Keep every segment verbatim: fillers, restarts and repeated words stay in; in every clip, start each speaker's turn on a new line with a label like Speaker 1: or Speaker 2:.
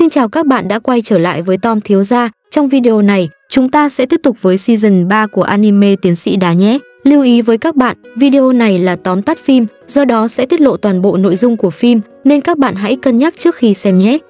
Speaker 1: Xin chào các bạn đã quay trở lại với Tom Thiếu Gia. Trong video này, chúng ta sẽ tiếp tục với season ba của anime Tiến sĩ Đá nhé. Lưu ý với các bạn, video này là tóm tắt phim, do đó sẽ tiết lộ toàn bộ nội dung của phim, nên các bạn hãy cân nhắc trước khi xem nhé.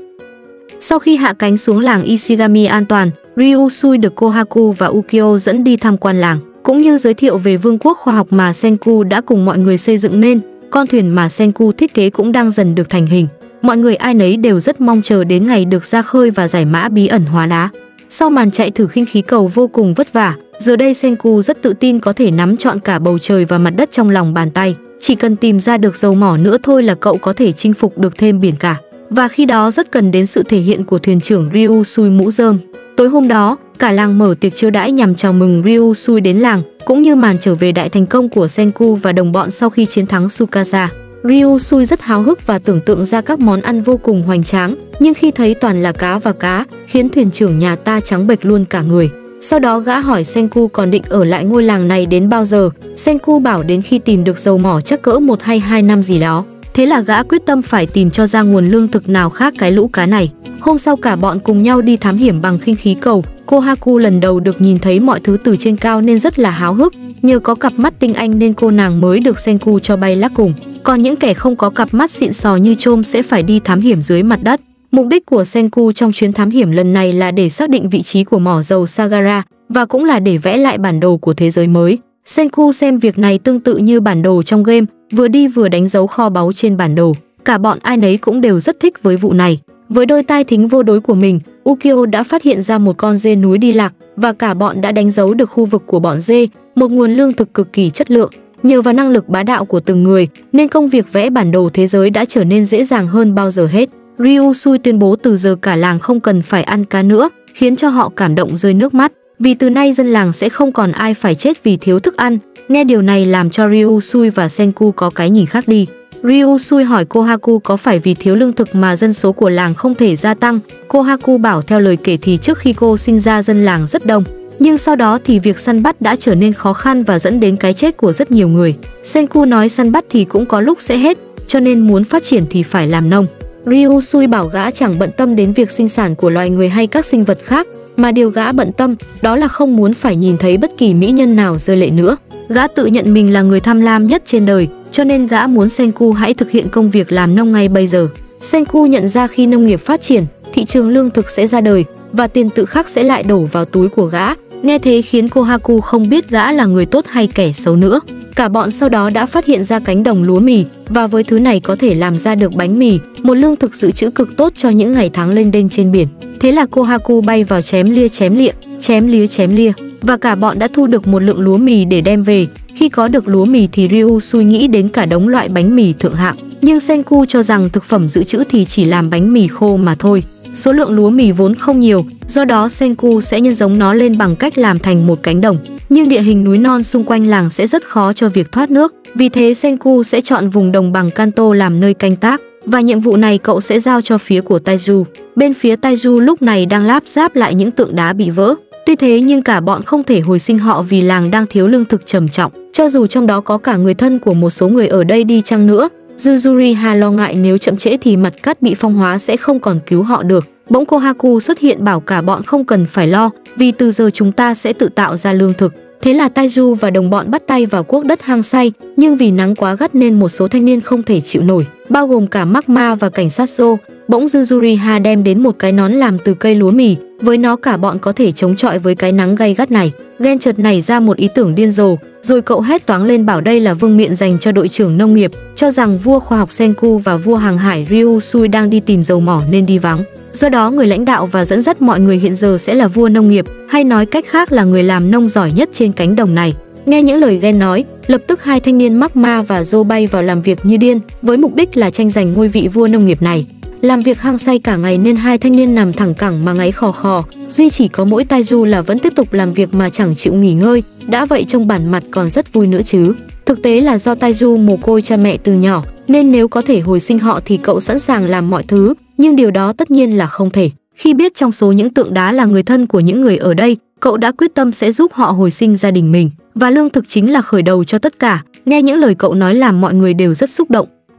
Speaker 1: Sau khi hạ cánh xuống làng Ishigami an toàn, Ryusui được Kohaku và Ukyo dẫn đi tham quan làng, cũng như giới thiệu về vương quốc khoa học mà Senku đã cùng mọi người xây dựng nên. Con thuyền mà Senku thiết kế cũng đang dần được thành hình. Mọi người ai nấy đều rất mong chờ đến ngày được ra khơi và giải mã bí ẩn hóa đá. Sau màn chạy thử khinh khí cầu vô cùng vất vả, giờ đây Senku rất tự tin có thể nắm trọn cả bầu trời và mặt đất trong lòng bàn tay. Chỉ cần tìm ra được dầu mỏ nữa thôi là cậu có thể chinh phục được thêm biển cả. Và khi đó rất cần đến sự thể hiện của thuyền trưởng Ryusui mũ rơm. Tối hôm đó, cả làng mở tiệc chiêu đãi nhằm chào mừng Ryusui đến làng, cũng như màn trở về đại thành công của Senku và đồng bọn sau khi chiến thắng Tsukasa. Ryusui rất háo hức và tưởng tượng ra các món ăn vô cùng hoành tráng, nhưng khi thấy toàn là cá và cá, khiến thuyền trưởng nhà ta trắng bệch luôn cả người. Sau đó gã hỏi Senku còn định ở lại ngôi làng này đến bao giờ. Senku bảo đến khi tìm được dầu mỏ chắc cỡ một hay hai năm gì đó. Thế là gã quyết tâm phải tìm cho ra nguồn lương thực nào khác cái lũ cá này. Hôm sau cả bọn cùng nhau đi thám hiểm bằng khinh khí cầu. Kohaku lần đầu được nhìn thấy mọi thứ từ trên cao nên rất là háo hức. Nhờ có cặp mắt tinh anh nên cô nàng mới được Senku cho bay lắc cùng. Còn những kẻ không có cặp mắt xịn sò như Chôm sẽ phải đi thám hiểm dưới mặt đất. Mục đích của Senku trong chuyến thám hiểm lần này là để xác định vị trí của mỏ dầu Sagara và cũng là để vẽ lại bản đồ của thế giới mới. Senku xem việc này tương tự như bản đồ trong game, vừa đi vừa đánh dấu kho báu trên bản đồ. Cả bọn ai nấy cũng đều rất thích với vụ này. Với đôi tai thính vô đối của mình, Ukyo đã phát hiện ra một con dê núi đi lạc và cả bọn đã đánh dấu được khu vực của bọn dê, một nguồn lương thực cực kỳ chất lượng. Nhờ vào năng lực bá đạo của từng người nên công việc vẽ bản đồ thế giới đã trở nên dễ dàng hơn bao giờ hết. Ryusui tuyên bố từ giờ cả làng không cần phải ăn cá nữa, khiến cho họ cảm động rơi nước mắt. Vì từ nay dân làng sẽ không còn ai phải chết vì thiếu thức ăn. Nghe điều này làm cho Ryusui và Senku có cái nhìn khác đi. Ryusui hỏi Kohaku có phải vì thiếu lương thực mà dân số của làng không thể gia tăng. Kohaku bảo theo lời kể thì trước khi cô sinh ra dân làng rất đông, nhưng sau đó thì việc săn bắt đã trở nên khó khăn và dẫn đến cái chết của rất nhiều người. Senku nói săn bắt thì cũng có lúc sẽ hết, cho nên muốn phát triển thì phải làm nông. Ryusui bảo gã chẳng bận tâm đến việc sinh sản của loài người hay các sinh vật khác, mà điều gã bận tâm đó là không muốn phải nhìn thấy bất kỳ mỹ nhân nào rơi lệ nữa. Gã tự nhận mình là người tham lam nhất trên đời, cho nên gã muốn Senku hãy thực hiện công việc làm nông ngay bây giờ. Senku nhận ra khi nông nghiệp phát triển, thị trường lương thực sẽ ra đời và tiền tự khắc sẽ lại đổ vào túi của gã. Nghe thế khiến Kohaku không biết gã là người tốt hay kẻ xấu nữa. Cả bọn sau đó đã phát hiện ra cánh đồng lúa mì và với thứ này có thể làm ra được bánh mì, một lương thực dự trữ cực tốt cho những ngày tháng lênh đênh trên biển. Thế là Kohaku bay vào chém lia chém lịa, chém lía chém lia và cả bọn đã thu được một lượng lúa mì để đem về. Khi có được lúa mì thì Ryusui nghĩ đến cả đống loại bánh mì thượng hạng, nhưng Senku cho rằng thực phẩm dự trữ thì chỉ làm bánh mì khô mà thôi. Số lượng lúa mì vốn không nhiều, do đó Senku sẽ nhân giống nó lên bằng cách làm thành một cánh đồng. Nhưng địa hình núi non xung quanh làng sẽ rất khó cho việc thoát nước, vì thế Senku sẽ chọn vùng đồng bằng Kanto làm nơi canh tác. Và nhiệm vụ này cậu sẽ giao cho phía của Taiju. Bên phía Taiju lúc này đang láp ráp lại những tượng đá bị vỡ. Tuy thế nhưng cả bọn không thể hồi sinh họ vì làng đang thiếu lương thực trầm trọng. Cho dù trong đó có cả người thân của một số người ở đây đi chăng nữa, Yuzuriha lo ngại nếu chậm trễ thì mặt cát bị phong hóa sẽ không còn cứu họ được. Bỗng Kohaku xuất hiện bảo cả bọn không cần phải lo, vì từ giờ chúng ta sẽ tự tạo ra lương thực. Thế là Taiju và đồng bọn bắt tay vào cuốc đất hang say, nhưng vì nắng quá gắt nên một số thanh niên không thể chịu nổi, bao gồm cả Magma và cảnh sát So. Bỗng Yuzuriha đem đến một cái nón làm từ cây lúa mì, với nó cả bọn có thể chống chọi với cái nắng gay gắt này. Gen chợt nảy ra một ý tưởng điên rồ, rồi cậu hét toáng lên bảo đây là vương miện dành cho đội trưởng nông nghiệp, cho rằng vua khoa học Senku và vua hàng hải Ryusui đang đi tìm dầu mỏ nên đi vắng. Do đó người lãnh đạo và dẫn dắt mọi người hiện giờ sẽ là vua nông nghiệp, hay nói cách khác là người làm nông giỏi nhất trên cánh đồng này. Nghe những lời Gen nói, lập tức hai thanh niên Magma và Zo bay vào làm việc như điên, với mục đích là tranh giành ngôi vị vua nông nghiệp này. Làm việc hăng say cả ngày nên hai thanh niên nằm thẳng cẳng mà ngáy khò khò, duy chỉ có mỗi Taiju là vẫn tiếp tục làm việc mà chẳng chịu nghỉ ngơi. Đã vậy trông bản mặt còn rất vui nữa chứ. Thực tế là do Taiju mồ côi cha mẹ từ nhỏ, nên nếu có thể hồi sinh họ thì cậu sẵn sàng làm mọi thứ, nhưng điều đó tất nhiên là không thể. Khi biết trong số những tượng đá là người thân của những người ở đây, cậu đã quyết tâm sẽ giúp họ hồi sinh gia đình mình, và lương thực chính là khởi đầu cho tất cả. Nghe những lời cậu nói làm mọi người đều rất xúc động.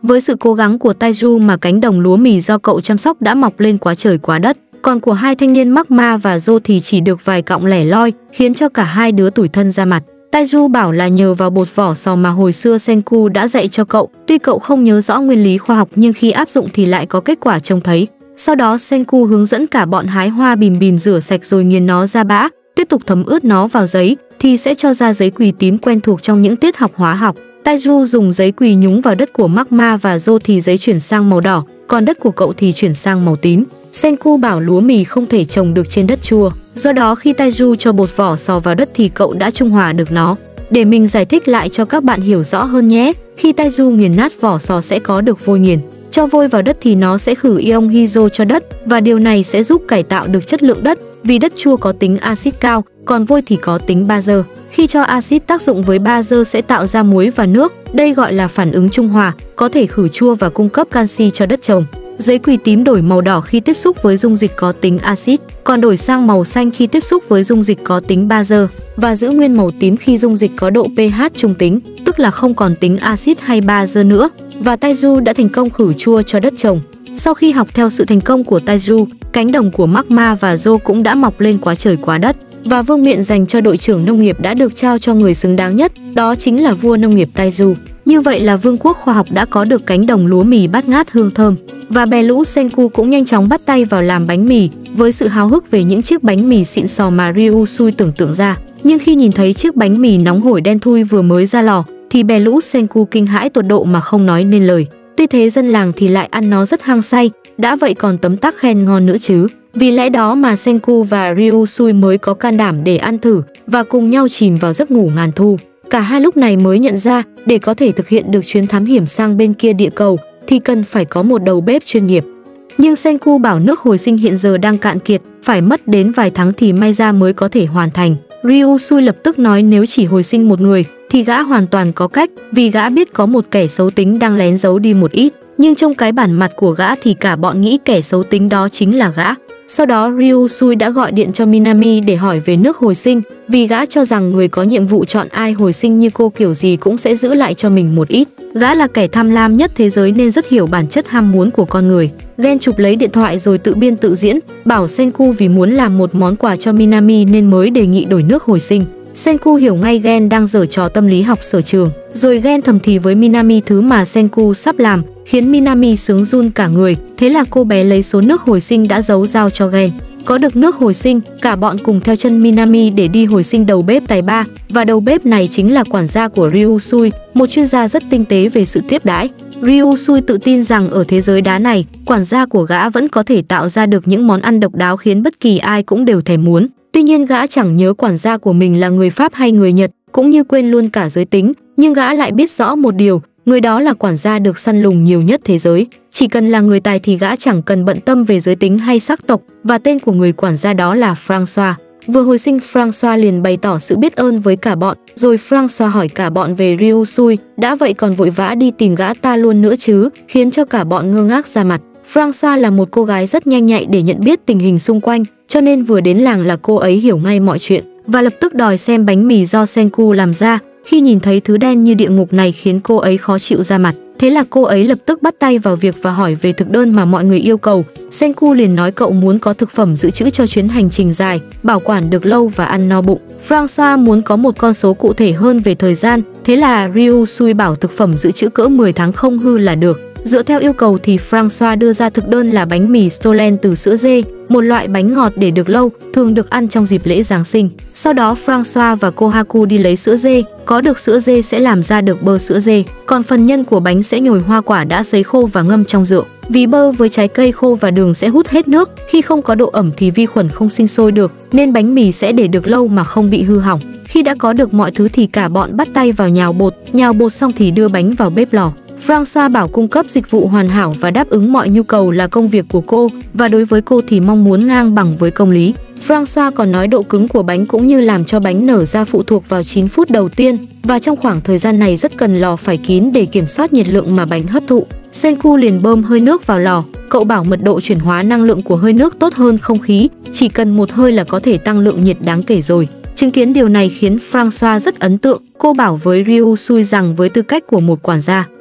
Speaker 1: Với sự cố gắng của Taiju mà cánh đồng lúa mì do cậu chăm sóc đã mọc lên quá trời quá đất. Còn của hai thanh niên Magma và Jo thì chỉ được vài cọng lẻ loi, khiến cho cả hai đứa tủi thân ra mặt. Taiju bảo là nhờ vào bột vỏ sò mà hồi xưa Senku đã dạy cho cậu, tuy cậu không nhớ rõ nguyên lý khoa học nhưng khi áp dụng thì lại có kết quả trông thấy. Sau đó Senku hướng dẫn cả bọn hái hoa bìm bìm rửa sạch rồi nghiền nó ra bã, tiếp tục thấm ướt nó vào giấy thì sẽ cho ra giấy quỳ tím quen thuộc trong những tiết học hóa học. Taiju dùng giấy quỳ nhúng vào đất của Magma và Jo thì giấy chuyển sang màu đỏ, còn đất của cậu thì chuyển sang màu tím. Senku bảo lúa mì không thể trồng được trên đất chua, do đó khi Taiju cho bột vỏ sò vào đất thì cậu đã trung hòa được nó. Để mình giải thích lại cho các bạn hiểu rõ hơn nhé, khi Taiju nghiền nát vỏ sò sẽ có được vôi nghiền. Cho vôi vào đất thì nó sẽ khử ion hydro cho đất và điều này sẽ giúp cải tạo được chất lượng đất, vì đất chua có tính axit cao, còn vôi thì có tính bazơ. Khi cho axit tác dụng với bazơ sẽ tạo ra muối và nước, đây gọi là phản ứng trung hòa, có thể khử chua và cung cấp canxi cho đất trồng. Giấy quỳ tím đổi màu đỏ khi tiếp xúc với dung dịch có tính axit, còn đổi sang màu xanh khi tiếp xúc với dung dịch có tính bazơ và giữ nguyên màu tím khi dung dịch có độ pH trung tính, tức là không còn tính axit hay bazơ nữa. Và Taiju đã thành công khử chua cho đất trồng. Sau khi học theo sự thành công của Taiju, cánh đồng của Magma và Jo cũng đã mọc lên quá trời quá đất và vương miện dành cho đội trưởng nông nghiệp đã được trao cho người xứng đáng nhất, đó chính là vua nông nghiệp Taiju. Như vậy là vương quốc khoa học đã có được cánh đồng lúa mì bát ngát hương thơm. Và bè lũ Senku cũng nhanh chóng bắt tay vào làm bánh mì với sự háo hức về những chiếc bánh mì xịn sò mà Ryusui tưởng tượng ra. Nhưng khi nhìn thấy chiếc bánh mì nóng hổi đen thui vừa mới ra lò thì bè lũ Senku kinh hãi tột độ mà không nói nên lời. Tuy thế dân làng thì lại ăn nó rất hăng say, đã vậy còn tấm tắc khen ngon nữa chứ. Vì lẽ đó mà Senku và Ryusui mới có can đảm để ăn thử và cùng nhau chìm vào giấc ngủ ngàn thu. Cả hai lúc này mới nhận ra để có thể thực hiện được chuyến thám hiểm sang bên kia địa cầu thì cần phải có một đầu bếp chuyên nghiệp. Nhưng Senku bảo nước hồi sinh hiện giờ đang cạn kiệt, phải mất đến vài tháng thì may ra mới có thể hoàn thành. Ryusui lập tức nói nếu chỉ hồi sinh một người thì gã hoàn toàn có cách, vì gã biết có một kẻ xấu tính đang lén giấu đi một ít. Nhưng trong cái bản mặt của gã thì cả bọn nghĩ kẻ xấu tính đó chính là gã. Sau đó Ryusui đã gọi điện cho Minami để hỏi về nước hồi sinh, vì gã cho rằng người có nhiệm vụ chọn ai hồi sinh như cô kiểu gì cũng sẽ giữ lại cho mình một ít. Gã là kẻ tham lam nhất thế giới nên rất hiểu bản chất ham muốn của con người. Gen chụp lấy điện thoại rồi tự biên tự diễn, bảo Senku vì muốn làm một món quà cho Minami nên mới đề nghị đổi nước hồi sinh. Senku hiểu ngay Gen đang giở trò tâm lý học sở trường, rồi Gen thầm thì với Minami thứ mà Senku sắp làm, khiến Minami sướng run cả người. Thế là cô bé lấy số nước hồi sinh đã giấu giao cho Gen. Có được nước hồi sinh, cả bọn cùng theo chân Minami để đi hồi sinh đầu bếp tài ba, và đầu bếp này chính là quản gia của Ryusui, một chuyên gia rất tinh tế về sự tiếp đãi. Ryusui tự tin rằng ở thế giới đá này, quản gia của gã vẫn có thể tạo ra được những món ăn độc đáo khiến bất kỳ ai cũng đều thèm muốn. Tuy nhiên gã chẳng nhớ quản gia của mình là người Pháp hay người Nhật, cũng như quên luôn cả giới tính, nhưng gã lại biết rõ một điều, người đó là quản gia được săn lùng nhiều nhất thế giới. Chỉ cần là người tài thì gã chẳng cần bận tâm về giới tính hay sắc tộc, và tên của người quản gia đó là Francois. Vừa hồi sinh, Francois liền bày tỏ sự biết ơn với cả bọn, rồi Francois hỏi cả bọn về Ryusui, đã vậy còn vội vã đi tìm gã ta luôn nữa chứ, khiến cho cả bọn ngơ ngác ra mặt. Francois là một cô gái rất nhanh nhạy để nhận biết tình hình xung quanh, cho nên vừa đến làng là cô ấy hiểu ngay mọi chuyện và lập tức đòi xem bánh mì do Senku làm ra. Khi nhìn thấy thứ đen như địa ngục này khiến cô ấy khó chịu ra mặt. Thế là cô ấy lập tức bắt tay vào việc và hỏi về thực đơn mà mọi người yêu cầu. Senku liền nói cậu muốn có thực phẩm dự trữ cho chuyến hành trình dài, bảo quản được lâu và ăn no bụng. Francois muốn có một con số cụ thể hơn về thời gian, thế là Ryusui bảo thực phẩm dự trữ cỡ mười tháng không hư là được. Dựa theo yêu cầu thì Francois đưa ra thực đơn là bánh mì Stollen từ sữa dê, một loại bánh ngọt để được lâu, thường được ăn trong dịp lễ Giáng sinh. Sau đó Francois và Kohaku đi lấy sữa dê, có được sữa dê sẽ làm ra được bơ sữa dê, còn phần nhân của bánh sẽ nhồi hoa quả đã sấy khô và ngâm trong rượu. Vì bơ với trái cây khô và đường sẽ hút hết nước, khi không có độ ẩm thì vi khuẩn không sinh sôi được, nên bánh mì sẽ để được lâu mà không bị hư hỏng. Khi đã có được mọi thứ thì cả bọn bắt tay vào nhào bột, nhào bột xong thì đưa bánh vào bếp lò. Francois bảo cung cấp dịch vụ hoàn hảo và đáp ứng mọi nhu cầu là công việc của cô, và đối với cô thì mong muốn ngang bằng với công lý. Francois còn nói độ cứng của bánh cũng như làm cho bánh nở ra phụ thuộc vào chín phút đầu tiên, và trong khoảng thời gian này rất cần lò phải kín để kiểm soát nhiệt lượng mà bánh hấp thụ. Senku liền bơm hơi nước vào lò, cậu bảo mật độ chuyển hóa năng lượng của hơi nước tốt hơn không khí, chỉ cần một hơi là có thể tăng lượng nhiệt đáng kể rồi. Chứng kiến điều này khiến Francois rất ấn tượng, cô bảo với Ryusui rằng với tư cách của một quản gia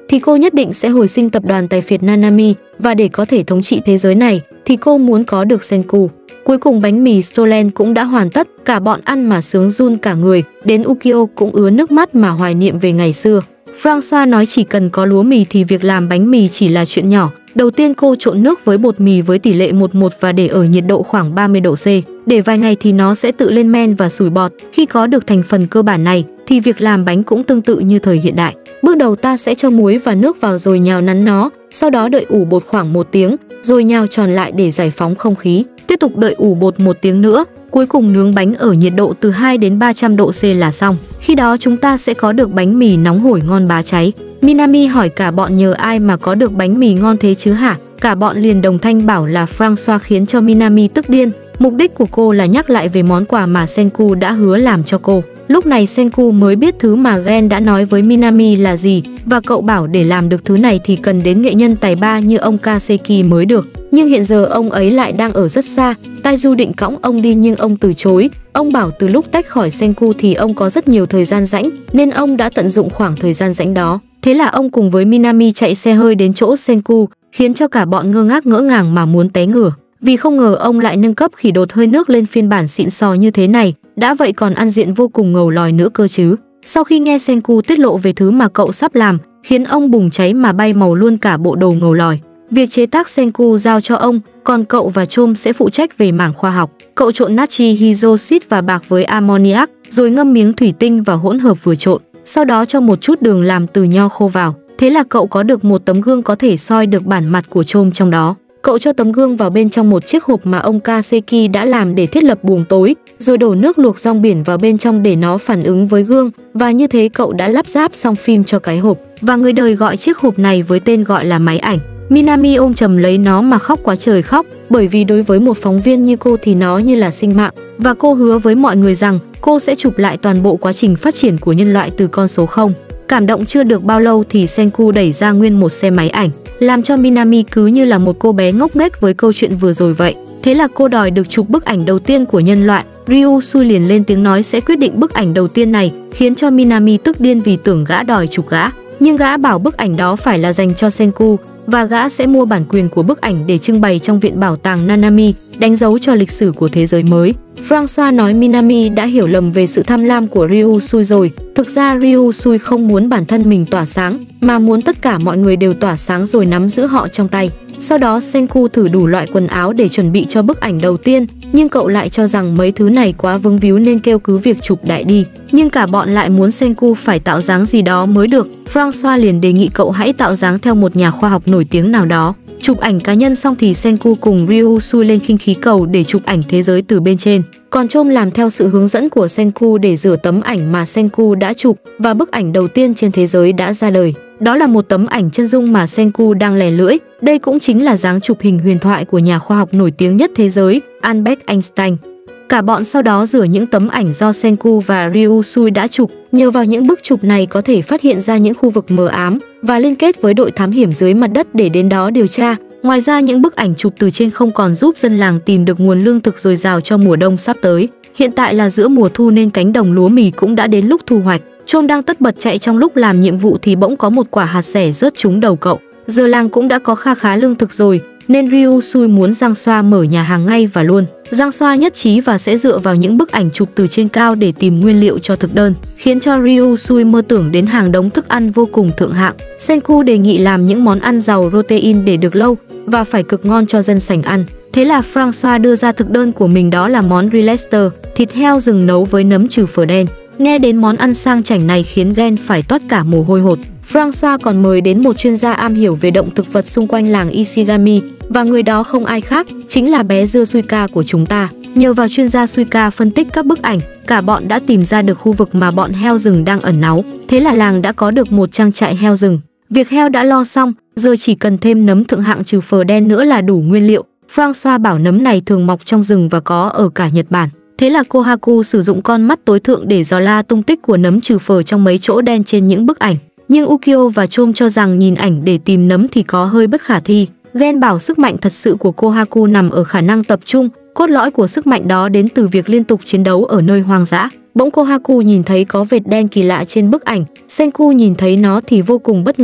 Speaker 1: thì cô nhất định sẽ hồi sinh tập đoàn tài phiệt Nanami, và để có thể thống trị thế giới này thì cô muốn có được Senku. Cuối cùng bánh mì Stolen cũng đã hoàn tất, cả bọn ăn mà sướng run cả người, đến Ukyo cũng ứa nước mắt mà hoài niệm về ngày xưa. Francois nói chỉ cần có lúa mì thì việc làm bánh mì chỉ là chuyện nhỏ. Đầu tiên cô trộn nước với bột mì với tỷ lệ một một và để ở nhiệt độ khoảng ba mươi độ C. Để vài ngày thì nó sẽ tự lên men và sủi bọt. Khi có được thành phần cơ bản này thì việc làm bánh cũng tương tự như thời hiện đại. Bước đầu ta sẽ cho muối và nước vào rồi nhào nắn nó, sau đó đợi ủ bột khoảng một tiếng, rồi nhào tròn lại để giải phóng không khí. Tiếp tục đợi ủ bột một tiếng nữa, cuối cùng nướng bánh ở nhiệt độ từ hai đến ba trăm độ C là xong. Khi đó chúng ta sẽ có được bánh mì nóng hổi ngon bá cháy. Minami hỏi cả bọn nhờ ai mà có được bánh mì ngon thế chứ hả? Cả bọn liền đồng thanh bảo là Francois, khiến cho Minami tức điên. Mục đích của cô là nhắc lại về món quà mà Senku đã hứa làm cho cô. Lúc này Senku mới biết thứ mà Gen đã nói với Minami là gì, và cậu bảo để làm được thứ này thì cần đến nghệ nhân tài ba như ông Kaseki mới được. Nhưng hiện giờ ông ấy lại đang ở rất xa. Taiju định cõng ông đi nhưng ông từ chối. Ông bảo từ lúc tách khỏi Senku thì ông có rất nhiều thời gian rảnh, nên ông đã tận dụng khoảng thời gian rảnh đó. Thế là ông cùng với Minami chạy xe hơi đến chỗ Senku, khiến cho cả bọn ngơ ngác ngỡ ngàng mà muốn té ngửa. Vì không ngờ ông lại nâng cấp khỉ đột hơi nước lên phiên bản xịn sò như thế này, đã vậy còn ăn diện vô cùng ngầu lòi nữa cơ chứ. Sau khi nghe Senku tiết lộ về thứ mà cậu sắp làm, khiến ông bùng cháy mà bay màu luôn cả bộ đồ ngầu lòi. Việc chế tác Senku giao cho ông, còn cậu và Chom sẽ phụ trách về mảng khoa học. Cậu trộn natri hydroxit và bạc với ammoniac, rồi ngâm miếng thủy tinh và hỗn hợp vừa trộn. Sau đó cho một chút đường làm từ nho khô vào. Thế là cậu có được một tấm gương có thể soi được bản mặt của Chom trong đó. Cậu cho tấm gương vào bên trong một chiếc hộp mà ông Kaseki đã làm để thiết lập buồng tối, rồi đổ nước luộc rong biển vào bên trong để nó phản ứng với gương, và như thế cậu đã lắp ráp xong phim cho cái hộp. Và người đời gọi chiếc hộp này với tên gọi là máy ảnh. Minami ôm chầm lấy nó mà khóc quá trời khóc, bởi vì đối với một phóng viên như cô thì nó như là sinh mạng, và cô hứa với mọi người rằng cô sẽ chụp lại toàn bộ quá trình phát triển của nhân loại từ con số không. Cảm động chưa được bao lâu thì Senku đẩy ra nguyên một xe máy ảnh, làm cho Minami cứ như là một cô bé ngốc nghếch với câu chuyện vừa rồi vậy. Thế là cô đòi được chụp bức ảnh đầu tiên của nhân loại. Ryusui liền lên tiếng nói sẽ quyết định bức ảnh đầu tiên này, khiến cho Minami tức điên vì tưởng gã đòi chụp gã. Nhưng gã bảo bức ảnh đó phải là dành cho Senku, và gã sẽ mua bản quyền của bức ảnh để trưng bày trong viện bảo tàng Nanami, đánh dấu cho lịch sử của thế giới mới. Francois nói Minami đã hiểu lầm về sự tham lam của Ryusui rồi. Thực ra Ryusui không muốn bản thân mình tỏa sáng, mà muốn tất cả mọi người đều tỏa sáng rồi nắm giữ họ trong tay. Sau đó Senku thử đủ loại quần áo để chuẩn bị cho bức ảnh đầu tiên, nhưng cậu lại cho rằng mấy thứ này quá vướng víu nên kêu cứ việc chụp đại đi. Nhưng cả bọn lại muốn Senku phải tạo dáng gì đó mới được. Francois liền đề nghị cậu hãy tạo dáng theo một nhà khoa học nổi tiếng nào đó. Chụp ảnh cá nhân xong thì Senku cùng Ryusui lên khinh khí cầu để chụp ảnh thế giới từ bên trên. Còn Chom làm theo sự hướng dẫn của Senku để rửa tấm ảnh mà Senku đã chụp, và bức ảnh đầu tiên trên thế giới đã ra đời. Đó là một tấm ảnh chân dung mà Senku đang lè lưỡi. Đây cũng chính là dáng chụp hình huyền thoại của nhà khoa học nổi tiếng nhất thế giới, Albert Einstein. Cả bọn sau đó rửa những tấm ảnh do Senku và Ryusui đã chụp. Nhờ vào những bức chụp này có thể phát hiện ra những khu vực mờ ám và liên kết với đội thám hiểm dưới mặt đất để đến đó điều tra. Ngoài ra những bức ảnh chụp từ trên không còn giúp dân làng tìm được nguồn lương thực dồi dào cho mùa đông sắp tới. Hiện tại là giữa mùa thu nên cánh đồng lúa mì cũng đã đến lúc thu hoạch. Chom đang tất bật chạy trong lúc làm nhiệm vụ thì bỗng có một quả hạt sẻ rớt trúng đầu cậu. Giờ làng cũng đã có kha khá lương thực rồi, nên Ryusui muốn Giang Xoa mở nhà hàng ngay và luôn. Giang Xoa nhất trí và sẽ dựa vào những bức ảnh chụp từ trên cao để tìm nguyên liệu cho thực đơn, khiến cho Ryusui mơ tưởng đến hàng đống thức ăn vô cùng thượng hạng. Senku đề nghị làm những món ăn giàu protein để được lâu và phải cực ngon cho dân sảnh ăn. Thế là Francois đưa ra thực đơn của mình, đó là món Rilester, thịt heo rừng nấu với nấm trừ phở đen. Nghe đến món ăn sang chảnh này khiến Gen phải toát cả mồ hôi hột. Francois còn mời đến một chuyên gia am hiểu về động thực vật xung quanh làng Ishigami, và người đó không ai khác, chính là bé dưa Suika của chúng ta. Nhờ vào chuyên gia Suika phân tích các bức ảnh, cả bọn đã tìm ra được khu vực mà bọn heo rừng đang ẩn náu. Thế là làng đã có được một trang trại heo rừng. Việc heo đã lo xong, giờ chỉ cần thêm nấm thượng hạng trừ phở đen nữa là đủ nguyên liệu. Francois bảo nấm này thường mọc trong rừng và có ở cả Nhật Bản. Thế là Kohaku sử dụng con mắt tối thượng để dò la tung tích của nấm trừ phở trong mấy chỗ đen trên những bức ảnh. Nhưng Ukyo và Chom cho rằng nhìn ảnh để tìm nấm thì có hơi bất khả thi. Gen bảo sức mạnh thật sự của Kohaku nằm ở khả năng tập trung, cốt lõi của sức mạnh đó đến từ việc liên tục chiến đấu ở nơi hoang dã. Bỗng Kohaku nhìn thấy có vệt đen kỳ lạ trên bức ảnh. Senku nhìn thấy nó thì vô cùng bất ngờ,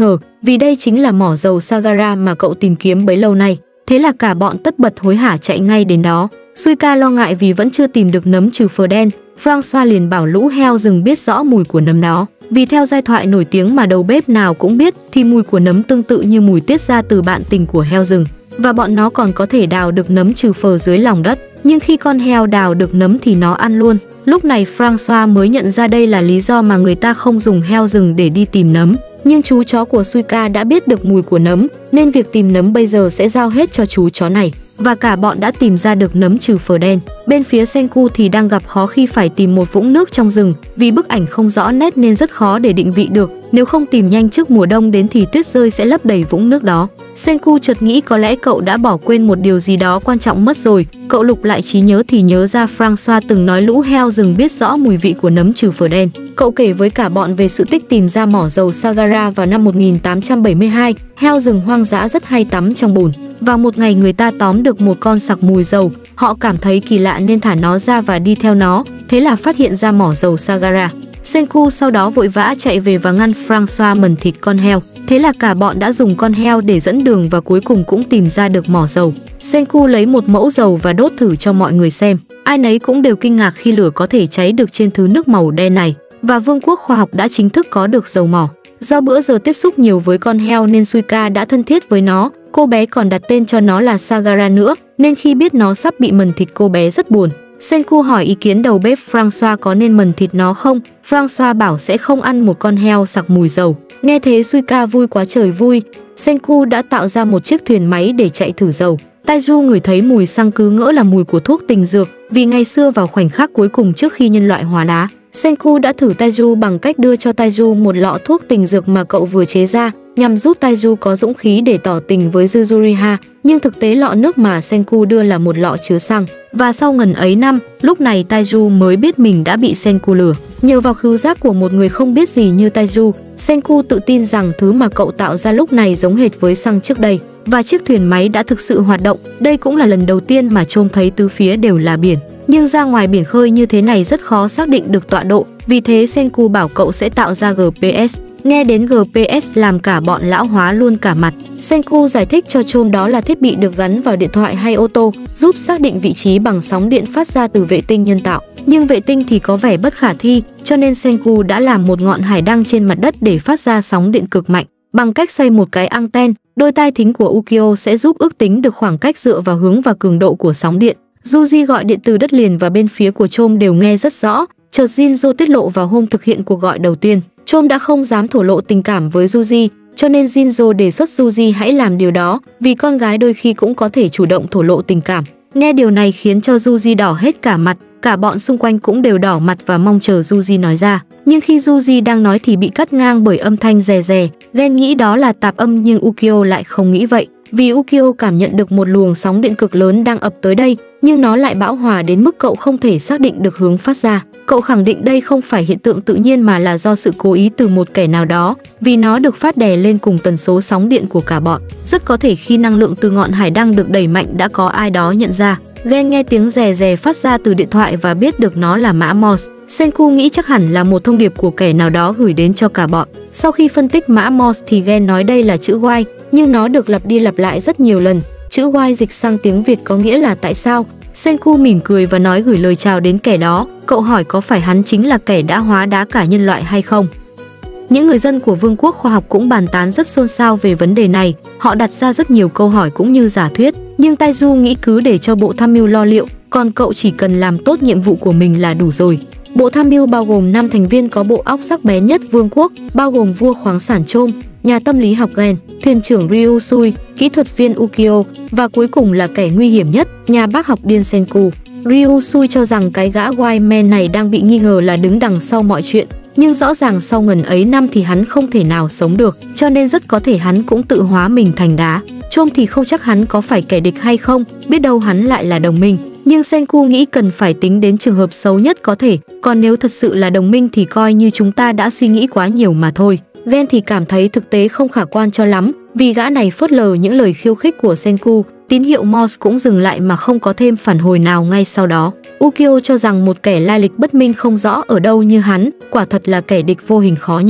Speaker 1: vì đây chính là mỏ dầu Sagara mà cậu tìm kiếm bấy lâu nay. Thế là cả bọn tất bật hối hả chạy ngay đến đó. Suika lo ngại vì vẫn chưa tìm được nấm trừ phờ đen, Francois liền bảo lũ heo rừng biết rõ mùi của nấm đó. Vì theo giai thoại nổi tiếng mà đầu bếp nào cũng biết thì mùi của nấm tương tự như mùi tiết ra từ bạn tình của heo rừng. Và bọn nó còn có thể đào được nấm trừ phờ dưới lòng đất. Nhưng khi con heo đào được nấm thì nó ăn luôn. Lúc này Francois mới nhận ra đây là lý do mà người ta không dùng heo rừng để đi tìm nấm. Nhưng chú chó của Suika đã biết được mùi của nấm, nên việc tìm nấm bây giờ sẽ giao hết cho chú chó này. Và cả bọn đã tìm ra được nấm trừ phờ đen. Bên phía Senku thì đang gặp khó khi phải tìm một vũng nước trong rừng, vì bức ảnh không rõ nét nên rất khó để định vị được. Nếu không tìm nhanh trước mùa đông đến thì tuyết rơi sẽ lấp đầy vũng nước đó. Senku chợt nghĩ có lẽ cậu đã bỏ quên một điều gì đó quan trọng mất rồi. Cậu lục lại trí nhớ thì nhớ ra Francois từng nói lũ heo rừng biết rõ mùi vị của nấm trừ phờ đen. Cậu kể với cả bọn về sự tích tìm ra mỏ dầu Sagara vào năm một nghìn tám trăm bảy mươi hai. Heo rừng hoang dã rất hay tắm trong bùn. Vào một ngày người ta tóm được một con sặc mùi dầu. Họ cảm thấy kỳ lạ nên thả nó ra và đi theo nó. Thế là phát hiện ra mỏ dầu Sagara. Senku sau đó vội vã chạy về và ngăn Francois mần thịt con heo. Thế là cả bọn đã dùng con heo để dẫn đường và cuối cùng cũng tìm ra được mỏ dầu. Senku lấy một mẫu dầu và đốt thử cho mọi người xem. Ai nấy cũng đều kinh ngạc khi lửa có thể cháy được trên thứ nước màu đen này. Và vương quốc khoa học đã chính thức có được dầu mỏ. Do bữa giờ tiếp xúc nhiều với con heo nên Suika đã thân thiết với nó. Cô bé còn đặt tên cho nó là Sagara nữa, nên khi biết nó sắp bị mần thịt cô bé rất buồn. Senku hỏi ý kiến đầu bếp Francois có nên mần thịt nó không. Francois bảo sẽ không ăn một con heo sặc mùi dầu. Nghe thế Suika vui quá trời vui. Senku đã tạo ra một chiếc thuyền máy để chạy thử dầu. Taiju ngửi thấy mùi xăng cứ ngỡ là mùi của thuốc tình dược, vì ngày xưa vào khoảnh khắc cuối cùng trước khi nhân loại hóa đá, Senku đã thử Taiju bằng cách đưa cho Taiju một lọ thuốc tình dược mà cậu vừa chế ra, nhằm giúp Taiju có dũng khí để tỏ tình với Yuzuriha. Nhưng thực tế lọ nước mà Senku đưa là một lọ chứa xăng. Và sau ngần ấy năm, lúc này Taiju mới biết mình đã bị Senku lừa. Nhờ vào khứu giác của một người không biết gì như Taiju, Senku tự tin rằng thứ mà cậu tạo ra lúc này giống hệt với xăng trước đây. Và chiếc thuyền máy đã thực sự hoạt động. Đây cũng là lần đầu tiên mà trông thấy tứ phía đều là biển. Nhưng ra ngoài biển khơi như thế này rất khó xác định được tọa độ. Vì thế Senku bảo cậu sẽ tạo ra giê pê ét. Nghe đến giê pê ét làm cả bọn lão hóa luôn cả mặt. Senku giải thích cho Chom đó là thiết bị được gắn vào điện thoại hay ô tô, giúp xác định vị trí bằng sóng điện phát ra từ vệ tinh nhân tạo. Nhưng vệ tinh thì có vẻ bất khả thi, cho nên Senku đã làm một ngọn hải đăng trên mặt đất để phát ra sóng điện cực mạnh. Bằng cách xoay một cái anten, đôi tai thính của Ukyo sẽ giúp ước tính được khoảng cách dựa vào hướng và cường độ của sóng điện. Yuji gọi điện từ đất liền và bên phía của Chom đều nghe rất rõ. Chợt Jinzo tiết lộ vào hôm thực hiện cuộc gọi đầu tiên. Chom đã không dám thổ lộ tình cảm với Yuji, cho nên Jinzo đề xuất Yuji hãy làm điều đó, vì con gái đôi khi cũng có thể chủ động thổ lộ tình cảm. Nghe điều này khiến cho Yuji đỏ hết cả mặt, cả bọn xung quanh cũng đều đỏ mặt và mong chờ Yuji nói ra. Nhưng khi Yuji đang nói thì bị cắt ngang bởi âm thanh rè rè. Ren nghĩ đó là tạp âm nhưng Ukyo lại không nghĩ vậy. Vì Ukyo cảm nhận được một luồng sóng điện cực lớn đang ập tới đây, nhưng nó lại bão hòa đến mức cậu không thể xác định được hướng phát ra. Cậu khẳng định đây không phải hiện tượng tự nhiên mà là do sự cố ý từ một kẻ nào đó, vì nó được phát đè lên cùng tần số sóng điện của cả bọn. Rất có thể khi năng lượng từ ngọn hải đăng được đẩy mạnh đã có ai đó nhận ra. Gen nghe tiếng rè rè phát ra từ điện thoại và biết được nó là mã Morse. Senku nghĩ chắc hẳn là một thông điệp của kẻ nào đó gửi đến cho cả bọn. Sau khi phân tích mã Morse thì Gen nói đây là chữ Y, nhưng nó được lặp đi lặp lại rất nhiều lần. Chữ Y dịch sang tiếng Việt có nghĩa là tại sao. Senku mỉm cười và nói gửi lời chào đến kẻ đó. Cậu hỏi có phải hắn chính là kẻ đã hóa đá cả nhân loại hay không. Những người dân của Vương quốc khoa học cũng bàn tán rất xôn xao về vấn đề này. Họ đặt ra rất nhiều câu hỏi cũng như giả thuyết. Nhưng Taiju nghĩ cứ để cho bộ tham mưu lo liệu, còn cậu chỉ cần làm tốt nhiệm vụ của mình là đủ rồi. Bộ tham mưu bao gồm năm thành viên có bộ óc sắc bén nhất Vương quốc, bao gồm vua khoáng sản Chom, nhà tâm lý học Gen, thuyền trưởng Ryusui, kỹ thuật viên Ukyo và cuối cùng là kẻ nguy hiểm nhất, nhà bác học điên Senku. Ryusui cho rằng cái gã Wildman này đang bị nghi ngờ là đứng đằng sau mọi chuyện, nhưng rõ ràng sau ngần ấy năm thì hắn không thể nào sống được, cho nên rất có thể hắn cũng tự hóa mình thành đá. Chom thì không chắc hắn có phải kẻ địch hay không, biết đâu hắn lại là đồng minh. Nhưng Senku nghĩ cần phải tính đến trường hợp xấu nhất có thể, còn nếu thật sự là đồng minh thì coi như chúng ta đã suy nghĩ quá nhiều mà thôi. Gen thì cảm thấy thực tế không khả quan cho lắm, vì gã này phớt lờ những lời khiêu khích của Senku. Tín hiệu Morse cũng dừng lại mà không có thêm phản hồi nào ngay sau đó. Ukyo cho rằng một kẻ lai lịch bất minh không rõ ở đâu như hắn, quả thật là kẻ địch vô hình khó nhằn.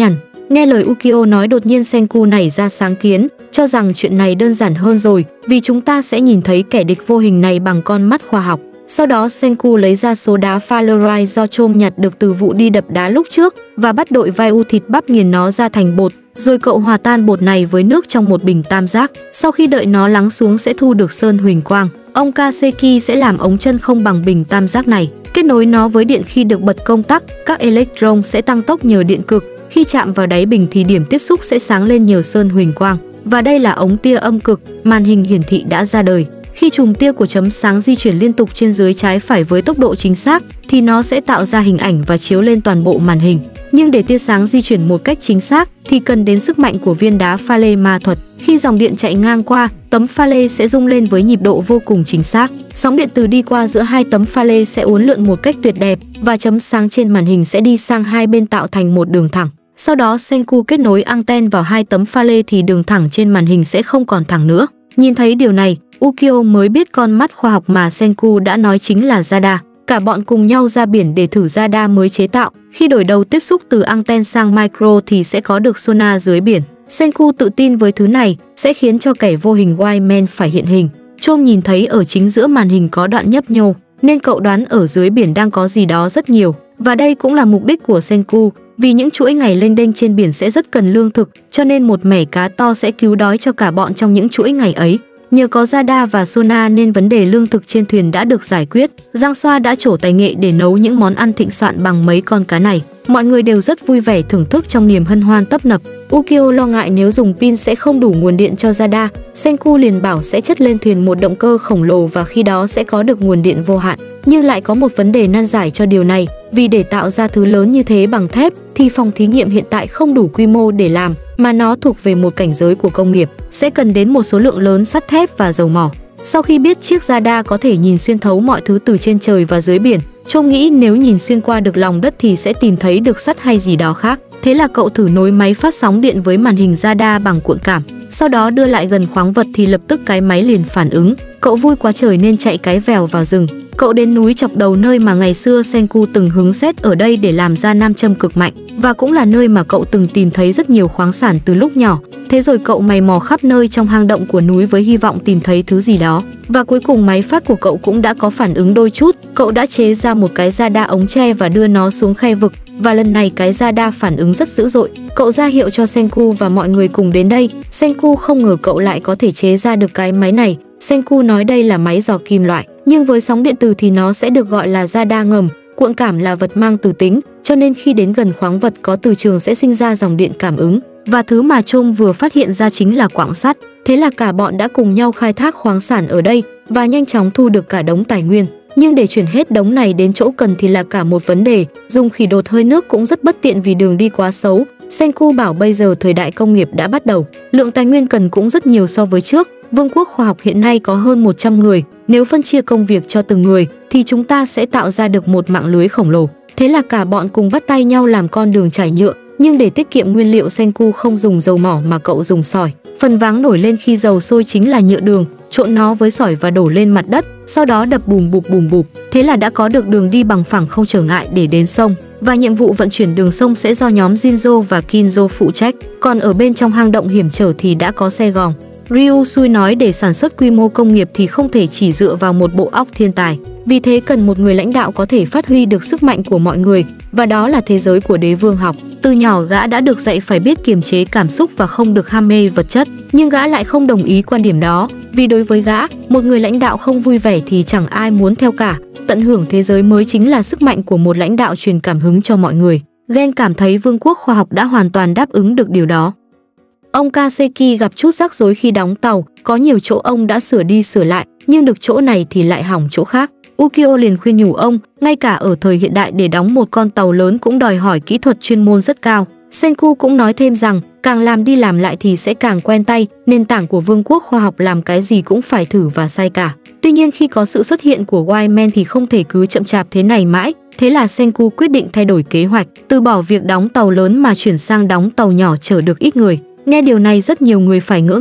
Speaker 1: Nghe lời Ukyo nói, đột nhiên Senku nảy ra sáng kiến, cho rằng chuyện này đơn giản hơn rồi, vì chúng ta sẽ nhìn thấy kẻ địch vô hình này bằng con mắt khoa học. Sau đó Senku lấy ra số đá Fluorite do Chom nhặt được từ vụ đi đập đá lúc trước và bắt đội vai u thịt bắp nghiền nó ra thành bột, rồi cậu hòa tan bột này với nước trong một bình tam giác. Sau khi đợi nó lắng xuống sẽ thu được sơn huỳnh quang. Ông Kaseki sẽ làm ống chân không bằng bình tam giác này, kết nối nó với điện. Khi được bật công tắc, các electron sẽ tăng tốc nhờ điện cực. Khi chạm vào đáy bình thì điểm tiếp xúc sẽ sáng lên nhờ sơn huỳnh quang. Và đây là ống tia âm cực, màn hình hiển thị đã ra đời. Khi chùm tia của chấm sáng di chuyển liên tục trên dưới trái phải với tốc độ chính xác thì nó sẽ tạo ra hình ảnh và chiếu lên toàn bộ màn hình. Nhưng để tia sáng di chuyển một cách chính xác thì cần đến sức mạnh của viên đá pha lê ma thuật. Khi dòng điện chạy ngang qua, tấm pha lê sẽ rung lên với nhịp độ vô cùng chính xác. Sóng điện từ đi qua giữa hai tấm pha lê sẽ uốn lượn một cách tuyệt đẹp và chấm sáng trên màn hình sẽ đi sang hai bên tạo thành một đường thẳng. Sau đó Senku kết nối anten vào hai tấm pha lê thì đường thẳng trên màn hình sẽ không còn thẳng nữa. Nhìn thấy điều này, Ukyo mới biết con mắt khoa học mà Senku đã nói chính là radar. Cả bọn cùng nhau ra biển để thử radar mới chế tạo. Khi đổi đầu tiếp xúc từ anten sang micro thì sẽ có được sonar dưới biển. Senku tự tin với thứ này sẽ khiến cho kẻ vô hình Wildman phải hiện hình. Chom nhìn thấy ở chính giữa màn hình có đoạn nhấp nhô, nên cậu đoán ở dưới biển đang có gì đó rất nhiều. Và đây cũng là mục đích của Senku, vì những chuỗi ngày lênh đênh trên biển sẽ rất cần lương thực, cho nên một mẻ cá to sẽ cứu đói cho cả bọn trong những chuỗi ngày ấy. Nhờ có radar và sonar nên vấn đề lương thực trên thuyền đã được giải quyết. Giang Xoa đã trổ tài nghệ để nấu những món ăn thịnh soạn bằng mấy con cá này. Mọi người đều rất vui vẻ thưởng thức trong niềm hân hoan tấp nập. Ukyo lo ngại nếu dùng pin sẽ không đủ nguồn điện cho radar. Senku liền bảo sẽ chất lên thuyền một động cơ khổng lồ và khi đó sẽ có được nguồn điện vô hạn. Nhưng lại có một vấn đề nan giải cho điều này, vì để tạo ra thứ lớn như thế bằng thép thì phòng thí nghiệm hiện tại không đủ quy mô để làm, mà nó thuộc về một cảnh giới của công nghiệp, sẽ cần đến một số lượng lớn sắt thép và dầu mỏ. Sau khi biết chiếc radar có thể nhìn xuyên thấu mọi thứ từ trên trời và dưới biển, Chom nghĩ nếu nhìn xuyên qua được lòng đất thì sẽ tìm thấy được sắt hay gì đó khác. Thế là cậu thử nối máy phát sóng điện với màn hình radar bằng cuộn cảm, sau đó đưa lại gần khoáng vật thì lập tức cái máy liền phản ứng. Cậu vui quá trời nên chạy cái vèo vào rừng. Cậu đến núi Chọc Đầu, nơi mà ngày xưa Senku từng hứng xét ở đây để làm ra nam châm cực mạnh, và cũng là nơi mà cậu từng tìm thấy rất nhiều khoáng sản từ lúc nhỏ. Thế rồi cậu mày mò khắp nơi trong hang động của núi với hy vọng tìm thấy thứ gì đó. Và cuối cùng máy phát của cậu cũng đã có phản ứng đôi chút. Cậu đã chế ra một cái radar ống tre và đưa nó xuống khe vực. Và lần này cái radar phản ứng rất dữ dội. Cậu ra hiệu cho Senku và mọi người cùng đến đây. Senku không ngờ cậu lại có thể chế ra được cái máy này. Senku nói đây là máy dò kim loại, nhưng với sóng điện từ thì nó sẽ được gọi là radar ngầm. Cuộn cảm là vật mang từ tính, cho nên khi đến gần khoáng vật có từ trường sẽ sinh ra dòng điện cảm ứng. Và thứ mà Chom vừa phát hiện ra chính là quặng sắt. Thế là cả bọn đã cùng nhau khai thác khoáng sản ở đây và nhanh chóng thu được cả đống tài nguyên. Nhưng để chuyển hết đống này đến chỗ cần thì là cả một vấn đề. Dùng khỉ đột hơi nước cũng rất bất tiện vì đường đi quá xấu. Senku bảo bây giờ thời đại công nghiệp đã bắt đầu, lượng tài nguyên cần cũng rất nhiều so với trước. Vương quốc khoa học hiện nay có hơn một trăm người, nếu phân chia công việc cho từng người thì chúng ta sẽ tạo ra được một mạng lưới khổng lồ. Thế là cả bọn cùng bắt tay nhau làm con đường trải nhựa, nhưng để tiết kiệm nguyên liệu Senku không dùng dầu mỏ mà cậu dùng sỏi. Phần váng nổi lên khi dầu sôi chính là nhựa đường, trộn nó với sỏi và đổ lên mặt đất, sau đó đập bùm bụp bùm bụp. Thế là đã có được đường đi bằng phẳng không trở ngại để đến sông. Và nhiệm vụ vận chuyển đường sông sẽ do nhóm Jinzo và Kinzo phụ trách. Còn ở bên trong hang động hiểm trở thì đã có xe gòng. Ryusui nói để sản xuất quy mô công nghiệp thì không thể chỉ dựa vào một bộ óc thiên tài. Vì thế cần một người lãnh đạo có thể phát huy được sức mạnh của mọi người, và đó là thế giới của đế vương học. Từ nhỏ gã đã được dạy phải biết kiềm chế cảm xúc và không được ham mê vật chất, nhưng gã lại không đồng ý quan điểm đó, vì đối với gã, một người lãnh đạo không vui vẻ thì chẳng ai muốn theo cả. Tận hưởng thế giới mới chính là sức mạnh của một lãnh đạo truyền cảm hứng cho mọi người. Gen cảm thấy vương quốc khoa học đã hoàn toàn đáp ứng được điều đó. Ông Kaseki gặp chút rắc rối khi đóng tàu, có nhiều chỗ ông đã sửa đi sửa lại, nhưng được chỗ này thì lại hỏng chỗ khác. Ukyo liền khuyên nhủ ông, ngay cả ở thời hiện đại để đóng một con tàu lớn cũng đòi hỏi kỹ thuật chuyên môn rất cao. Senku cũng nói thêm rằng, càng làm đi làm lại thì sẽ càng quen tay, nền tảng của vương quốc khoa học làm cái gì cũng phải thử và sai cả. Tuy nhiên khi có sự xuất hiện của Wildman thì không thể cứ chậm chạp thế này mãi, thế là Senku quyết định thay đổi kế hoạch, từ bỏ việc đóng tàu lớn mà chuyển sang đóng tàu nhỏ chở được ít người. Nghe điều này rất nhiều người phải ngỡ ngàng,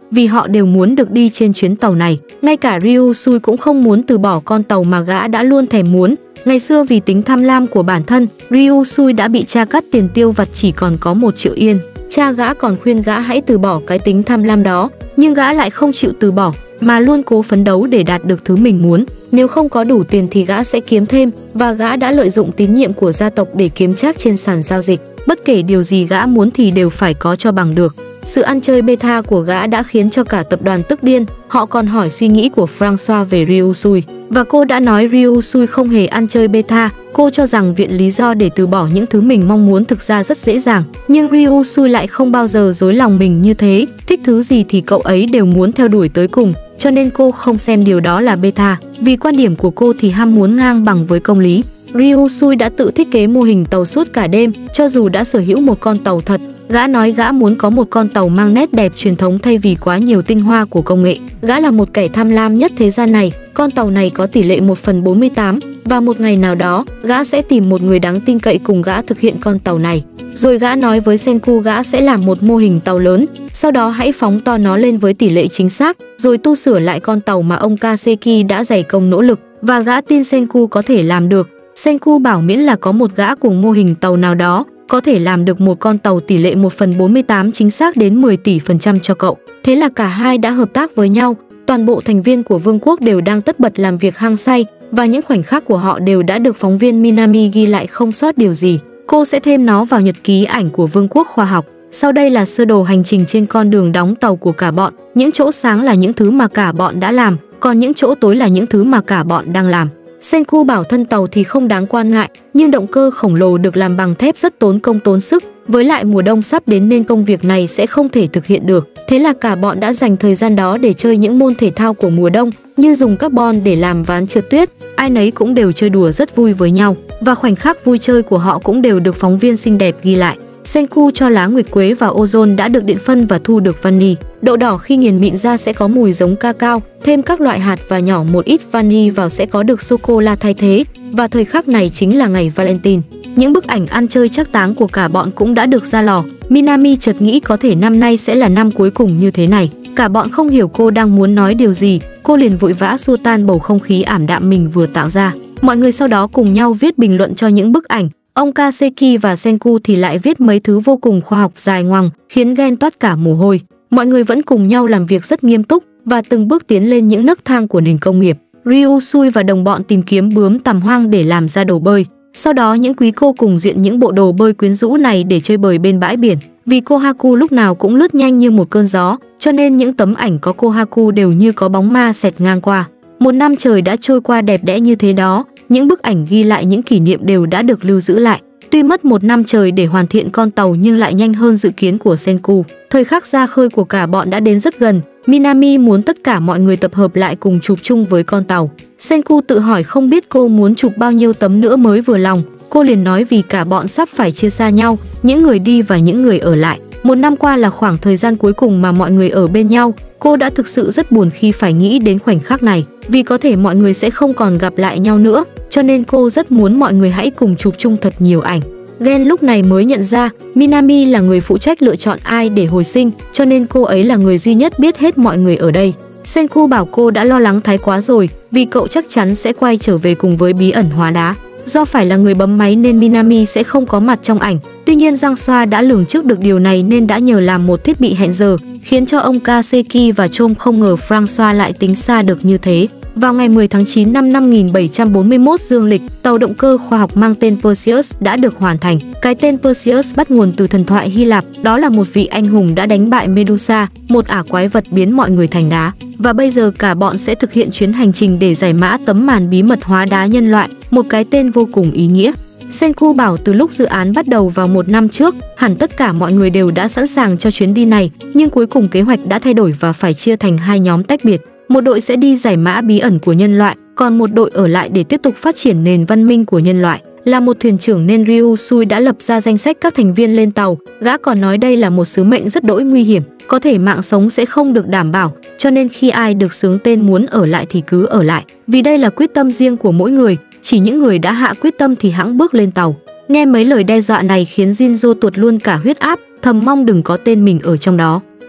Speaker 1: vì họ đều muốn được đi trên chuyến tàu này. Ngay cả Ryusui cũng không muốn từ bỏ con tàu mà gã đã luôn thèm muốn. Ngày xưa vì tính tham lam của bản thân, Ryusui đã bị cha cắt tiền tiêu vặt chỉ còn có một triệu yên. Cha gã còn khuyên gã hãy từ bỏ cái tính tham lam đó, nhưng gã lại không chịu từ bỏ, mà luôn cố phấn đấu để đạt được thứ mình muốn. Nếu không có đủ tiền thì gã sẽ kiếm thêm, và gã đã lợi dụng tín nhiệm của gia tộc để kiếm trác trên sàn giao dịch. Bất kể điều gì gã muốn thì đều phải có cho bằng được. Sự ăn chơi beta của gã đã khiến cho cả tập đoàn tức điên. Họ còn hỏi suy nghĩ của Francois về Ryusui, và cô đã nói Ryusui không hề ăn chơi beta. Cô cho rằng viện lý do để từ bỏ những thứ mình mong muốn thực ra rất dễ dàng, nhưng Ryusui lại không bao giờ dối lòng mình như thế. Thích thứ gì thì cậu ấy đều muốn theo đuổi tới cùng, cho nên cô không xem điều đó là beta. Vì quan điểm của cô thì ham muốn ngang bằng với công lý. Ryusui đã tự thiết kế mô hình tàu suốt cả đêm, cho dù đã sở hữu một con tàu thật. Gã nói gã muốn có một con tàu mang nét đẹp truyền thống thay vì quá nhiều tinh hoa của công nghệ. Gã là một kẻ tham lam nhất thế gian này. Con tàu này có tỷ lệ một phần bốn mươi tám, và một ngày nào đó, gã sẽ tìm một người đáng tin cậy cùng gã thực hiện con tàu này. Rồi gã nói với Senku gã sẽ làm một mô hình tàu lớn, sau đó hãy phóng to nó lên với tỷ lệ chính xác, rồi tu sửa lại con tàu mà ông Kaseki đã dày công nỗ lực, và gã tin Senku có thể làm được. Senku bảo miễn là có một gã cùng mô hình tàu nào đó có thể làm được một con tàu tỷ lệ một phần bốn mươi tám chính xác đến mười tỷ phần trăm cho cậu. Thế là cả hai đã hợp tác với nhau. Toàn bộ thành viên của vương quốc đều đang tất bật làm việc hăng say, và những khoảnh khắc của họ đều đã được phóng viên Minami ghi lại không sót điều gì. Cô sẽ thêm nó vào nhật ký ảnh của vương quốc khoa học. Sau đây là sơ đồ hành trình trên con đường đóng tàu của cả bọn. Những chỗ sáng là những thứ mà cả bọn đã làm, còn những chỗ tối là những thứ mà cả bọn đang làm. Senku bảo thân tàu thì không đáng quan ngại, nhưng động cơ khổng lồ được làm bằng thép rất tốn công tốn sức, với lại mùa đông sắp đến nên công việc này sẽ không thể thực hiện được. Thế là cả bọn đã dành thời gian đó để chơi những môn thể thao của mùa đông, như dùng carbon để làm ván trượt tuyết. Ai nấy cũng đều chơi đùa rất vui với nhau, và khoảnh khắc vui chơi của họ cũng đều được phóng viên xinh đẹp ghi lại. Senku cho lá nguyệt quế và ozone đã được điện phân và thu được vani. Đậu đỏ khi nghiền mịn ra sẽ có mùi giống cacao, thêm các loại hạt và nhỏ một ít vani vào sẽ có được sô-cô-la thay thế, và thời khắc này chính là ngày Valentine. Những bức ảnh ăn chơi trác táng của cả bọn cũng đã được ra lò. Minami chợt nghĩ có thể năm nay sẽ là năm cuối cùng như thế này. Cả bọn không hiểu cô đang muốn nói điều gì, cô liền vội vã xua tan bầu không khí ảm đạm mình vừa tạo ra. Mọi người sau đó cùng nhau viết bình luận cho những bức ảnh. Ông Kaseki và Senku thì lại viết mấy thứ vô cùng khoa học dài ngoằng, khiến ghen toát cả mồ hôi. Mọi người vẫn cùng nhau làm việc rất nghiêm túc và từng bước tiến lên những nấc thang của nền công nghiệp. Ryusui và đồng bọn tìm kiếm bướm tằm hoang để làm ra đồ bơi. Sau đó những quý cô cùng diện những bộ đồ bơi quyến rũ này để chơi bời bên bãi biển. Vì Kohaku lúc nào cũng lướt nhanh như một cơn gió, cho nên những tấm ảnh có Kohaku đều như có bóng ma xẹt ngang qua. Một năm trời đã trôi qua đẹp đẽ như thế đó, những bức ảnh ghi lại những kỷ niệm đều đã được lưu giữ lại. Tuy mất một năm trời để hoàn thiện con tàu nhưng lại nhanh hơn dự kiến của Senku. Thời khắc ra khơi của cả bọn đã đến rất gần. Minami muốn tất cả mọi người tập hợp lại cùng chụp chung với con tàu. Senku tự hỏi không biết cô muốn chụp bao nhiêu tấm nữa mới vừa lòng. Cô liền nói vì cả bọn sắp phải chia xa nhau, những người đi và những người ở lại. Một năm qua là khoảng thời gian cuối cùng mà mọi người ở bên nhau. Cô đã thực sự rất buồn khi phải nghĩ đến khoảnh khắc này, vì có thể mọi người sẽ không còn gặp lại nhau nữa, cho nên cô rất muốn mọi người hãy cùng chụp chung thật nhiều ảnh. Gen lúc này mới nhận ra Minami là người phụ trách lựa chọn ai để hồi sinh, cho nên cô ấy là người duy nhất biết hết mọi người ở đây. Senku bảo cô đã lo lắng thái quá rồi, vì cậu chắc chắn sẽ quay trở về cùng với bí ẩn hóa đá. Do phải là người bấm máy nên Minami sẽ không có mặt trong ảnh. Tuy nhiên Giang Xoa đã lường trước được điều này nên đã nhờ làm một thiết bị hẹn giờ, khiến cho ông Kaseki và Chom không ngờ Francois lại tính xa được như thế. Vào ngày mười tháng chín năm năm nghìn bảy trăm bốn mươi mốt dương lịch, tàu động cơ khoa học mang tên Perseus đã được hoàn thành. Cái tên Perseus bắt nguồn từ thần thoại Hy Lạp, đó là một vị anh hùng đã đánh bại Medusa, một ả quái vật biến mọi người thành đá. Và bây giờ cả bọn sẽ thực hiện chuyến hành trình để giải mã tấm màn bí mật hóa đá nhân loại, một cái tên vô cùng ý nghĩa. Senku bảo từ lúc dự án bắt đầu vào một năm trước, hẳn tất cả mọi người đều đã sẵn sàng cho chuyến đi này, nhưng cuối cùng kế hoạch đã thay đổi và phải chia thành hai nhóm tách biệt. Một đội sẽ đi giải mã bí ẩn của nhân loại, còn một đội ở lại để tiếp tục phát triển nền văn minh của nhân loại. Là một thuyền trưởng nên Ryusui đã lập ra danh sách các thành viên lên tàu. Gã còn nói đây là một sứ mệnh rất đỗi nguy hiểm, có thể mạng sống sẽ không được đảm bảo, cho nên khi ai được xướng tên muốn ở lại thì cứ ở lại, vì đây là quyết tâm riêng của mỗi người, chỉ những người đã hạ quyết tâm thì hãng bước lên tàu. Nghe mấy lời đe dọa này khiến Jinzo tuột luôn cả huyết áp, thầm mong đừng có tên mình ở trong đó.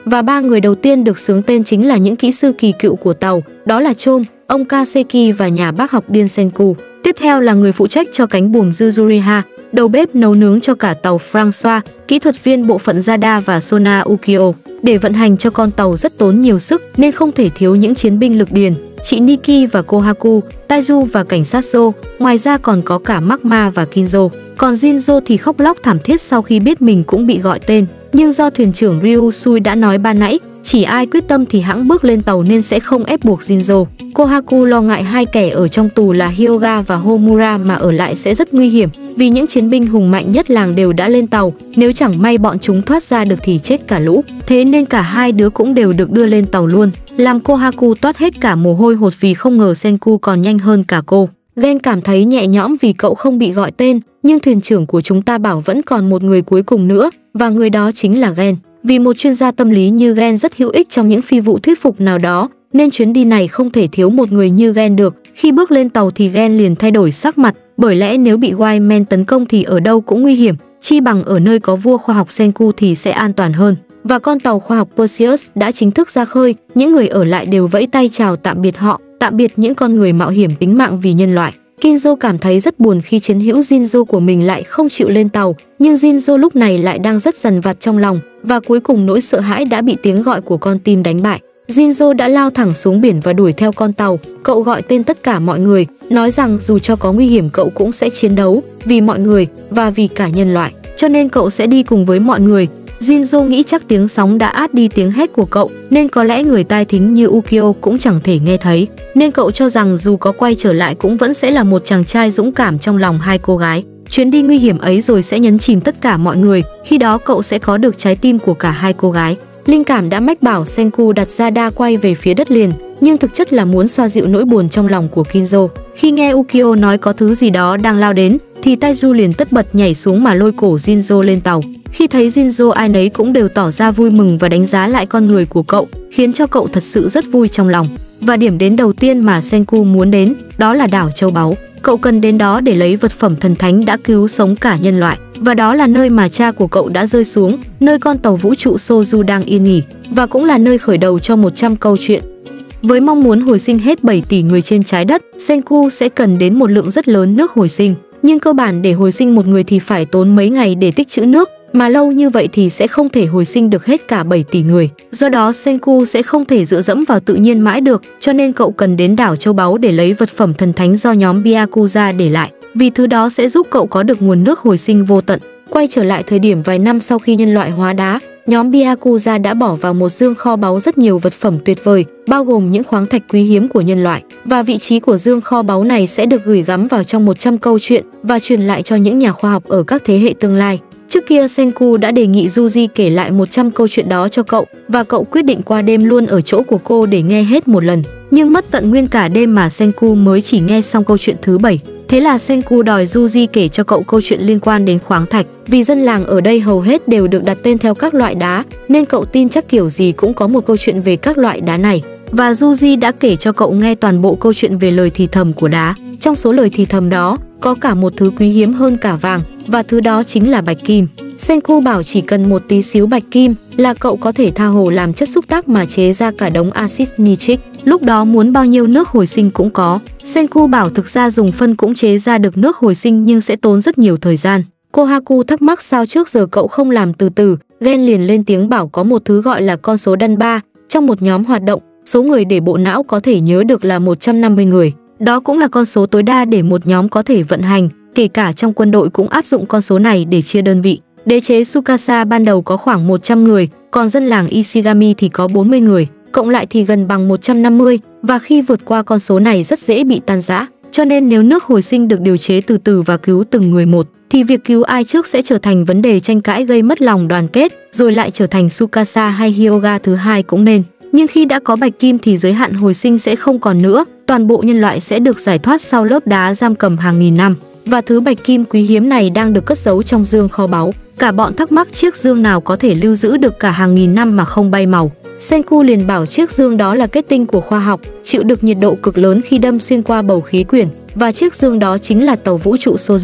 Speaker 1: và ba người đầu tiên được xướng tên chính là những kỹ sư kỳ cựu của tàu, đó là Chom, ông Kaseki và nhà bác học điên Senku. Tiếp theo là người phụ trách cho cánh buồm Yuzuriha, đầu bếp nấu nướng cho cả tàu François, kỹ thuật viên bộ phận radar và sonar Ukyo. Để vận hành cho con tàu rất tốn nhiều sức nên không thể thiếu những chiến binh lực điền, chị Niki và Kohaku, Taiju và cảnh sát So, ngoài ra còn có cả Magma và Kinzo. Còn Jinzo thì khóc lóc thảm thiết sau khi biết mình cũng bị gọi tên, nhưng do thuyền trưởng Ryusui đã nói ban nãy, chỉ ai quyết tâm thì hãng bước lên tàu nên sẽ không ép buộc Jinzo. Kohaku lo ngại hai kẻ ở trong tù là Hyoga và Homura mà ở lại sẽ rất nguy hiểm, vì những chiến binh hùng mạnh nhất làng đều đã lên tàu, nếu chẳng may bọn chúng thoát ra được thì chết cả lũ. Thế nên cả hai đứa cũng đều được đưa lên tàu luôn, làm Kohaku toát hết cả mồ hôi hột vì không ngờ Senku còn nhanh hơn cả cô. Gen cảm thấy nhẹ nhõm vì cậu không bị gọi tên, nhưng thuyền trưởng của chúng ta bảo vẫn còn một người cuối cùng nữa, và người đó chính là Gen. Vì một chuyên gia tâm lý như Gen rất hữu ích trong những phi vụ thuyết phục nào đó, nên chuyến đi này không thể thiếu một người như Gen được. Khi bước lên tàu thì Gen liền thay đổi sắc mặt, bởi lẽ nếu bị Wireman tấn công thì ở đâu cũng nguy hiểm, chi bằng ở nơi có vua khoa học Senku thì sẽ an toàn hơn. Và con tàu khoa học Perseus đã chính thức ra khơi, những người ở lại đều vẫy tay chào tạm biệt họ, tạm biệt những con người mạo hiểm tính mạng vì nhân loại. Kinzo cảm thấy rất buồn khi chiến hữu Jinzo của mình lại không chịu lên tàu, nhưng Jinzo lúc này lại đang rất dằn vặt trong lòng, và cuối cùng nỗi sợ hãi đã bị tiếng gọi của con tim đánh bại. Jinzo đã lao thẳng xuống biển và đuổi theo con tàu, cậu gọi tên tất cả mọi người, nói rằng dù cho có nguy hiểm cậu cũng sẽ chiến đấu, vì mọi người và vì cả nhân loại, cho nên cậu sẽ đi cùng với mọi người. Jinzo nghĩ chắc tiếng sóng đã át đi tiếng hét của cậu, nên có lẽ người tai thính như Ukyo cũng chẳng thể nghe thấy, nên cậu cho rằng dù có quay trở lại cũng vẫn sẽ là một chàng trai dũng cảm trong lòng hai cô gái. Chuyến đi nguy hiểm ấy rồi sẽ nhấn chìm tất cả mọi người, khi đó cậu sẽ có được trái tim của cả hai cô gái. Linh cảm đã mách bảo Senku đặt radar quay về phía đất liền, nhưng thực chất là muốn xoa dịu nỗi buồn trong lòng của Kinzo. Khi nghe Ukyo nói có thứ gì đó đang lao đến, thì Taiju liền tất bật nhảy xuống mà lôi cổ Jinzo lên tàu. Khi thấy Jinzo ai nấy cũng đều tỏ ra vui mừng và đánh giá lại con người của cậu, khiến cho cậu thật sự rất vui trong lòng. Và điểm đến đầu tiên mà Senku muốn đến, đó là đảo Châu Báu. Cậu cần đến đó để lấy vật phẩm thần thánh đã cứu sống cả nhân loại. Và đó là nơi mà cha của cậu đã rơi xuống, nơi con tàu vũ trụ Soju đang yên nghỉ, và cũng là nơi khởi đầu cho một trăm câu chuyện. Với mong muốn hồi sinh hết bảy tỷ người trên trái đất, Senku sẽ cần đến một lượng rất lớn nước hồi sinh. Nhưng cơ bản để hồi sinh một người thì phải tốn mấy ngày để tích trữ nước, mà lâu như vậy thì sẽ không thể hồi sinh được hết cả bảy tỷ người. Do đó Senku sẽ không thể dựa dẫm vào tự nhiên mãi được, cho nên cậu cần đến đảo Châu Báu để lấy vật phẩm thần thánh do nhóm Byakuza để lại, vì thứ đó sẽ giúp cậu có được nguồn nước hồi sinh vô tận. Quay trở lại thời điểm vài năm sau khi nhân loại hóa đá, nhóm Byakuza đã bỏ vào một dương kho báu rất nhiều vật phẩm tuyệt vời, bao gồm những khoáng thạch quý hiếm của nhân loại, và vị trí của dương kho báu này sẽ được gửi gắm vào trong một trăm câu chuyện và truyền lại cho những nhà khoa học ở các thế hệ tương lai. Trước kia Senku đã đề nghị Yuji kể lại một trăm câu chuyện đó cho cậu, và cậu quyết định qua đêm luôn ở chỗ của cô để nghe hết một lần. Nhưng mất tận nguyên cả đêm mà Senku mới chỉ nghe xong câu chuyện thứ bảy. Thế là Senku đòi Yuji kể cho cậu câu chuyện liên quan đến khoáng thạch. Vì dân làng ở đây hầu hết đều được đặt tên theo các loại đá, nên cậu tin chắc kiểu gì cũng có một câu chuyện về các loại đá này. Và Yuji đã kể cho cậu nghe toàn bộ câu chuyện về lời thì thầm của đá. Trong số lời thì thầm đó, có cả một thứ quý hiếm hơn cả vàng, và thứ đó chính là bạch kim. Senku bảo chỉ cần một tí xíu bạch kim là cậu có thể tha hồ làm chất xúc tác mà chế ra cả đống axit nitric. Lúc đó muốn bao nhiêu nước hồi sinh cũng có. Senku bảo thực ra dùng phân cũng chế ra được nước hồi sinh nhưng sẽ tốn rất nhiều thời gian. Kohaku thắc mắc sao trước giờ cậu không làm từ từ. Gen liền lên tiếng bảo có một thứ gọi là con số đan ba. Trong một nhóm hoạt động, số người để bộ não có thể nhớ được là một trăm năm mươi người. Đó cũng là con số tối đa để một nhóm có thể vận hành. Kể cả trong quân đội cũng áp dụng con số này để chia đơn vị. Đế chế Tsukasa ban đầu có khoảng một trăm người, còn dân làng Ishigami thì có bốn mươi người, cộng lại thì gần bằng một trăm năm mươi, và khi vượt qua con số này rất dễ bị tan rã. Cho nên nếu nước hồi sinh được điều chế từ từ và cứu từng người một, thì việc cứu ai trước sẽ trở thành vấn đề tranh cãi gây mất lòng đoàn kết, rồi lại trở thành Tsukasa hay Hyoga thứ hai cũng nên. Nhưng khi đã có bạch kim thì giới hạn hồi sinh sẽ không còn nữa, toàn bộ nhân loại sẽ được giải thoát sau lớp đá giam cầm hàng nghìn năm. Và thứ bạch kim quý hiếm này đang được cất giấu trong dương kho báu. Cả bọn thắc mắc chiếc dương nào có thể lưu giữ được cả hàng nghìn năm mà không bay màu. Senku liền bảo chiếc dương đó là kết tinh của khoa học, chịu được nhiệt độ cực lớn khi đâm xuyên qua bầu khí quyển, và chiếc dương đó chính là tàu vũ trụ Soju.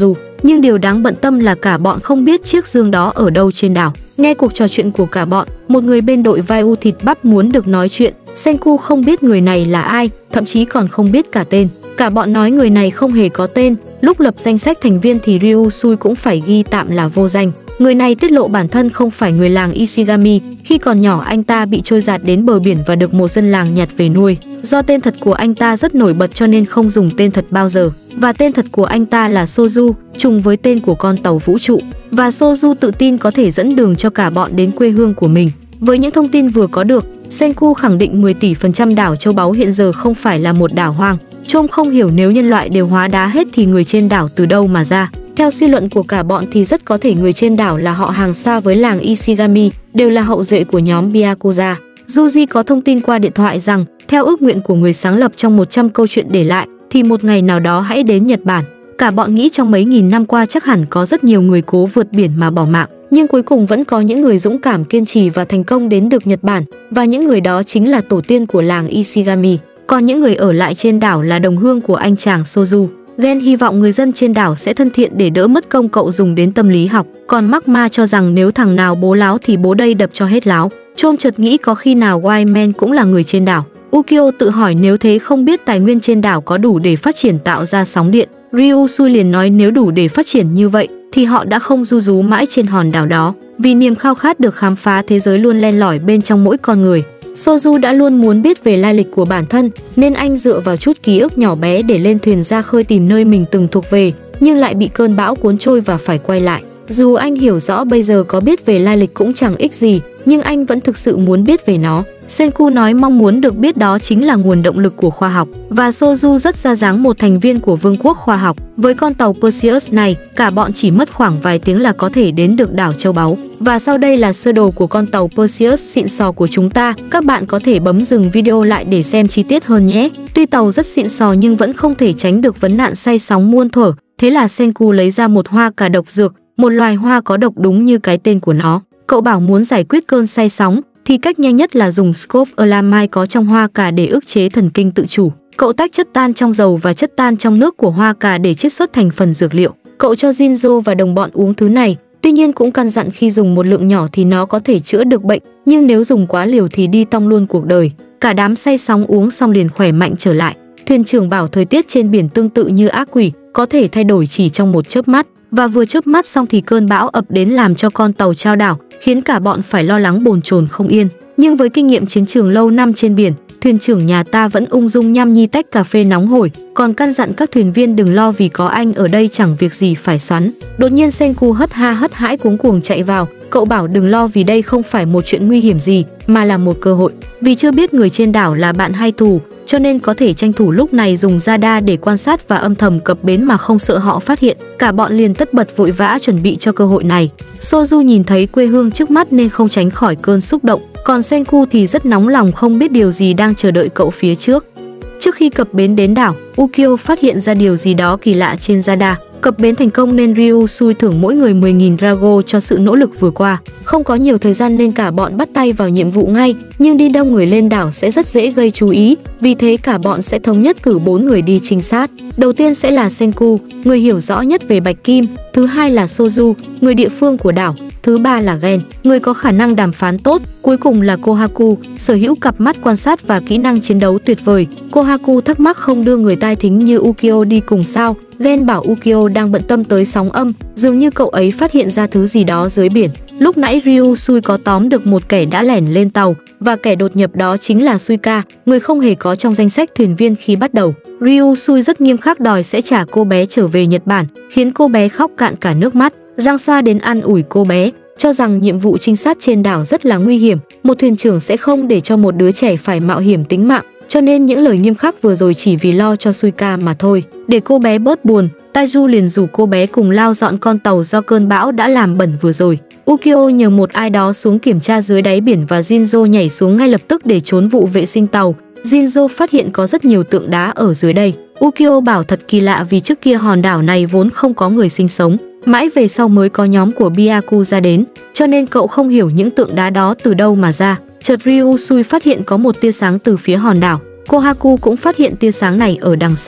Speaker 1: nhưng điều đáng bận tâm là cả bọn không biết chiếc dương đó ở đâu trên đảo. Nghe cuộc trò chuyện của cả bọn, một người bên đội vai u thịt bắp muốn được nói chuyện. Senku không biết người này là ai, thậm chí còn không biết cả tên. Cả bọn nói người này không hề có tên. Lúc lập danh sách thành viên thì Ryusui cũng phải ghi tạm là vô danh. Người này tiết lộ bản thân không phải người làng Ishigami. Khi còn nhỏ anh ta bị trôi dạt đến bờ biển và được một dân làng nhặt về nuôi. Do tên thật của anh ta rất nổi bật cho nên không dùng tên thật bao giờ. Và tên thật của anh ta là Soju, trùng với tên của con tàu vũ trụ. Và Soju tự tin có thể dẫn đường cho cả bọn đến quê hương của mình. Với những thông tin vừa có được, Senku khẳng định mười tỷ phần trăm đảo châu báu hiện giờ không phải là một đảo hoang. Trôm không hiểu nếu nhân loại đều hóa đá hết thì người trên đảo từ đâu mà ra. Theo suy luận của cả bọn thì rất có thể người trên đảo là họ hàng xa với làng Ishigami, đều là hậu duệ của nhóm Byakuza. Yuji có thông tin qua điện thoại rằng, theo ước nguyện của người sáng lập trong một trăm câu chuyện để lại, thì một ngày nào đó hãy đến Nhật Bản. Cả bọn nghĩ trong mấy nghìn năm qua chắc hẳn có rất nhiều người cố vượt biển mà bỏ mạng, nhưng cuối cùng vẫn có những người dũng cảm kiên trì và thành công đến được Nhật Bản, và những người đó chính là tổ tiên của làng Ishigami. Còn những người ở lại trên đảo là đồng hương của anh chàng Soju. Gen hy vọng người dân trên đảo sẽ thân thiện để đỡ mất công cậu dùng đến tâm lý học. Còn Magma cho rằng nếu thằng nào bố láo thì bố đây đập cho hết láo. Trôm chợt nghĩ có khi nào Wildman cũng là người trên đảo. Ukyo tự hỏi nếu thế không biết tài nguyên trên đảo có đủ để phát triển tạo ra sóng điện. Ryusui liền nói nếu đủ để phát triển như vậy thì họ đã không ru rú mãi trên hòn đảo đó. Vì niềm khao khát được khám phá thế giới luôn len lỏi bên trong mỗi con người. Soju đã luôn muốn biết về lai lịch của bản thân nên anh dựa vào chút ký ức nhỏ bé để lên thuyền ra khơi tìm nơi mình từng thuộc về, nhưng lại bị cơn bão cuốn trôi và phải quay lại. Dù anh hiểu rõ bây giờ có biết về lai lịch cũng chẳng ích gì, nhưng anh vẫn thực sự muốn biết về nó. Senku nói mong muốn được biết đó chính là nguồn động lực của khoa học, và Soju rất ra dáng một thành viên của vương quốc khoa học. Với con tàu Perseus này, cả bọn chỉ mất khoảng vài tiếng là có thể đến được đảo châu báu. Và sau đây là sơ đồ của con tàu Perseus xịn sò của chúng ta. Các bạn có thể bấm dừng video lại để xem chi tiết hơn nhé. Tuy tàu rất xịn sò nhưng vẫn không thể tránh được vấn nạn say sóng muôn thuở. Thế là Senku lấy ra một hoa cà độc dược, một loài hoa có độc đúng như cái tên của nó. Cậu bảo muốn giải quyết cơn say sóng thì cách nhanh nhất là dùng scopolamide có trong hoa cà để ức chế thần kinh tự chủ. Cậu tách chất tan trong dầu và chất tan trong nước của hoa cà để chiết xuất thành phần dược liệu. Cậu cho Jinzo và đồng bọn uống thứ này, tuy nhiên cũng căn dặn khi dùng một lượng nhỏ thì nó có thể chữa được bệnh, nhưng nếu dùng quá liều thì đi tong luôn cuộc đời. Cả đám say sóng uống xong liền khỏe mạnh trở lại. Thuyền trưởng bảo thời tiết trên biển tương tự như ác quỷ, có thể thay đổi chỉ trong một chớp mắt. Và vừa chớp mắt xong thì cơn bão ập đến làm cho con tàu chao đảo, khiến cả bọn phải lo lắng bồn chồn không yên. Nhưng với kinh nghiệm chiến trường lâu năm trên biển, thuyền trưởng nhà ta vẫn ung dung nhâm nhi tách cà phê nóng hổi, còn căn dặn các thuyền viên đừng lo vì có anh ở đây chẳng việc gì phải xoắn. Đột nhiên Senku hất ha hất hãi cuống cuồng chạy vào, cậu bảo đừng lo vì đây không phải một chuyện nguy hiểm gì, mà là một cơ hội. Vì chưa biết người trên đảo là bạn hay thù, cho nên có thể tranh thủ lúc này dùng radar để quan sát và âm thầm cập bến mà không sợ họ phát hiện. Cả bọn liền tất bật vội vã chuẩn bị cho cơ hội này. Soju nhìn thấy quê hương trước mắt nên không tránh khỏi cơn xúc động, còn Senku thì rất nóng lòng không biết điều gì đang chờ đợi cậu phía trước. Trước khi cập bến đến đảo, Ukyo phát hiện ra điều gì đó kỳ lạ trên radar. Cập bến thành công nên Ryusui thưởng mỗi người mười nghìn Drago cho sự nỗ lực vừa qua. Không có nhiều thời gian nên cả bọn bắt tay vào nhiệm vụ ngay, nhưng đi đông người lên đảo sẽ rất dễ gây chú ý, vì thế cả bọn sẽ thống nhất cử bốn người đi trinh sát. Đầu tiên sẽ là Senku, người hiểu rõ nhất về Bạch Kim, thứ hai là Soju, người địa phương của đảo, thứ ba là Gen, người có khả năng đàm phán tốt, cuối cùng là Kohaku, sở hữu cặp mắt quan sát và kỹ năng chiến đấu tuyệt vời. Kohaku thắc mắc không đưa người tai thính như Ukyo đi cùng sao. Gen bảo Ukyo đang bận tâm tới sóng âm, dường như cậu ấy phát hiện ra thứ gì đó dưới biển. Lúc nãy Ryusui có tóm được một kẻ đã lẻn lên tàu, và kẻ đột nhập đó chính là Suika, người không hề có trong danh sách thuyền viên khi bắt đầu. Ryusui rất nghiêm khắc đòi sẽ trả cô bé trở về Nhật Bản, khiến cô bé khóc cạn cả nước mắt. Giang Xoa đến an ủi cô bé, cho rằng nhiệm vụ trinh sát trên đảo rất là nguy hiểm, một thuyền trưởng sẽ không để cho một đứa trẻ phải mạo hiểm tính mạng, cho nên những lời nghiêm khắc vừa rồi chỉ vì lo cho Suika mà thôi. Để cô bé bớt buồn, Taiju liền rủ cô bé cùng lau dọn con tàu do cơn bão đã làm bẩn vừa rồi. Ukyo nhờ một ai đó xuống kiểm tra dưới đáy biển và Jinzo nhảy xuống ngay lập tức để trốn vụ vệ sinh tàu. Jinzo phát hiện có rất nhiều tượng đá ở dưới đây. Ukyo bảo thật kỳ lạ vì trước kia hòn đảo này vốn không có người sinh sống. Mãi về sau mới có nhóm của Byakuza đến, cho nên cậu không hiểu những tượng đá đó từ đâu mà ra. Chợt Ryusui phát hiện có một tia sáng từ phía hòn đảo. Kohaku cũng phát hiện tia sáng này ở đằng xa.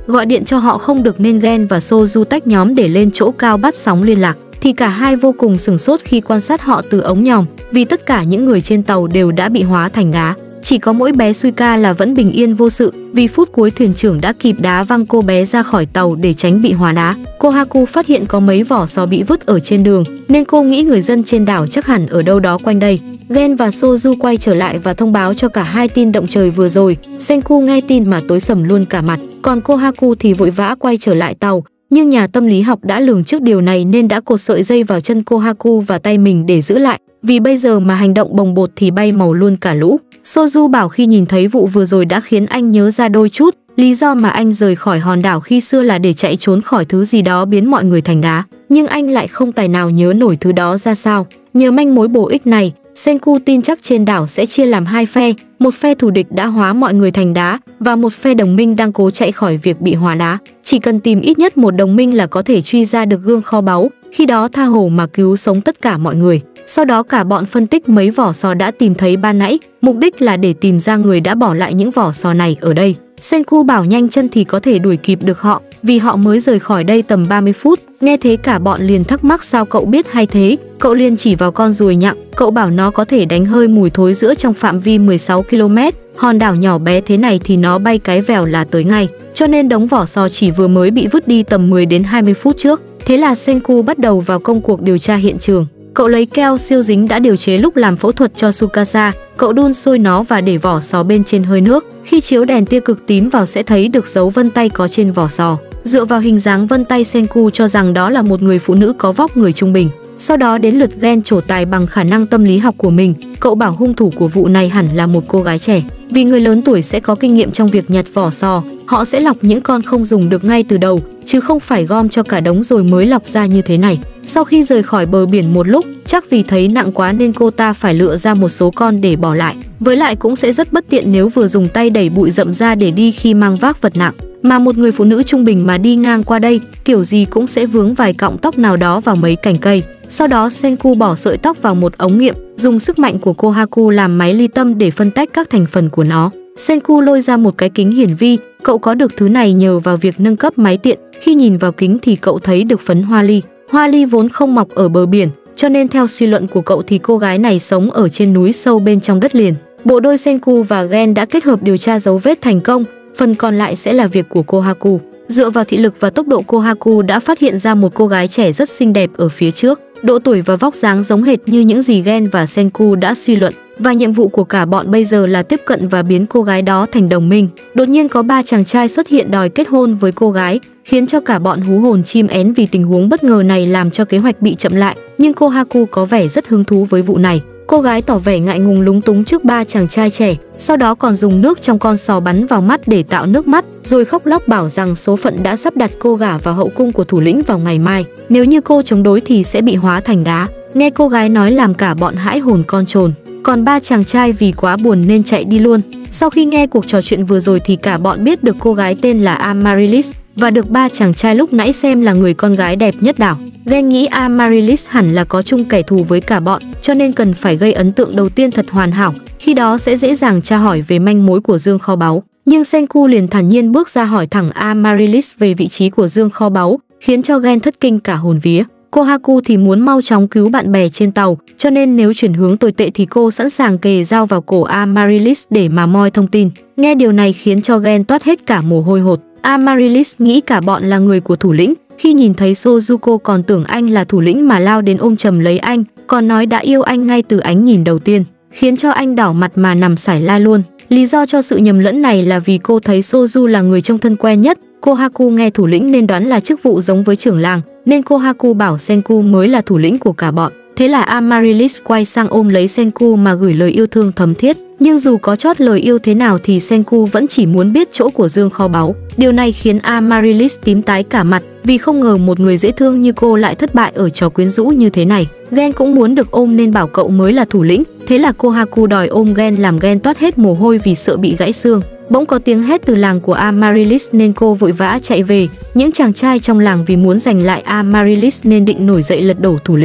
Speaker 1: gọi điện cho họ không được nên Gen và Soju tách nhóm để lên chỗ cao bắt sóng liên lạc. Thì cả hai vô cùng sửng sốt khi quan sát họ từ ống nhòm, vì tất cả những người trên tàu đều đã bị hóa thành đá. Chỉ có mỗi bé Suika là vẫn bình yên vô sự, vì phút cuối thuyền trưởng đã kịp đá văng cô bé ra khỏi tàu để tránh bị hóa đá. Kohaku phát hiện có mấy vỏ sò bị vứt ở trên đường, nên cô nghĩ người dân trên đảo chắc hẳn ở đâu đó quanh đây. Gen và Soju quay trở lại và thông báo cho cả hai tin động trời vừa rồi. Senku nghe tin mà tối sầm luôn cả mặt, còn Kohaku thì vội vã quay trở lại tàu. Nhưng nhà tâm lý học đã lường trước điều này nên đã cột sợi dây vào chân Kohaku và tay mình để giữ lại, vì bây giờ mà hành động bồng bột thì bay màu luôn cả lũ. Soju bảo khi nhìn thấy vụ vừa rồi đã khiến anh nhớ ra đôi chút, lý do mà anh rời khỏi hòn đảo khi xưa là để chạy trốn khỏi thứ gì đó biến mọi người thành đá, nhưng anh lại không tài nào nhớ nổi thứ đó ra sao. Nhờ manh mối bổ ích này, Senku tin chắc trên đảo sẽ chia làm hai phe, một phe thù địch đã hóa mọi người thành đá và một phe đồng minh đang cố chạy khỏi việc bị hóa đá. Chỉ cần tìm ít nhất một đồng minh là có thể truy ra được gương kho báu, khi đó tha hồ mà cứu sống tất cả mọi người. Sau đó cả bọn phân tích mấy vỏ sò đã tìm thấy ban nãy, mục đích là để tìm ra người đã bỏ lại những vỏ sò này ở đây. Senku bảo nhanh chân thì có thể đuổi kịp được họ, vì họ mới rời khỏi đây tầm ba mươi phút. Nghe thế cả bọn liền thắc mắc sao cậu biết hay thế. Cậu liền chỉ vào con ruồi nhặng, cậu bảo nó có thể đánh hơi mùi thối giữa trong phạm vi mười sáu ki lô mét. Hòn đảo nhỏ bé thế này thì nó bay cái vèo là tới ngay, cho nên đống vỏ sò chỉ vừa mới bị vứt đi tầm mười đến hai mươi phút trước. Thế là Senku bắt đầu vào công cuộc điều tra hiện trường. Cậu lấy keo siêu dính đã điều chế lúc làm phẫu thuật cho Tsukasa, cậu đun sôi nó và để vỏ sò bên trên hơi nước. Khi chiếu đèn tia cực tím vào sẽ thấy được dấu vân tay có trên vỏ sò. Dựa vào hình dáng vân tay, Senku cho rằng đó là một người phụ nữ có vóc người trung bình. Sau đó đến lượt Gen trổ tài bằng khả năng tâm lý học của mình. Cậu bảo hung thủ của vụ này hẳn là một cô gái trẻ, vì người lớn tuổi sẽ có kinh nghiệm trong việc nhặt vỏ sò. Họ sẽ lọc những con không dùng được ngay từ đầu, chứ không phải gom cho cả đống rồi mới lọc ra như thế này. Sau khi rời khỏi bờ biển một lúc, chắc vì thấy nặng quá nên cô ta phải lựa ra một số con để bỏ lại. Với lại cũng sẽ rất bất tiện nếu vừa dùng tay đẩy bụi rậm ra để đi khi mang vác vật nặng. Mà một người phụ nữ trung bình mà đi ngang qua đây, kiểu gì cũng sẽ vướng vài cọng tóc nào đó vào mấy cành cây. Sau đó Senku bỏ sợi tóc vào một ống nghiệm, dùng sức mạnh của Kohaku làm máy ly tâm để phân tách các thành phần của nó. Senku lôi ra một cái kính hiển vi, cậu có được thứ này nhờ vào việc nâng cấp máy tiện. Khi nhìn vào kính thì cậu thấy được phấn hoa ly. Hoa ly vốn không mọc ở bờ biển, cho nên theo suy luận của cậu thì cô gái này sống ở trên núi sâu bên trong đất liền. Bộ đôi Senku và Gen đã kết hợp điều tra dấu vết thành công, phần còn lại sẽ là việc của Kohaku. Dựa vào thị lực và tốc độ, Kohaku đã phát hiện ra một cô gái trẻ rất xinh đẹp ở phía trước. Độ tuổi và vóc dáng giống hệt như những gì Gen và Senku đã suy luận, và nhiệm vụ của cả bọn bây giờ là tiếp cận và biến cô gái đó thành đồng minh. Đột nhiên có ba chàng trai xuất hiện đòi kết hôn với cô gái, khiến cho cả bọn hú hồn chim én vì tình huống bất ngờ này làm cho kế hoạch bị chậm lại. Nhưng Kohaku có vẻ rất hứng thú với vụ này. Cô gái tỏ vẻ ngại ngùng lúng túng trước ba chàng trai trẻ, sau đó còn dùng nước trong con sò bắn vào mắt để tạo nước mắt, rồi khóc lóc bảo rằng số phận đã sắp đặt cô gả vào hậu cung của thủ lĩnh vào ngày mai. Nếu như cô chống đối thì sẽ bị hóa thành đá. Nghe cô gái nói làm cả bọn hãi hồn con trồn. Còn ba chàng trai vì quá buồn nên chạy đi luôn. Sau khi nghe cuộc trò chuyện vừa rồi thì cả bọn biết được cô gái tên là Amaryllis và được ba chàng trai lúc nãy xem là người con gái đẹp nhất đảo. Gen nghĩ Amaryllis hẳn là có chung kẻ thù với cả bọn, cho nên cần phải gây ấn tượng đầu tiên thật hoàn hảo, khi đó sẽ dễ dàng tra hỏi về manh mối của dương kho báu. Nhưng Senku liền thản nhiên bước ra hỏi thẳng Amaryllis về vị trí của dương kho báu, khiến cho Gen thất kinh cả hồn vía. Kohaku thì muốn mau chóng cứu bạn bè trên tàu, cho nên nếu chuyển hướng tồi tệ thì cô sẵn sàng kề dao vào cổ Amaryllis để mà moi thông tin. Nghe điều này khiến cho Gen toát hết cả mồ hôi hột. Amaryllis nghĩ cả bọn là người của thủ lĩnh. Khi nhìn thấy Sojuko còn tưởng anh là thủ lĩnh mà lao đến ôm chầm lấy anh, còn nói đã yêu anh ngay từ ánh nhìn đầu tiên, khiến cho anh đảo mặt mà nằm sải lai luôn. Lý do cho sự nhầm lẫn này là vì cô thấy Soju là người trông thân quen nhất. Kohaku nghe thủ lĩnh nên đoán là chức vụ giống với trưởng làng, nên Kohaku bảo Senku mới là thủ lĩnh của cả bọn. Thế là Amaryllis quay sang ôm lấy Senku mà gửi lời yêu thương thấm thiết. Nhưng dù có chót lời yêu thế nào thì Senku vẫn chỉ muốn biết chỗ của dương kho báu. Điều này khiến Amaryllis tím tái cả mặt, vì không ngờ một người dễ thương như cô lại thất bại ở trò quyến rũ như thế này. Gen cũng muốn được ôm nên bảo cậu mới là thủ lĩnh. Thế là Kohaku đòi ôm Gen làm Gen toát hết mồ hôi vì sợ bị gãy xương. Bỗng có tiếng hét từ làng của Amaryllis nên cô vội vã chạy về. Những chàng trai trong làng vì muốn giành lại Amaryllis nên định nổi dậy lật đổ thủ lĩnh.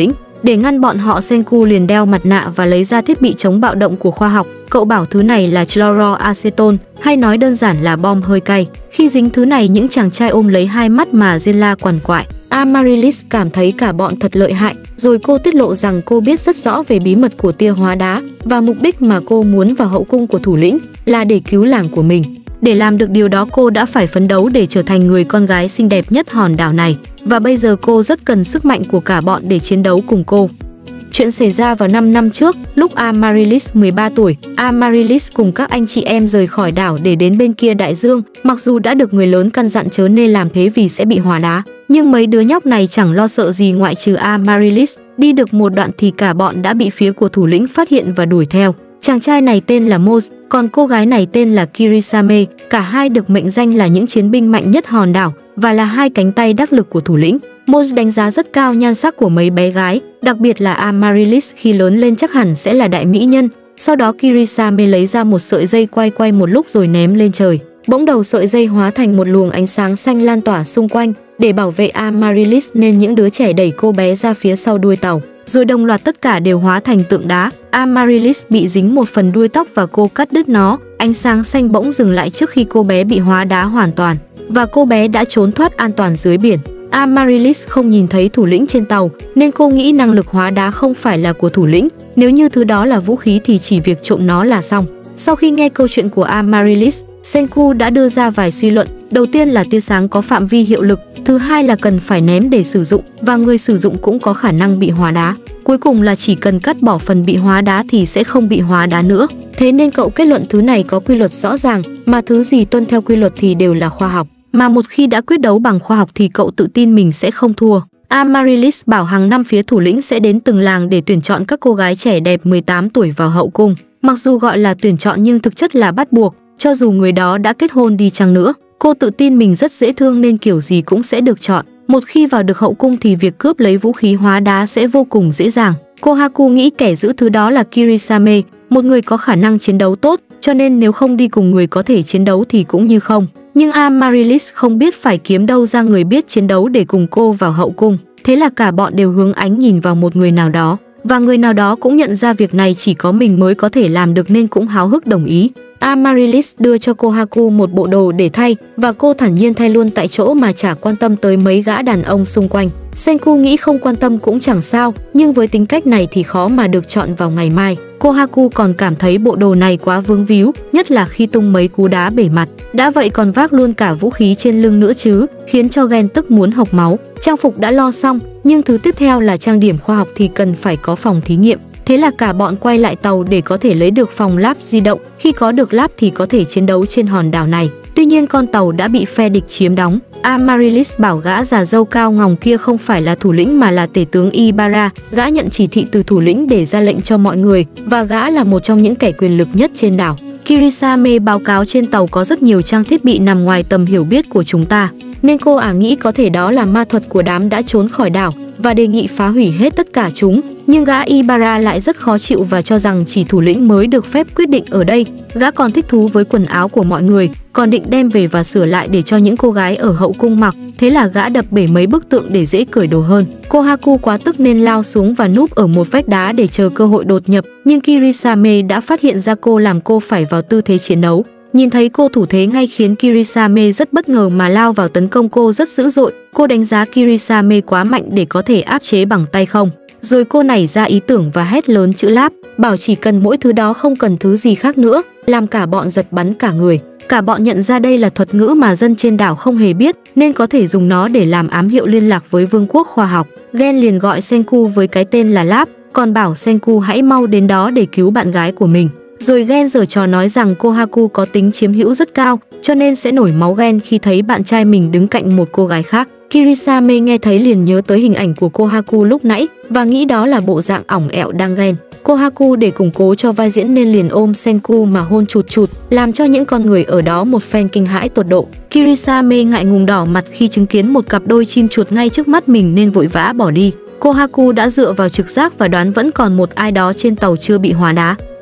Speaker 1: Để ngăn bọn họ, Senku liền đeo mặt nạ và lấy ra thiết bị chống bạo động của khoa học. Cậu bảo thứ này là chloroacetone, hay nói đơn giản là bom hơi cay. Khi dính thứ này, những chàng trai ôm lấy hai mắt mà rên la quằn quại. Amaryllis cảm thấy cả bọn thật lợi hại, rồi cô tiết lộ rằng cô biết rất rõ về bí mật của tia hóa đá và mục đích mà cô muốn vào hậu cung của thủ lĩnh là để cứu làng của mình. Để làm được điều đó, cô đã phải phấn đấu để trở thành người con gái xinh đẹp nhất hòn đảo này, và bây giờ cô rất cần sức mạnh của cả bọn để chiến đấu cùng cô. Chuyện xảy ra vào năm năm trước, lúc Amaryllis mười ba tuổi. Amaryllis cùng các anh chị em rời khỏi đảo để đến bên kia đại dương. Mặc dù đã được người lớn căn dặn chớ nên làm thế vì sẽ bị hóa đá, nhưng mấy đứa nhóc này chẳng lo sợ gì ngoại trừ Amaryllis. Đi được một đoạn thì cả bọn đã bị phía của thủ lĩnh phát hiện và đuổi theo. Chàng trai này tên là Mose, còn cô gái này tên là Kirisame. Cả hai được mệnh danh là những chiến binh mạnh nhất hòn đảo và là hai cánh tay đắc lực của thủ lĩnh. Mose đánh giá rất cao nhan sắc của mấy bé gái, đặc biệt là Amaryllis khi lớn lên chắc hẳn sẽ là đại mỹ nhân. Sau đó Kirisame lấy ra một sợi dây quay quay một lúc rồi ném lên trời. Bỗng đầu sợi dây hóa thành một luồng ánh sáng xanh lan tỏa xung quanh. Để bảo vệ Amaryllis nên những đứa trẻ đẩy cô bé ra phía sau đuôi tàu, rồi đồng loạt tất cả đều hóa thành tượng đá. Amaryllis bị dính một phần đuôi tóc và cô cắt đứt nó. Ánh sáng xanh bỗng dừng lại trước khi cô bé bị hóa đá hoàn toàn, và cô bé đã trốn thoát an toàn dưới biển. Amaryllis không nhìn thấy thủ lĩnh trên tàu nên cô nghĩ năng lực hóa đá không phải là của thủ lĩnh. Nếu như thứ đó là vũ khí thì chỉ việc trộm nó là xong. Sau khi nghe câu chuyện của Amaryllis, Senku đã đưa ra vài suy luận. Đầu tiên là tia sáng có phạm vi hiệu lực, thứ hai là cần phải ném để sử dụng và người sử dụng cũng có khả năng bị hóa đá. Cuối cùng là chỉ cần cắt bỏ phần bị hóa đá thì sẽ không bị hóa đá nữa. Thế nên cậu kết luận thứ này có quy luật rõ ràng, mà thứ gì tuân theo quy luật thì đều là khoa học. Mà một khi đã quyết đấu bằng khoa học thì cậu tự tin mình sẽ không thua. Amaryllis bảo hàng năm phía thủ lĩnh sẽ đến từng làng để tuyển chọn các cô gái trẻ đẹp mười tám tuổi vào hậu cung. Mặc dù gọi là tuyển chọn nhưng thực chất là bắt buộc, cho dù người đó đã kết hôn đi chăng nữa. Cô tự tin mình rất dễ thương nên kiểu gì cũng sẽ được chọn. Một khi vào được hậu cung thì việc cướp lấy vũ khí hóa đá sẽ vô cùng dễ dàng. Kohaku nghĩ kẻ giữ thứ đó là Kirisame, một người có khả năng chiến đấu tốt, cho nên nếu không đi cùng người có thể chiến đấu thì cũng như không. Nhưng Amaryllis không biết phải kiếm đâu ra người biết chiến đấu để cùng cô vào hậu cung. Thế là cả bọn đều hướng ánh nhìn vào một người nào đó, và người nào đó cũng nhận ra việc này chỉ có mình mới có thể làm được nên cũng háo hức đồng ý. Amaryllis đưa cho Kohaku một bộ đồ để thay và cô thản nhiên thay luôn tại chỗ mà chả quan tâm tới mấy gã đàn ông xung quanh. Senku nghĩ không quan tâm cũng chẳng sao, nhưng với tính cách này thì khó mà được chọn vào ngày mai. Kohaku còn cảm thấy bộ đồ này quá vướng víu, nhất là khi tung mấy cú đá bể mặt. Đã vậy còn vác luôn cả vũ khí trên lưng nữa chứ, khiến cho ghen tức muốn hộc máu. Trang phục đã lo xong, nhưng thứ tiếp theo là trang điểm khoa học thì cần phải có phòng thí nghiệm. Thế là cả bọn quay lại tàu để có thể lấy được phòng lab di động. Khi có được lab thì có thể chiến đấu trên hòn đảo này. Tuy nhiên con tàu đã bị phe địch chiếm đóng. Amaryllis bảo gã già râu cao ngòng kia không phải là thủ lĩnh mà là tể tướng Ibara. Gã nhận chỉ thị từ thủ lĩnh để ra lệnh cho mọi người, và gã là một trong những kẻ quyền lực nhất trên đảo. Kirisame báo cáo trên tàu có rất nhiều trang thiết bị nằm ngoài tầm hiểu biết của chúng ta, nên cô ả nghĩ có thể đó là ma thuật của đám đã trốn khỏi đảo và đề nghị phá hủy hết tất cả chúng. Nhưng gã Ibara lại rất khó chịu và cho rằng chỉ thủ lĩnh mới được phép quyết định ở đây. Gã còn thích thú với quần áo của mọi người, còn định đem về và sửa lại để cho những cô gái ở hậu cung mặc. Thế là gã đập bể mấy bức tượng để dễ cởi đồ hơn. Kohaku quá tức nên lao xuống và núp ở một vách đá để chờ cơ hội đột nhập. Nhưng Kirisame đã phát hiện ra cô, làm cô phải vào tư thế chiến đấu. Nhìn thấy cô thủ thế ngay khiến Kirisame rất bất ngờ mà lao vào tấn công cô rất dữ dội. Cô đánh giá Kirisame quá mạnh để có thể áp chế bằng tay không. Rồi cô nảy ra ý tưởng và hét lớn chữ láp, bảo chỉ cần mỗi thứ đó không cần thứ gì khác nữa, làm cả bọn giật bắn cả người. Cả bọn nhận ra đây là thuật ngữ mà dân trên đảo không hề biết, nên có thể dùng nó để làm ám hiệu liên lạc với vương quốc khoa học. Gen liền gọi Senku với cái tên là láp, còn bảo Senku hãy mau đến đó để cứu bạn gái của mình. Rồi Gen giở trò nói rằng Kohaku có tính chiếm hữu rất cao, cho nên sẽ nổi máu ghen khi thấy bạn trai mình đứng cạnh một cô gái khác. Kirisame nghe thấy liền nhớ tới hình ảnh của Kohaku lúc nãy và nghĩ đó là bộ dạng ỏng ẹo đang ghen. Kohaku để củng cố cho vai diễn nên liền ôm Senku mà hôn chụt chụt, làm cho những con người ở đó một phen kinh hãi tột độ. Kirisame ngại ngùng đỏ mặt khi chứng kiến một cặp đôi chim chuột ngay trước mắt mình nên vội vã bỏ đi. Kohaku đã dựa vào trực giác và đoán vẫn còn một ai đó trên tàu chưa bị hóa đá.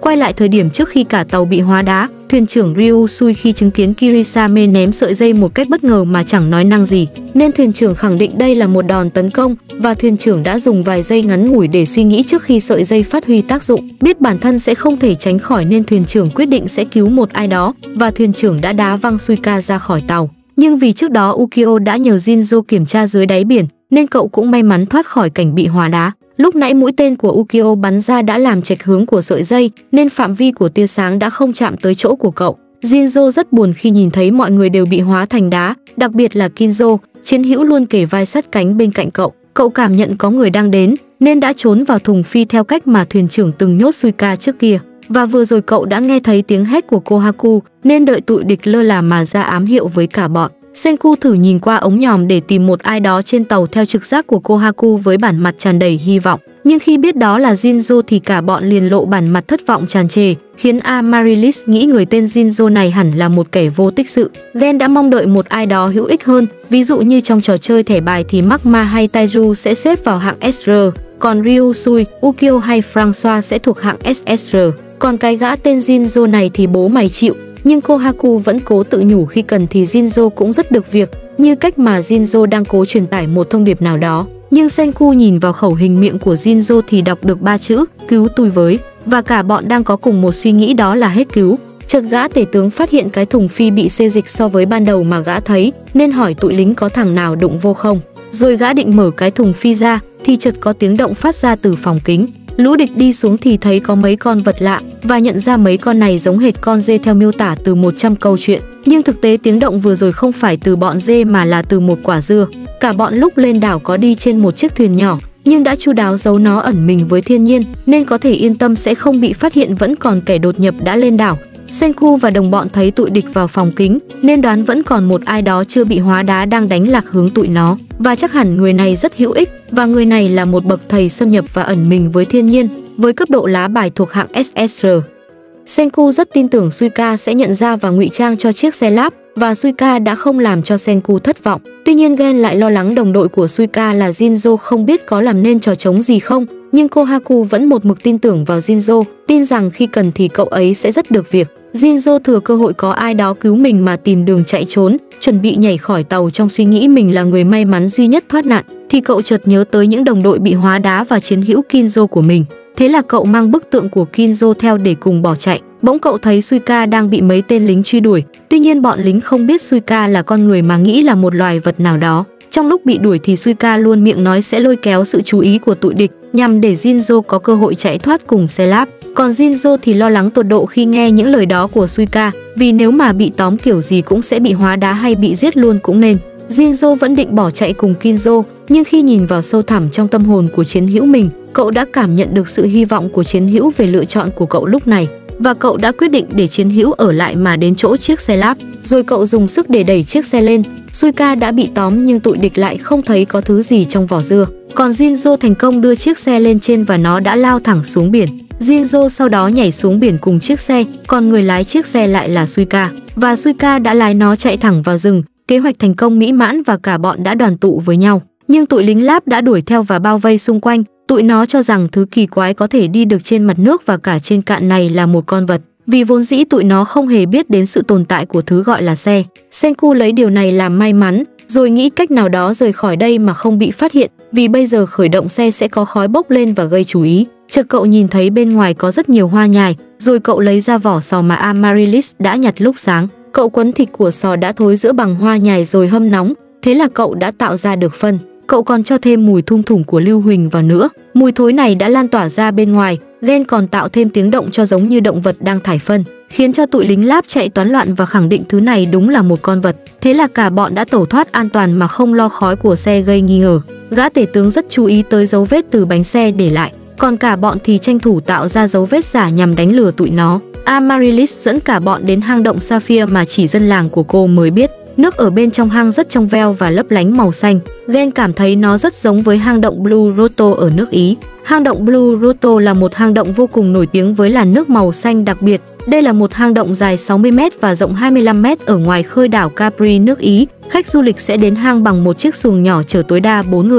Speaker 1: Quay lại thời điểm trước khi cả tàu bị hóa đá, thuyền trưởng Ryusui khi chứng kiến Kirisame ném sợi dây một cách bất ngờ mà chẳng nói năng gì, nên thuyền trưởng khẳng định đây là một đòn tấn công và thuyền trưởng đã dùng vài giây ngắn ngủi để suy nghĩ trước khi sợi dây phát huy tác dụng. Biết bản thân sẽ không thể tránh khỏi nên thuyền trưởng quyết định sẽ cứu một ai đó và thuyền trưởng đã đá văng Suika ra khỏi tàu. Nhưng vì trước đó Ukyo đã nhờ Jinzo kiểm tra dưới đáy biển nên cậu cũng may mắn thoát khỏi cảnh bị hóa đá. Lúc nãy mũi tên của Ukyo bắn ra đã làm chệch hướng của sợi dây nên phạm vi của tia sáng đã không chạm tới chỗ của cậu. Jinzo rất buồn khi nhìn thấy mọi người đều bị hóa thành đá, đặc biệt là Kinzo, chiến hữu luôn kề vai sát cánh bên cạnh cậu. Cậu cảm nhận có người đang đến nên đã trốn vào thùng phi theo cách mà thuyền trưởng từng nhốt Suika trước kia. Và vừa rồi cậu đã nghe thấy tiếng hét của Kohaku nên đợi tụi địch lơ là mà ra ám hiệu với cả bọn. Senku thử nhìn qua ống nhòm để tìm một ai đó trên tàu theo trực giác của Kohaku với bản mặt tràn đầy hy vọng. Nhưng khi biết đó là Jinzo thì cả bọn liền lộ bản mặt thất vọng tràn trề, khiến Amaryllis nghĩ người tên Jinzo này hẳn là một kẻ vô tích sự. Gen đã mong đợi một ai đó hữu ích hơn, ví dụ như trong trò chơi thẻ bài thì Magma hay Taiju sẽ xếp vào hạng ét rờ, còn Ryusui, Ukyo hay François sẽ thuộc hạng ét ét rờ. Còn cái gã tên Jinzo này thì bố mày chịu. Nhưng Kohaku vẫn cố tự nhủ khi cần thì Jinzo cũng rất được việc, như cách mà Jinzo đang cố truyền tải một thông điệp nào đó. Nhưng Senku nhìn vào khẩu hình miệng của Jinzo thì đọc được ba chữ, cứu tôi với, và cả bọn đang có cùng một suy nghĩ đó là hết cứu. Chợt gã tể tướng phát hiện cái thùng phi bị xê dịch so với ban đầu mà gã thấy, nên hỏi tụi lính có thằng nào đụng vô không. Rồi gã định mở cái thùng phi ra, thì chợt có tiếng động phát ra từ phòng kính. Lũ địch đi xuống thì thấy có mấy con vật lạ và nhận ra mấy con này giống hệt con dê theo miêu tả từ một trăm câu chuyện. Nhưng thực tế tiếng động vừa rồi không phải từ bọn dê mà là từ một quả dưa. Cả bọn lúc lên đảo có đi trên một chiếc thuyền nhỏ, nhưng đã chu đáo giấu nó ẩn mình với thiên nhiên nên có thể yên tâm sẽ không bị phát hiện vẫn còn kẻ đột nhập đã lên đảo. Senku và đồng bọn thấy tụi địch vào phòng kính nên đoán vẫn còn một ai đó chưa bị hóa đá đang đánh lạc hướng tụi nó. Và chắc hẳn người này rất hữu ích, và người này là một bậc thầy xâm nhập và ẩn mình với thiên nhiên, với cấp độ lá bài thuộc hạng ét ét rờ. Senku rất tin tưởng Suika sẽ nhận ra và ngụy trang cho chiếc xe láp, và Suika đã không làm cho Senku thất vọng. Tuy nhiên Gen lại lo lắng đồng đội của Suika là Jinzo không biết có làm nên trò trống gì không, nhưng Kohaku vẫn một mực tin tưởng vào Jinzo, tin rằng khi cần thì cậu ấy sẽ rất được việc. Jinzo thừa cơ hội có ai đó cứu mình mà tìm đường chạy trốn, chuẩn bị nhảy khỏi tàu trong suy nghĩ mình là người may mắn duy nhất thoát nạn, thì cậu chợt nhớ tới những đồng đội bị hóa đá và chiến hữu Kinzo của mình. Thế là cậu mang bức tượng của Kinzo theo để cùng bỏ chạy. Bỗng cậu thấy Suika đang bị mấy tên lính truy đuổi, tuy nhiên bọn lính không biết Suika là con người mà nghĩ là một loài vật nào đó. Trong lúc bị đuổi thì Suika luôn miệng nói sẽ lôi kéo sự chú ý của tụi địch nhằm để Jinzo có cơ hội chạy thoát cùng xe láp. Còn Jinzo thì lo lắng tột độ khi nghe những lời đó của Suika, vì nếu mà bị tóm kiểu gì cũng sẽ bị hóa đá hay bị giết luôn cũng nên. Jinzo vẫn định bỏ chạy cùng Kinzo, nhưng khi nhìn vào sâu thẳm trong tâm hồn của chiến hữu mình, cậu đã cảm nhận được sự hy vọng của chiến hữu về lựa chọn của cậu lúc này. Và cậu đã quyết định để chiến hữu ở lại mà đến chỗ chiếc xe láp. Rồi cậu dùng sức để đẩy chiếc xe lên. Suika đã bị tóm nhưng tụi địch lại không thấy có thứ gì trong vỏ dưa. Còn Jinzo thành công đưa chiếc xe lên trên và nó đã lao thẳng xuống biển. Jinzo sau đó nhảy xuống biển cùng chiếc xe, còn người lái chiếc xe lại là Suika. Và Suika đã lái nó chạy thẳng vào rừng. Kế hoạch thành công mỹ mãn và cả bọn đã đoàn tụ với nhau. Nhưng tụi lính láp đã đuổi theo và bao vây xung quanh. Tụi nó cho rằng thứ kỳ quái có thể đi được trên mặt nước và cả trên cạn này là một con vật. Vì vốn dĩ tụi nó không hề biết đến sự tồn tại của thứ gọi là xe. Senku lấy điều này làm may mắn, rồi nghĩ cách nào đó rời khỏi đây mà không bị phát hiện, vì bây giờ khởi động xe sẽ có khói bốc lên và gây chú ý. Chợt cậu nhìn thấy bên ngoài có rất nhiều hoa nhài, rồi cậu lấy ra vỏ sò mà Amaryllis đã nhặt lúc sáng. Cậu quấn thịt của sò đã thối giữa bằng hoa nhài rồi hâm nóng, thế là cậu đã tạo ra được phân. Cậu còn cho thêm mùi thum thủm của lưu huỳnh vào nữa. Mùi thối này đã lan tỏa ra bên ngoài, Gen còn tạo thêm tiếng động cho giống như động vật đang thải phân, khiến cho tụi lính láp chạy toán loạn và khẳng định thứ này đúng là một con vật. Thế là cả bọn đã tẩu thoát an toàn mà không lo khói của xe gây nghi ngờ. Gã tể tướng rất chú ý tới dấu vết từ bánh xe để lại, còn cả bọn thì tranh thủ tạo ra dấu vết giả nhằm đánh lừa tụi nó. Amaryllis dẫn cả bọn đến hang động Sapphire mà chỉ dân làng của cô mới biết. Nước ở bên trong hang rất trong veo và lấp lánh màu xanh. Gen cảm thấy nó rất giống với hang động Blue Grotto ở nước Ý. Hang động Blue Grotto là một hang động vô cùng nổi tiếng với làn nước màu xanh đặc biệt. Đây là một hang động dài sáu mươi mét và rộng hai mươi lăm mét ở ngoài khơi đảo Capri nước Ý. Khách du lịch sẽ đến hang bằng một chiếc xuồng nhỏ chở tối đa bốn người.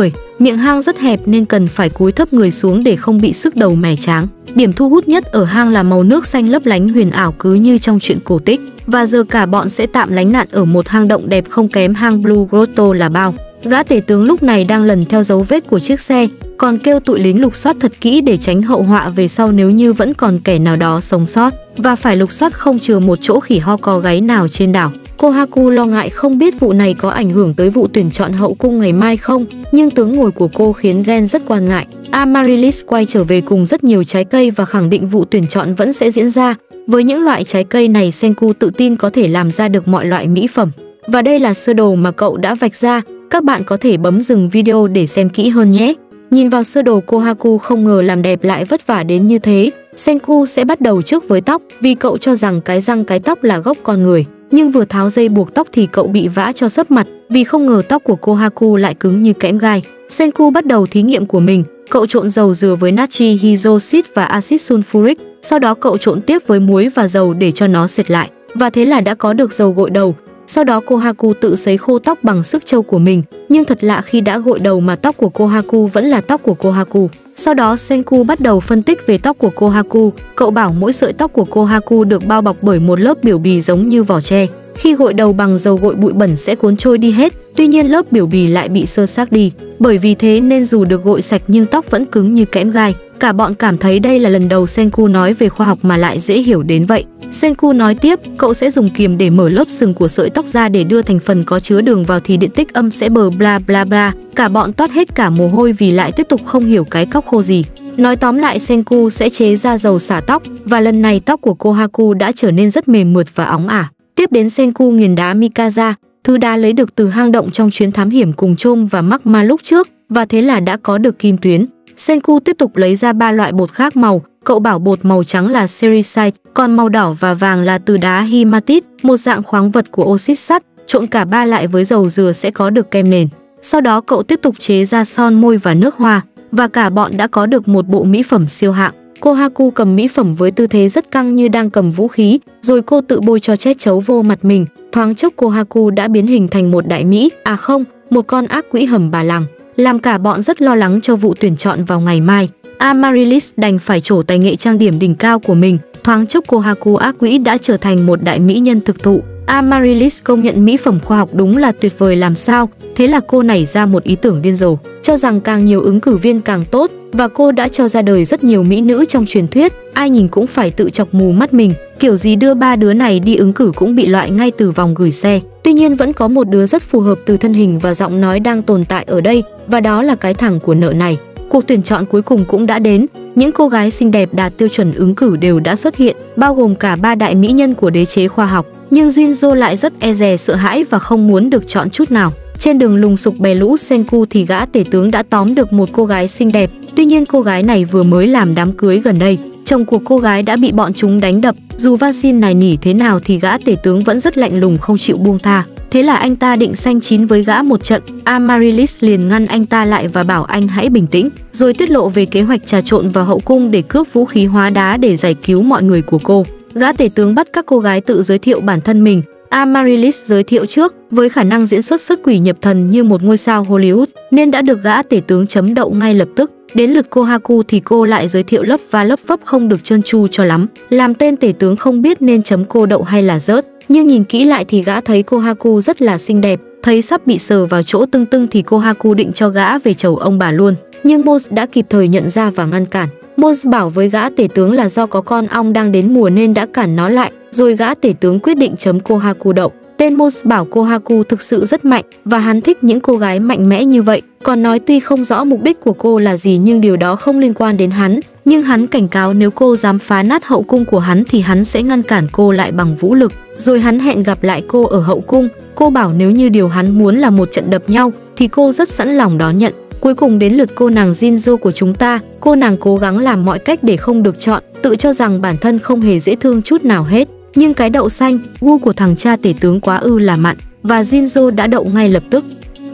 Speaker 1: Miệng hang rất hẹp nên cần phải cúi thấp người xuống để không bị sức đầu mẻ tráng. Điểm thu hút nhất ở hang là màu nước xanh lấp lánh huyền ảo cứ như trong truyện cổ tích. Và giờ cả bọn sẽ tạm lánh nạn ở một hang động đẹp không kém hang Blue Grotto là bao. Gã tể tướng lúc này đang lần theo dấu vết của chiếc xe, còn kêu tụi lính lục soát thật kỹ để tránh hậu họa về sau nếu như vẫn còn kẻ nào đó sống sót, và phải lục soát không chừa một chỗ khỉ ho có gáy nào trên đảo. Kohaku lo ngại không biết vụ này có ảnh hưởng tới vụ tuyển chọn hậu cung ngày mai không, nhưng tướng ngồi của cô khiến Gen rất quan ngại. Amaryllis quay trở về cùng rất nhiều trái cây và khẳng định vụ tuyển chọn vẫn sẽ diễn ra. Với những loại trái cây này, Senku tự tin có thể làm ra được mọi loại mỹ phẩm. Và đây là sơ đồ mà cậu đã vạch ra. Các bạn có thể bấm dừng video để xem kỹ hơn nhé. Nhìn vào sơ đồ, Kohaku không ngờ làm đẹp lại vất vả đến như thế. Senku sẽ bắt đầu trước với tóc, vì cậu cho rằng cái răng cái tóc là gốc con người. Nhưng vừa tháo dây buộc tóc thì cậu bị vã cho sấp mặt, vì không ngờ tóc của Kohaku lại cứng như kẽm gai. Senku bắt đầu thí nghiệm của mình. Cậu trộn dầu dừa với natri hydroxit và axit sulfuric. Sau đó cậu trộn tiếp với muối và dầu để cho nó sệt lại. Và thế là đã có được dầu gội đầu. Sau đó Kohaku tự sấy khô tóc bằng sức trâu của mình. Nhưng thật lạ khi đã gội đầu mà tóc của Kohaku vẫn là tóc của Kohaku. Sau đó Senku bắt đầu phân tích về tóc của Kohaku. Cậu bảo mỗi sợi tóc của Kohaku được bao bọc bởi một lớp biểu bì giống như vỏ tre. Khi gội đầu bằng dầu gội bụi bẩn sẽ cuốn trôi đi hết. Tuy nhiên lớp biểu bì lại bị xơ xác đi. Bởi vì thế nên dù được gội sạch nhưng tóc vẫn cứng như kẽm gai. Cả bọn cảm thấy đây là lần đầu Senku nói về khoa học mà lại dễ hiểu đến vậy. Senku nói tiếp, cậu sẽ dùng kiềm để mở lớp sừng của sợi tóc ra để đưa thành phần có chứa đường vào thì điện tích âm sẽ bờ bla bla bla. Cả bọn toát hết cả mồ hôi vì lại tiếp tục không hiểu cái cóc khô gì. Nói tóm lại, Senku sẽ chế ra dầu xả tóc và lần này tóc của Kohaku đã trở nên rất mềm mượt và óng ả. Tiếp đến Senku nghiền đá Mikaza, thứ đá lấy được từ hang động trong chuyến thám hiểm cùng Chôm và Magma lúc trước, và thế là đã có được kim tuyến. Senku tiếp tục lấy ra ba loại bột khác màu. Cậu bảo bột màu trắng là cerisite, còn màu đỏ và vàng là từ đá hematite, một dạng khoáng vật của oxit sắt. Trộn cả ba lại với dầu dừa sẽ có được kem nền. Sau đó cậu tiếp tục chế ra son môi và nước hoa, và cả bọn đã có được một bộ mỹ phẩm siêu hạng. Kohaku cầm mỹ phẩm với tư thế rất căng như đang cầm vũ khí, rồi cô tự bôi cho chét chấu vô mặt mình. Thoáng chốc Kohaku đã biến hình thành một đại mỹ, à không, một con ác quỷ hầm bà làng, làm cả bọn rất lo lắng cho vụ tuyển chọn vào ngày mai. Amaryllis đành phải trổ tài nghệ trang điểm đỉnh cao của mình. Thoáng chốc Kohaku ác quỷ đã trở thành một đại mỹ nhân thực thụ. Amaryllis công nhận mỹ phẩm khoa học đúng là tuyệt vời làm sao. Thế là cô nảy ra một ý tưởng điên rồ, cho rằng càng nhiều ứng cử viên càng tốt, và cô đã cho ra đời rất nhiều mỹ nữ trong truyền thuyết, ai nhìn cũng phải tự chọc mù mắt mình. Kiểu gì đưa ba đứa này đi ứng cử cũng bị loại ngay từ vòng gửi xe. Tuy nhiên vẫn có một đứa rất phù hợp từ thân hình và giọng nói đang tồn tại ở đây, và đó là cái thằng của nợ này. Cuộc tuyển chọn cuối cùng cũng đã đến. Những cô gái xinh đẹp đạt tiêu chuẩn ứng cử đều đã xuất hiện, bao gồm cả ba đại mỹ nhân của đế chế khoa học. Nhưng Jinzo lại rất e dè sợ hãi và không muốn được chọn chút nào. Trên đường lùng sục bè lũ Senku thì gã tể tướng đã tóm được một cô gái xinh đẹp. Tuy nhiên cô gái này vừa mới làm đám cưới gần đây. Chồng của cô gái đã bị bọn chúng đánh đập. Dù Vasin này nỉ thế nào thì gã tể tướng vẫn rất lạnh lùng không chịu buông tha. Thế là anh ta định xanh chín với gã một trận. Amaryllis liền ngăn anh ta lại và bảo anh hãy bình tĩnh, rồi tiết lộ về kế hoạch trà trộn vào hậu cung để cướp vũ khí hóa đá để giải cứu mọi người của cô. Gã tể tướng bắt các cô gái tự giới thiệu bản thân mình. Amaryllis giới thiệu trước, với khả năng diễn xuất xuất quỷ nhập thần như một ngôi sao Hollywood nên đã được gã tể tướng chấm đậu ngay lập tức. Đến lượt Kohaku thì cô lại giới thiệu lấp va lấp vấp không được trơn tru cho lắm. Làm tên tể tướng không biết nên chấm cô đậu hay là rớt. Nhưng nhìn kỹ lại thì gã thấy Kohaku rất là xinh đẹp. Thấy sắp bị sờ vào chỗ tưng tưng thì Kohaku định cho gã về chầu ông bà luôn. Nhưng Mose đã kịp thời nhận ra và ngăn cản. Mose bảo với gã tể tướng là do có con ong đang đến mùa nên đã cản nó lại. Rồi gã tể tướng quyết định chấm Kohaku đậu. Tên Mose bảo Kohaku thực sự rất mạnh và hắn thích những cô gái mạnh mẽ như vậy. Còn nói tuy không rõ mục đích của cô là gì nhưng điều đó không liên quan đến hắn. Nhưng hắn cảnh cáo nếu cô dám phá nát hậu cung của hắn thì hắn sẽ ngăn cản cô lại bằng vũ lực. Rồi hắn hẹn gặp lại cô ở hậu cung. Cô bảo nếu như điều hắn muốn là một trận đập nhau thì cô rất sẵn lòng đón nhận. Cuối cùng đến lượt cô nàng Jinzo của chúng ta. Cô nàng cố gắng làm mọi cách để không được chọn, tự cho rằng bản thân không hề dễ thương chút nào hết. Nhưng cái đậu xanh, gu của thằng cha tể tướng quá ư là mặn, và Jinzo đã đậu ngay lập tức.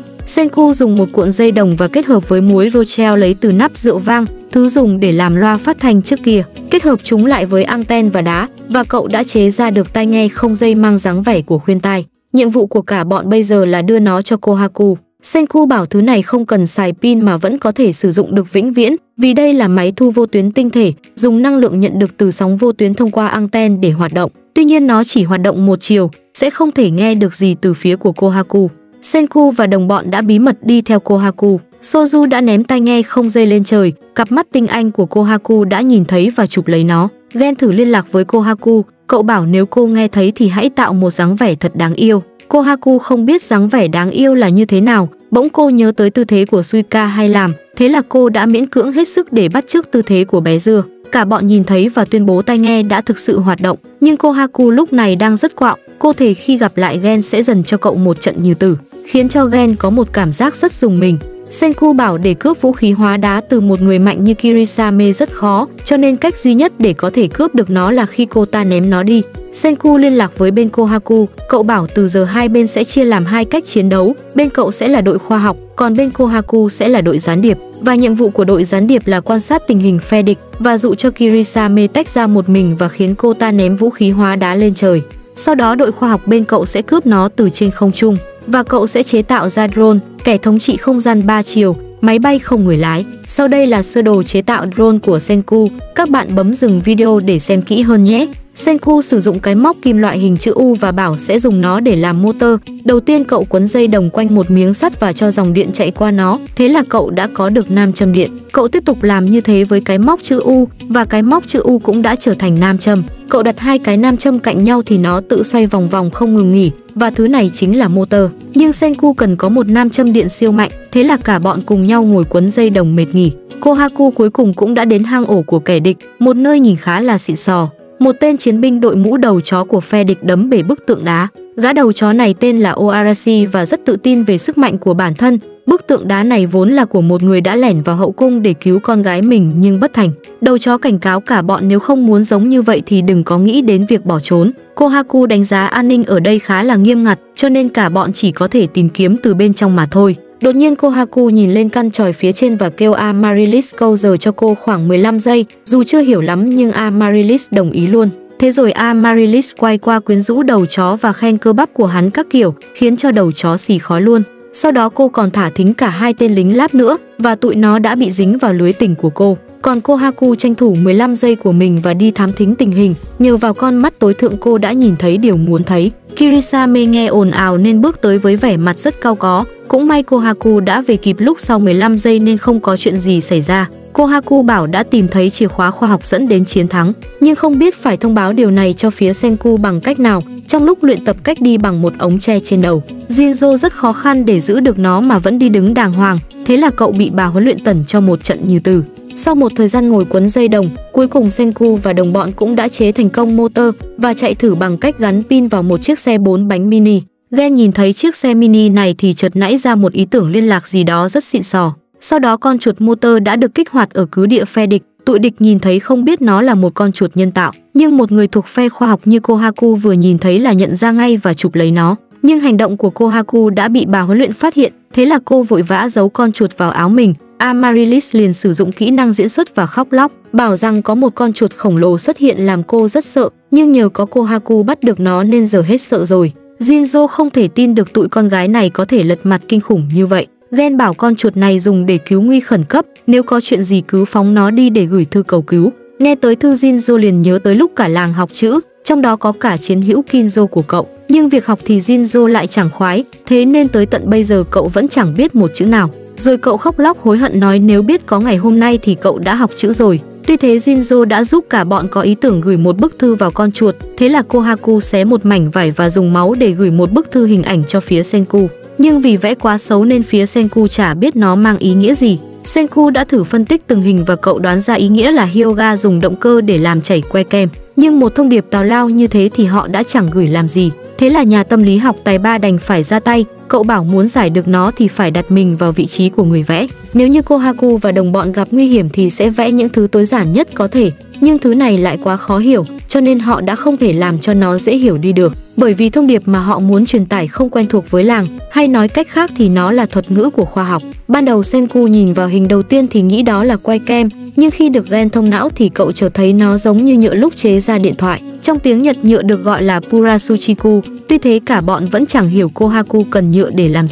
Speaker 1: Senku dùng một cuộn dây đồng và kết hợp với muối Rochelle lấy từ nắp rượu vang, thứ dùng để làm loa phát thanh trước kia, kết hợp chúng lại với anten và đá, và cậu đã chế ra được tai nghe không dây mang dáng vẻ của khuyên tai. Nhiệm vụ của cả bọn bây giờ là đưa nó cho Kohaku. Senku bảo thứ này không cần xài pin mà vẫn có thể sử dụng được vĩnh viễn, vì đây là máy thu vô tuyến tinh thể, dùng năng lượng nhận được từ sóng vô tuyến thông qua anten để hoạt động. Tuy nhiên nó chỉ hoạt động một chiều, sẽ không thể nghe được gì từ phía của Kohaku. Senku và đồng bọn đã bí mật đi theo Kohaku. Soju đã ném tai nghe không dây lên trời, cặp mắt tinh anh của Kohaku đã nhìn thấy và chụp lấy nó. Gen thử liên lạc với Kohaku, cậu bảo nếu cô nghe thấy thì hãy tạo một dáng vẻ thật đáng yêu. Kohaku không biết dáng vẻ đáng yêu là như thế nào, bỗng cô nhớ tới tư thế của Suika hay làm, thế là cô đã miễn cưỡng hết sức để bắt chước tư thế của bé dưa. Cả bọn nhìn thấy và tuyên bố tai nghe đã thực sự hoạt động, nhưng Kohaku lúc này đang rất quạo, cô thề khi gặp lại Gen sẽ dần cho cậu một trận như tử, khiến cho Gen có một cảm giác rất rùng mình. Senku bảo để cướp vũ khí hóa đá từ một người mạnh như Kirisame rất khó, cho nên cách duy nhất để có thể cướp được nó là khi cô ta ném nó đi. Senku liên lạc với bên Kohaku, cậu bảo từ giờ hai bên sẽ chia làm hai cách chiến đấu, bên cậu sẽ là đội khoa học, còn bên Kohaku sẽ là đội gián điệp, và nhiệm vụ của đội gián điệp là quan sát tình hình phe địch và dụ cho Kirisame tách ra một mình và khiến cô ta ném vũ khí hóa đá lên trời. Sau đó đội khoa học bên cậu sẽ cướp nó từ trên không trung, và cậu sẽ chế tạo ra drone, kẻ thống trị không gian ba chiều, máy bay không người lái. Sau đây là sơ đồ chế tạo drone của Senku, các bạn bấm dừng video để xem kỹ hơn nhé. Senku sử dụng cái móc kim loại hình chữ U và bảo sẽ dùng nó để làm motor. Đầu tiên cậu quấn dây đồng quanh một miếng sắt và cho dòng điện chạy qua nó, thế là cậu đã có được nam châm điện. Cậu tiếp tục làm như thế với cái móc chữ U và cái móc chữ U cũng đã trở thành nam châm. Cậu đặt hai cái nam châm cạnh nhau thì nó tự xoay vòng vòng không ngừng nghỉ, và thứ này chính là motor. Nhưng Senku cần có một nam châm điện siêu mạnh, thế là cả bọn cùng nhau ngồi quấn dây đồng mệt nghỉ. Kohaku cuối cùng cũng đã đến hang ổ của kẻ địch, một nơi nhìn khá là xịn sò. Một tên chiến binh đội mũ đầu chó của phe địch đấm bể bức tượng đá. Gã đầu chó này tên là Oarashi và rất tự tin về sức mạnh của bản thân. Bức tượng đá này vốn là của một người đã lẻn vào hậu cung để cứu con gái mình nhưng bất thành. Đầu chó cảnh cáo cả bọn nếu không muốn giống như vậy thì đừng có nghĩ đến việc bỏ trốn. Kohaku đánh giá an ninh ở đây khá là nghiêm ngặt, cho nên cả bọn chỉ có thể tìm kiếm từ bên trong mà thôi. Đột nhiên Kohaku nhìn lên căn chòi phía trên và kêu Amaryllis câu giờ cho cô khoảng mười lăm giây, dù chưa hiểu lắm nhưng Amaryllis đồng ý luôn. Thế rồi Amaryllis quay qua quyến rũ đầu chó và khen cơ bắp của hắn các kiểu, khiến cho đầu chó xì khói luôn. Sau đó cô còn thả thính cả hai tên lính láp nữa và tụi nó đã bị dính vào lưới tình của cô. Còn Kohaku tranh thủ mười lăm giây của mình và đi thám thính tình hình, nhờ vào con mắt tối thượng cô đã nhìn thấy điều muốn thấy. Kirisame nghe ồn ào nên bước tới với vẻ mặt rất cau có. Cũng may Kohaku đã về kịp lúc sau mười lăm giây nên không có chuyện gì xảy ra. Kohaku bảo đã tìm thấy chìa khóa khoa học dẫn đến chiến thắng, nhưng không biết phải thông báo điều này cho phía Senku bằng cách nào. Trong lúc luyện tập cách đi bằng một ống tre trên đầu, Jinzo rất khó khăn để giữ được nó mà vẫn đi đứng đàng hoàng, thế là cậu bị bà huấn luyện tẩn cho một trận như tử. Sau một thời gian ngồi quấn dây đồng, cuối cùng Senku và đồng bọn cũng đã chế thành công motor và chạy thử bằng cách gắn pin vào một chiếc xe bốn bánh mini. Gen nhìn thấy chiếc xe mini này thì chợt nảy ra một ý tưởng liên lạc gì đó rất xịn sò. Sau đó con chuột motor đã được kích hoạt ở cứ địa phe địch. Tụi địch nhìn thấy không biết nó là một con chuột nhân tạo, nhưng một người thuộc phe khoa học như Kohaku vừa nhìn thấy là nhận ra ngay và chụp lấy nó. Nhưng hành động của Kohaku đã bị bà huấn luyện phát hiện, thế là cô vội vã giấu con chuột vào áo mình. Amaryllis liền sử dụng kỹ năng diễn xuất và khóc lóc, bảo rằng có một con chuột khổng lồ xuất hiện làm cô rất sợ, nhưng nhờ có Kohaku bắt được nó nên giờ hết sợ rồi. Jinzo không thể tin được tụi con gái này có thể lật mặt kinh khủng như vậy. Gen bảo con chuột này dùng để cứu nguy khẩn cấp, nếu có chuyện gì cứ phóng nó đi để gửi thư cầu cứu. Nghe tới thư Jinzo liền nhớ tới lúc cả làng học chữ, trong đó có cả chiến hữu Kinzo của cậu. Nhưng việc học thì Jinzo lại chẳng khoái, thế nên tới tận bây giờ cậu vẫn chẳng biết một chữ nào. Rồi cậu khóc lóc hối hận nói nếu biết có ngày hôm nay thì cậu đã học chữ rồi. Tuy thế Jinzo đã giúp cả bọn có ý tưởng gửi một bức thư vào con chuột, thế là Kohaku xé một mảnh vải và dùng máu để gửi một bức thư hình ảnh cho phía Senku. Nhưng vì vẽ quá xấu nên phía Senku chả biết nó mang ý nghĩa gì. Senku đã thử phân tích từng hình và cậu đoán ra ý nghĩa là Hyoga dùng động cơ để làm chảy que kem. Nhưng một thông điệp tào lao như thế thì họ đã chẳng gửi làm gì. Thế là nhà tâm lý học tài ba đành phải ra tay. Cậu bảo muốn giải được nó thì phải đặt mình vào vị trí của người vẽ. Nếu như Kohaku và đồng bọn gặp nguy hiểm thì sẽ vẽ những thứ tối giản nhất có thể. Nhưng thứ này lại quá khó hiểu, cho nên họ đã không thể làm cho nó dễ hiểu đi được. Bởi vì thông điệp mà họ muốn truyền tải không quen thuộc với làng, hay nói cách khác thì nó là thuật ngữ của khoa học. Ban đầu Senku nhìn vào hình đầu tiên thì nghĩ đó là que kem, nhưng khi được Gen thông não thì cậu chợt thấy nó giống như nhựa lúc chế ra điện thoại. Trong tiếng Nhật nhựa được gọi là Purasuchiku. Tuy thế cả bọn vẫn chẳng hiểu Kohaku cần nhựa để làm gì.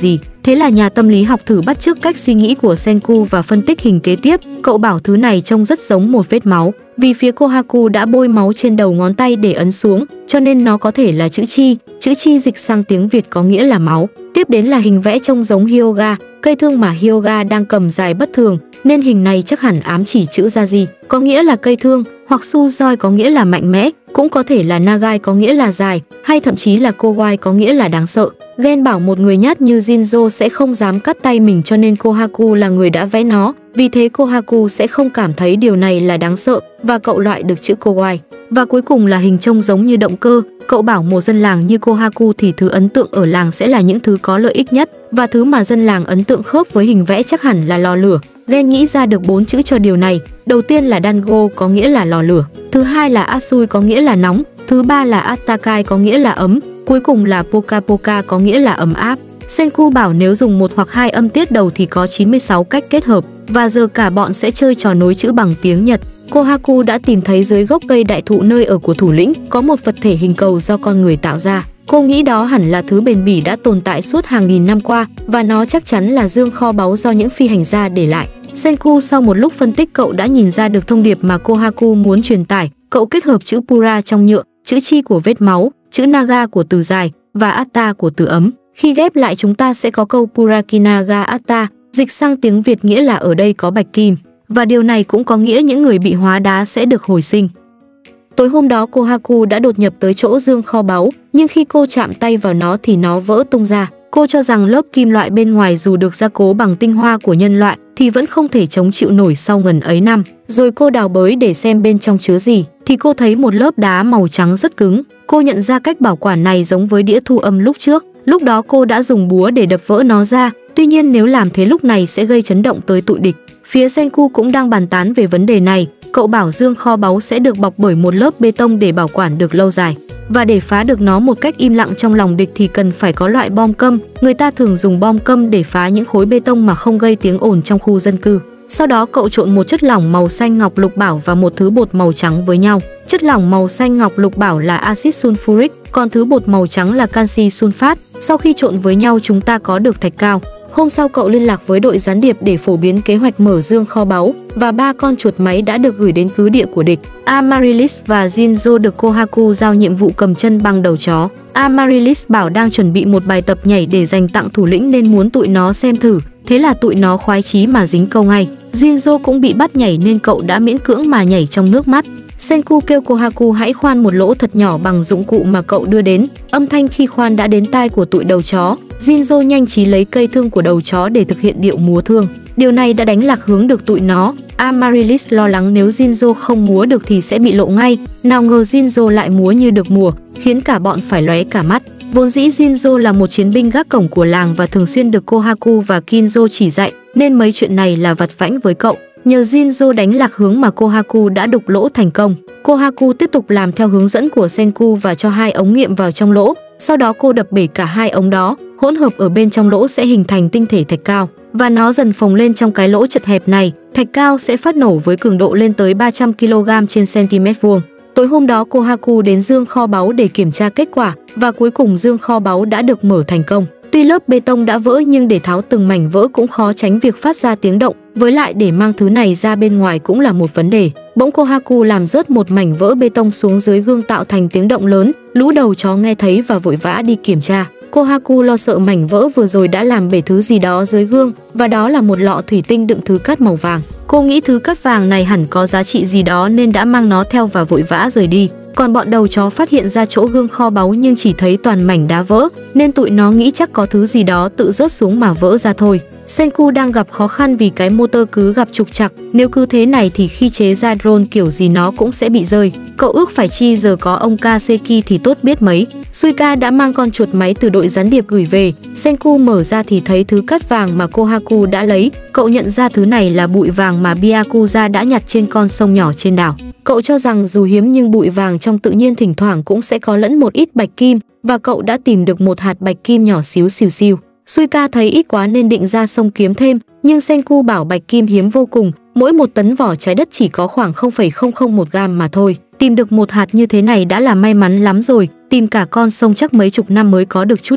Speaker 1: Thế là nhà tâm lý học thử bắt chước cách suy nghĩ của Senku và phân tích hình kế tiếp. Cậu bảo thứ này trông rất giống một vết máu. Vì phía Kohaku đã bôi máu trên đầu ngón tay để ấn xuống, cho nên nó có thể là chữ chi. Chữ chi dịch sang tiếng Việt có nghĩa là máu. Tiếp đến là hình vẽ trông giống Hyoga, cây thương mà Hyoga đang cầm dài bất thường, nên hình này chắc hẳn ám chỉ chữ Yaji, có nghĩa là cây thương, hoặc Suzoi có nghĩa là mạnh mẽ, cũng có thể là Nagai có nghĩa là dài, hay thậm chí là Kowai có nghĩa là đáng sợ. Gen bảo một người nhát như Jinzo sẽ không dám cắt tay mình, cho nên Kohaku là người đã vẽ nó. Vì thế Kohaku sẽ không cảm thấy điều này là đáng sợ và cậu loại được chữ Kowai. Và cuối cùng là hình trông giống như động cơ. Cậu bảo một dân làng như Kohaku thì thứ ấn tượng ở làng sẽ là những thứ có lợi ích nhất, và thứ mà dân làng ấn tượng khớp với hình vẽ chắc hẳn là lò lửa. Gen nghĩ ra được bốn chữ cho điều này. Đầu tiên là Dango có nghĩa là lò lửa, thứ hai là Atsui có nghĩa là nóng, thứ ba là Attakai có nghĩa là ấm, cuối cùng là Poka Poka có nghĩa là ấm áp. Senku bảo nếu dùng một hoặc hai âm tiết đầu thì có chín mươi sáu cách kết hợp, và giờ cả bọn sẽ chơi trò nối chữ bằng tiếng Nhật. Kohaku đã tìm thấy dưới gốc cây đại thụ nơi ở của thủ lĩnh có một vật thể hình cầu do con người tạo ra. Cô nghĩ đó hẳn là thứ bền bỉ đã tồn tại suốt hàng nghìn năm qua, và nó chắc chắn là dương kho báu do những phi hành gia để lại. Senku sau một lúc phân tích cậu đã nhìn ra được thông điệp mà Kohaku muốn truyền tải. Cậu kết hợp chữ Pura trong nhựa, chữ chi của vết máu, chữ Naga của từ dài và Atta của từ ấm. Khi ghép lại chúng ta sẽ có câu Purakinaga Atta, dịch sang tiếng Việt nghĩa là ở đây có bạch kim. Và điều này cũng có nghĩa những người bị hóa đá sẽ được hồi sinh. Tối hôm đó Kohaku đã đột nhập tới chỗ dương kho báu, nhưng khi cô chạm tay vào nó thì nó vỡ tung ra. Cô cho rằng lớp kim loại bên ngoài dù được gia cố bằng tinh hoa của nhân loại thì vẫn không thể chống chịu nổi sau ngần ấy năm. Rồi cô đào bới để xem bên trong chứa gì, thì cô thấy một lớp đá màu trắng rất cứng. Cô nhận ra cách bảo quản này giống với đĩa thu âm lúc trước. Lúc đó cô đã dùng búa để đập vỡ nó ra, tuy nhiên nếu làm thế lúc này sẽ gây chấn động tới tụi địch. Phía Senku cũng đang bàn tán về vấn đề này. Cậu bảo dương kho báu sẽ được bọc bởi một lớp bê tông để bảo quản được lâu dài. Và để phá được nó một cách im lặng trong lòng địch thì cần phải có loại bom câm. Người ta thường dùng bom câm để phá những khối bê tông mà không gây tiếng ồn trong khu dân cư. Sau đó cậu trộn một chất lỏng màu xanh ngọc lục bảo và một thứ bột màu trắng với nhau. Chất lỏng màu xanh ngọc lục bảo là axit sulfuric, còn thứ bột màu trắng là canxi sunfat. Sau khi trộn với nhau chúng ta có được thạch cao. Hôm sau cậu liên lạc với đội gián điệp để phổ biến kế hoạch mở dương kho báu, và ba con chuột máy đã được gửi đến cứ địa của địch. Amaryllis và Jinzo được Kohaku giao nhiệm vụ cầm chân băng đầu chó. Amaryllis bảo đang chuẩn bị một bài tập nhảy để dành tặng thủ lĩnh nên muốn tụi nó xem thử, thế là tụi nó khoái chí mà dính câu ngay. Jinzo cũng bị bắt nhảy nên cậu đã miễn cưỡng mà nhảy trong nước mắt. Senku kêu Kohaku hãy khoan một lỗ thật nhỏ bằng dụng cụ mà cậu đưa đến. Âm thanh khi khoan đã đến tai của tụi đầu chó. Jinzo nhanh trí lấy cây thương của đầu chó để thực hiện điệu múa thương. Điều này đã đánh lạc hướng được tụi nó. Amaryllis lo lắng nếu Jinzo không múa được thì sẽ bị lộ ngay. Nào ngờ Jinzo lại múa như được mùa, khiến cả bọn phải lóe cả mắt. Vốn dĩ Jinzo là một chiến binh gác cổng của làng và thường xuyên được Kohaku và Kinzo chỉ dạy, nên mấy chuyện này là vặt vãnh với cậu. Nhờ Jinzo đánh lạc hướng mà Kohaku đã đục lỗ thành công. Kohaku tiếp tục làm theo hướng dẫn của Senku và cho hai ống nghiệm vào trong lỗ. Sau đó cô đập bể cả hai ống đó, hỗn hợp ở bên trong lỗ sẽ hình thành tinh thể thạch cao. Và nó dần phồng lên trong cái lỗ chật hẹp này. Thạch cao sẽ phát nổ với cường độ lên tới ba trăm ki lô gam trên cm vuông. Tối hôm đó Kohaku đến dương kho báu để kiểm tra kết quả, và cuối cùng dương kho báu đã được mở thành công. Tuy lớp bê tông đã vỡ nhưng để tháo từng mảnh vỡ cũng khó tránh việc phát ra tiếng động, với lại để mang thứ này ra bên ngoài cũng là một vấn đề. Bỗng Kohaku làm rớt một mảnh vỡ bê tông xuống dưới gương tạo thành tiếng động lớn, lũ đầu chó nghe thấy và vội vã đi kiểm tra. Kohaku lo sợ mảnh vỡ vừa rồi đã làm bể thứ gì đó dưới gương, và đó là một lọ thủy tinh đựng thứ cát màu vàng. Cô nghĩ thứ cát vàng này hẳn có giá trị gì đó nên đã mang nó theo và vội vã rời đi. Còn bọn đầu chó phát hiện ra chỗ gương kho báu nhưng chỉ thấy toàn mảnh đá vỡ, nên tụi nó nghĩ chắc có thứ gì đó tự rớt xuống mà vỡ ra thôi. Senku đang gặp khó khăn vì cái motor cứ gặp trục trặc, nếu cứ thế này thì khi chế ra drone kiểu gì nó cũng sẽ bị rơi. Cậu ước phải chi giờ có ông Kaseki thì tốt biết mấy. Suika đã mang con chuột máy từ đội gián điệp gửi về. Senku mở ra thì thấy thứ cát vàng mà Kohaku đã lấy. Cậu nhận ra thứ này là bụi vàng mà Byakuya đã nhặt trên con sông nhỏ trên đảo. Cậu cho rằng dù hiếm nhưng bụi vàng trong tự nhiên thỉnh thoảng cũng sẽ có lẫn một ít bạch kim, và cậu đã tìm được một hạt bạch kim nhỏ xíu xìu xiu. Suika thấy ít quá nên định ra sông kiếm thêm, nhưng Senku bảo bạch kim hiếm vô cùng, mỗi một tấn vỏ trái đất chỉ có khoảng không phẩy không không một gam mà thôi. Tìm được một hạt như thế này đã là may mắn lắm rồi, tìm cả con sông chắc mấy chục năm mới có được chút ít.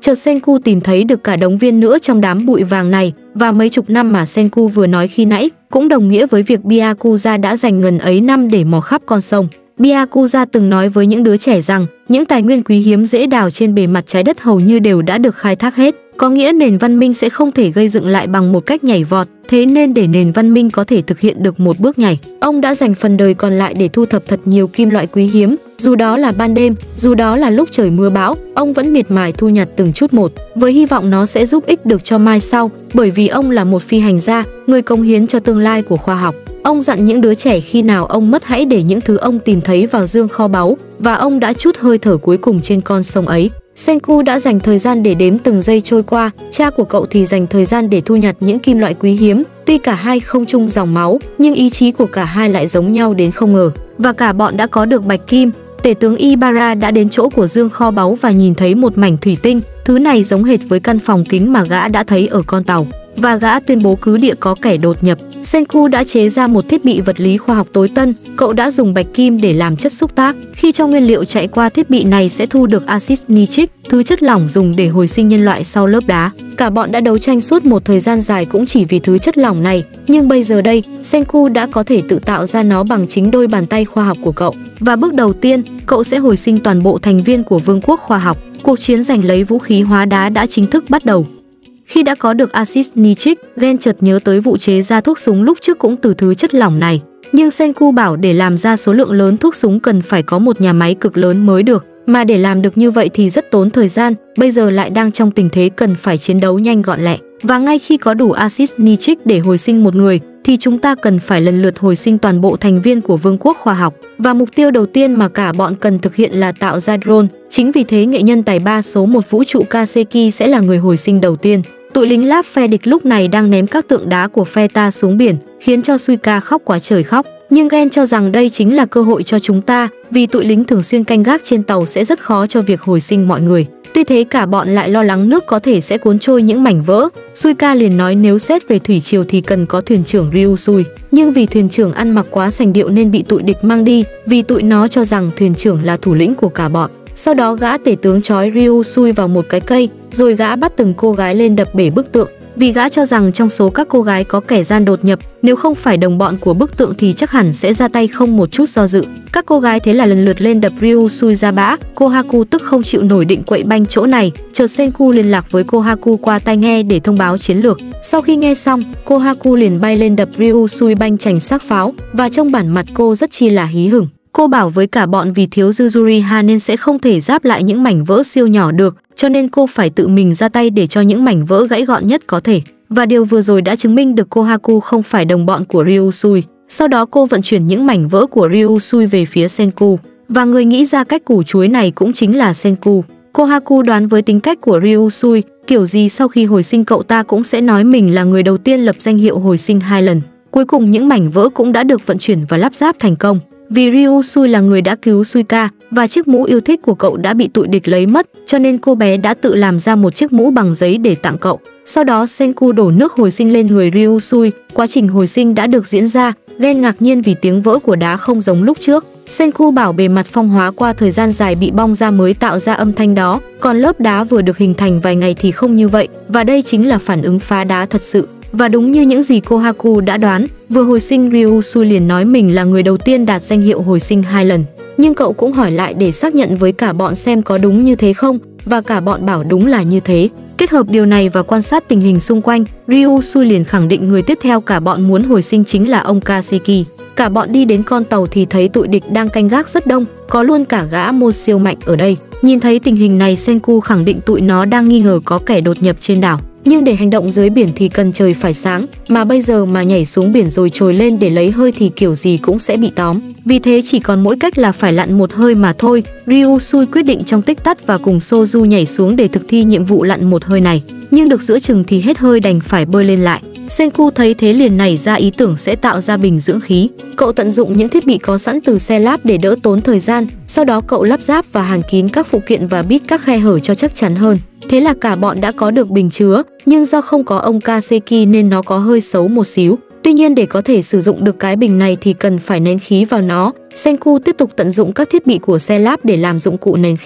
Speaker 1: Chợt Senku tìm thấy được cả đống viên nữa trong đám bụi vàng này, và mấy chục năm mà Senku vừa nói khi nãy cũng đồng nghĩa với việc Byakuya đã dành ngần ấy năm để mò khắp con sông. Byakuya từng nói với những đứa trẻ rằng những tài nguyên quý hiếm dễ đào trên bề mặt trái đất hầu như đều đã được khai thác hết, có nghĩa nền văn minh sẽ không thể gây dựng lại bằng một cách nhảy vọt, thế nên để nền văn minh có thể thực hiện được một bước nhảy, ông đã dành phần đời còn lại để thu thập thật nhiều kim loại quý hiếm, dù đó là ban đêm, dù đó là lúc trời mưa bão, ông vẫn miệt mài thu nhặt từng chút một, với hy vọng nó sẽ giúp ích được cho mai sau, bởi vì ông là một phi hành gia, người cống hiến cho tương lai của khoa học. Ông dặn những đứa trẻ khi nào ông mất hãy để những thứ ông tìm thấy vào dương kho báu, và ông đã trút hơi thở cuối cùng trên con sông ấy. Senku đã dành thời gian để đếm từng giây trôi qua, cha của cậu thì dành thời gian để thu nhặt những kim loại quý hiếm. Tuy cả hai không chung dòng máu, nhưng ý chí của cả hai lại giống nhau đến không ngờ. Và cả bọn đã có được bạch kim. Tể tướng Ibara đã đến chỗ của dương kho báu và nhìn thấy một mảnh thủy tinh. Thứ này giống hệt với căn phòng kính mà gã đã thấy ở con tàu. Và gã tuyên bố cứ địa có kẻ đột nhập. Senku đã chế ra một thiết bị vật lý khoa học tối tân. Cậu đã dùng bạch kim để làm chất xúc tác. Khi cho nguyên liệu chạy qua thiết bị này sẽ thu được axit nitric, thứ chất lỏng dùng để hồi sinh nhân loại sau lớp đá. Cả bọn đã đấu tranh suốt một thời gian dài cũng chỉ vì thứ chất lỏng này. Nhưng bây giờ đây, Senku đã có thể tự tạo ra nó bằng chính đôi bàn tay khoa học của cậu. Và bước đầu tiên, cậu sẽ hồi sinh toàn bộ thành viên của Vương quốc khoa học. Cuộc chiến giành lấy vũ khí hóa đá đã chính thức bắt đầu. Khi đã có được axit nitric, Gen chợt nhớ tới vụ chế ra thuốc súng lúc trước cũng từ thứ chất lỏng này. Nhưng Senku bảo để làm ra số lượng lớn thuốc súng cần phải có một nhà máy cực lớn mới được. Mà để làm được như vậy thì rất tốn thời gian, bây giờ lại đang trong tình thế cần phải chiến đấu nhanh gọn lẹ. Và ngay khi có đủ axit nitric để hồi sinh một người, thì chúng ta cần phải lần lượt hồi sinh toàn bộ thành viên của Vương quốc khoa học. Và mục tiêu đầu tiên mà cả bọn cần thực hiện là tạo ra drone. Chính vì thế nghệ nhân tài ba số một vũ trụ Kaseki sẽ là người hồi sinh đầu tiên. Tụi lính láp phe địch lúc này đang ném các tượng đá của phe ta xuống biển, khiến cho Suika khóc quá trời khóc. Nhưng Gen cho rằng đây chính là cơ hội cho chúng ta, vì tụi lính thường xuyên canh gác trên tàu sẽ rất khó cho việc hồi sinh mọi người. Tuy thế cả bọn lại lo lắng nước có thể sẽ cuốn trôi những mảnh vỡ. Suika liền nói nếu xét về thủy triều thì cần có thuyền trưởng Ryusui. Nhưng vì thuyền trưởng ăn mặc quá sành điệu nên bị tụi địch mang đi, vì tụi nó cho rằng thuyền trưởng là thủ lĩnh của cả bọn. Sau đó gã tể tướng trói Ryusui vào một cái cây, rồi gã bắt từng cô gái lên đập bể bức tượng. Vì gã cho rằng trong số các cô gái có kẻ gian đột nhập, nếu không phải đồng bọn của bức tượng thì chắc hẳn sẽ ra tay không một chút do dự. Các cô gái thế là lần lượt lên đập Ryusui ra bã. Kohaku tức không chịu nổi định quậy banh chỗ này, chợt Senku liên lạc với Kohaku qua tai nghe để thông báo chiến lược. Sau khi nghe xong, Kohaku liền bay lên đập Ryusui banh chành xác pháo, và trong bản mặt cô rất chi là hí hửng. Cô bảo với cả bọn vì thiếu Yuzuriha nên sẽ không thể giáp lại những mảnh vỡ siêu nhỏ được, cho nên cô phải tự mình ra tay để cho những mảnh vỡ gãy gọn nhất có thể. Và điều vừa rồi đã chứng minh được Kohaku không phải đồng bọn của Ryusui. Sau đó cô vận chuyển những mảnh vỡ của Ryusui về phía Senku. Và người nghĩ ra cách củ chuối này cũng chính là Senku. Kohaku đoán với tính cách của Ryusui, kiểu gì sau khi hồi sinh cậu ta cũng sẽ nói mình là người đầu tiên lập danh hiệu hồi sinh hai lần. Cuối cùng những mảnh vỡ cũng đã được vận chuyển và lắp ráp thành công. Vì Ryusui là người đã cứu Suika và chiếc mũ yêu thích của cậu đã bị tụi địch lấy mất, cho nên cô bé đã tự làm ra một chiếc mũ bằng giấy để tặng cậu. Sau đó Senku đổ nước hồi sinh lên người Ryusui. Quá trình hồi sinh đã được diễn ra. Gen ngạc nhiên vì tiếng vỡ của đá không giống lúc trước. Senku bảo bề mặt phong hóa qua thời gian dài bị bong ra mới tạo ra âm thanh đó, còn lớp đá vừa được hình thành vài ngày thì không như vậy, và đây chính là phản ứng phá đá thật sự. Và đúng như những gì Kohaku đã đoán, vừa hồi sinh Ryusui liền nói mình là người đầu tiên đạt danh hiệu hồi sinh hai lần. Nhưng cậu cũng hỏi lại để xác nhận với cả bọn xem có đúng như thế không, và cả bọn bảo đúng là như thế. Kết hợp điều này và quan sát tình hình xung quanh, Ryusui liền khẳng định người tiếp theo cả bọn muốn hồi sinh chính là ông Kaseki. Cả bọn đi đến con tàu thì thấy tụi địch đang canh gác rất đông, có luôn cả gã mô siêu mạnh ở đây. Nhìn thấy tình hình này, Senku khẳng định tụi nó đang nghi ngờ có kẻ đột nhập trên đảo. Nhưng để hành động dưới biển thì cần trời phải sáng, mà bây giờ mà nhảy xuống biển rồi trồi lên để lấy hơi thì kiểu gì cũng sẽ bị tóm. Vì thế chỉ còn mỗi cách là phải lặn một hơi mà thôi. Ryusui quyết định trong tích tắc và cùng Soju nhảy xuống để thực thi nhiệm vụ lặn một hơi này. Nhưng được giữa chừng thì hết hơi đành phải bơi lên lại. Senku thấy thế liền nảy ra ý tưởng sẽ tạo ra bình dưỡng khí. Cậu tận dụng những thiết bị có sẵn từ xe láp để đỡ tốn thời gian. Sau đó cậu lắp ráp và hàn kín các phụ kiện và bít các khe hở cho chắc chắn hơn. Thế là cả bọn đã có được bình chứa, nhưng do không có ông Kaseki nên nó có hơi xấu một xíu. Tuy nhiên để có thể sử dụng được cái bình này thì cần phải nén khí vào nó. Senku tiếp tục tận dụng các thiết bị của xe láp để làm dụng cụ nén khí.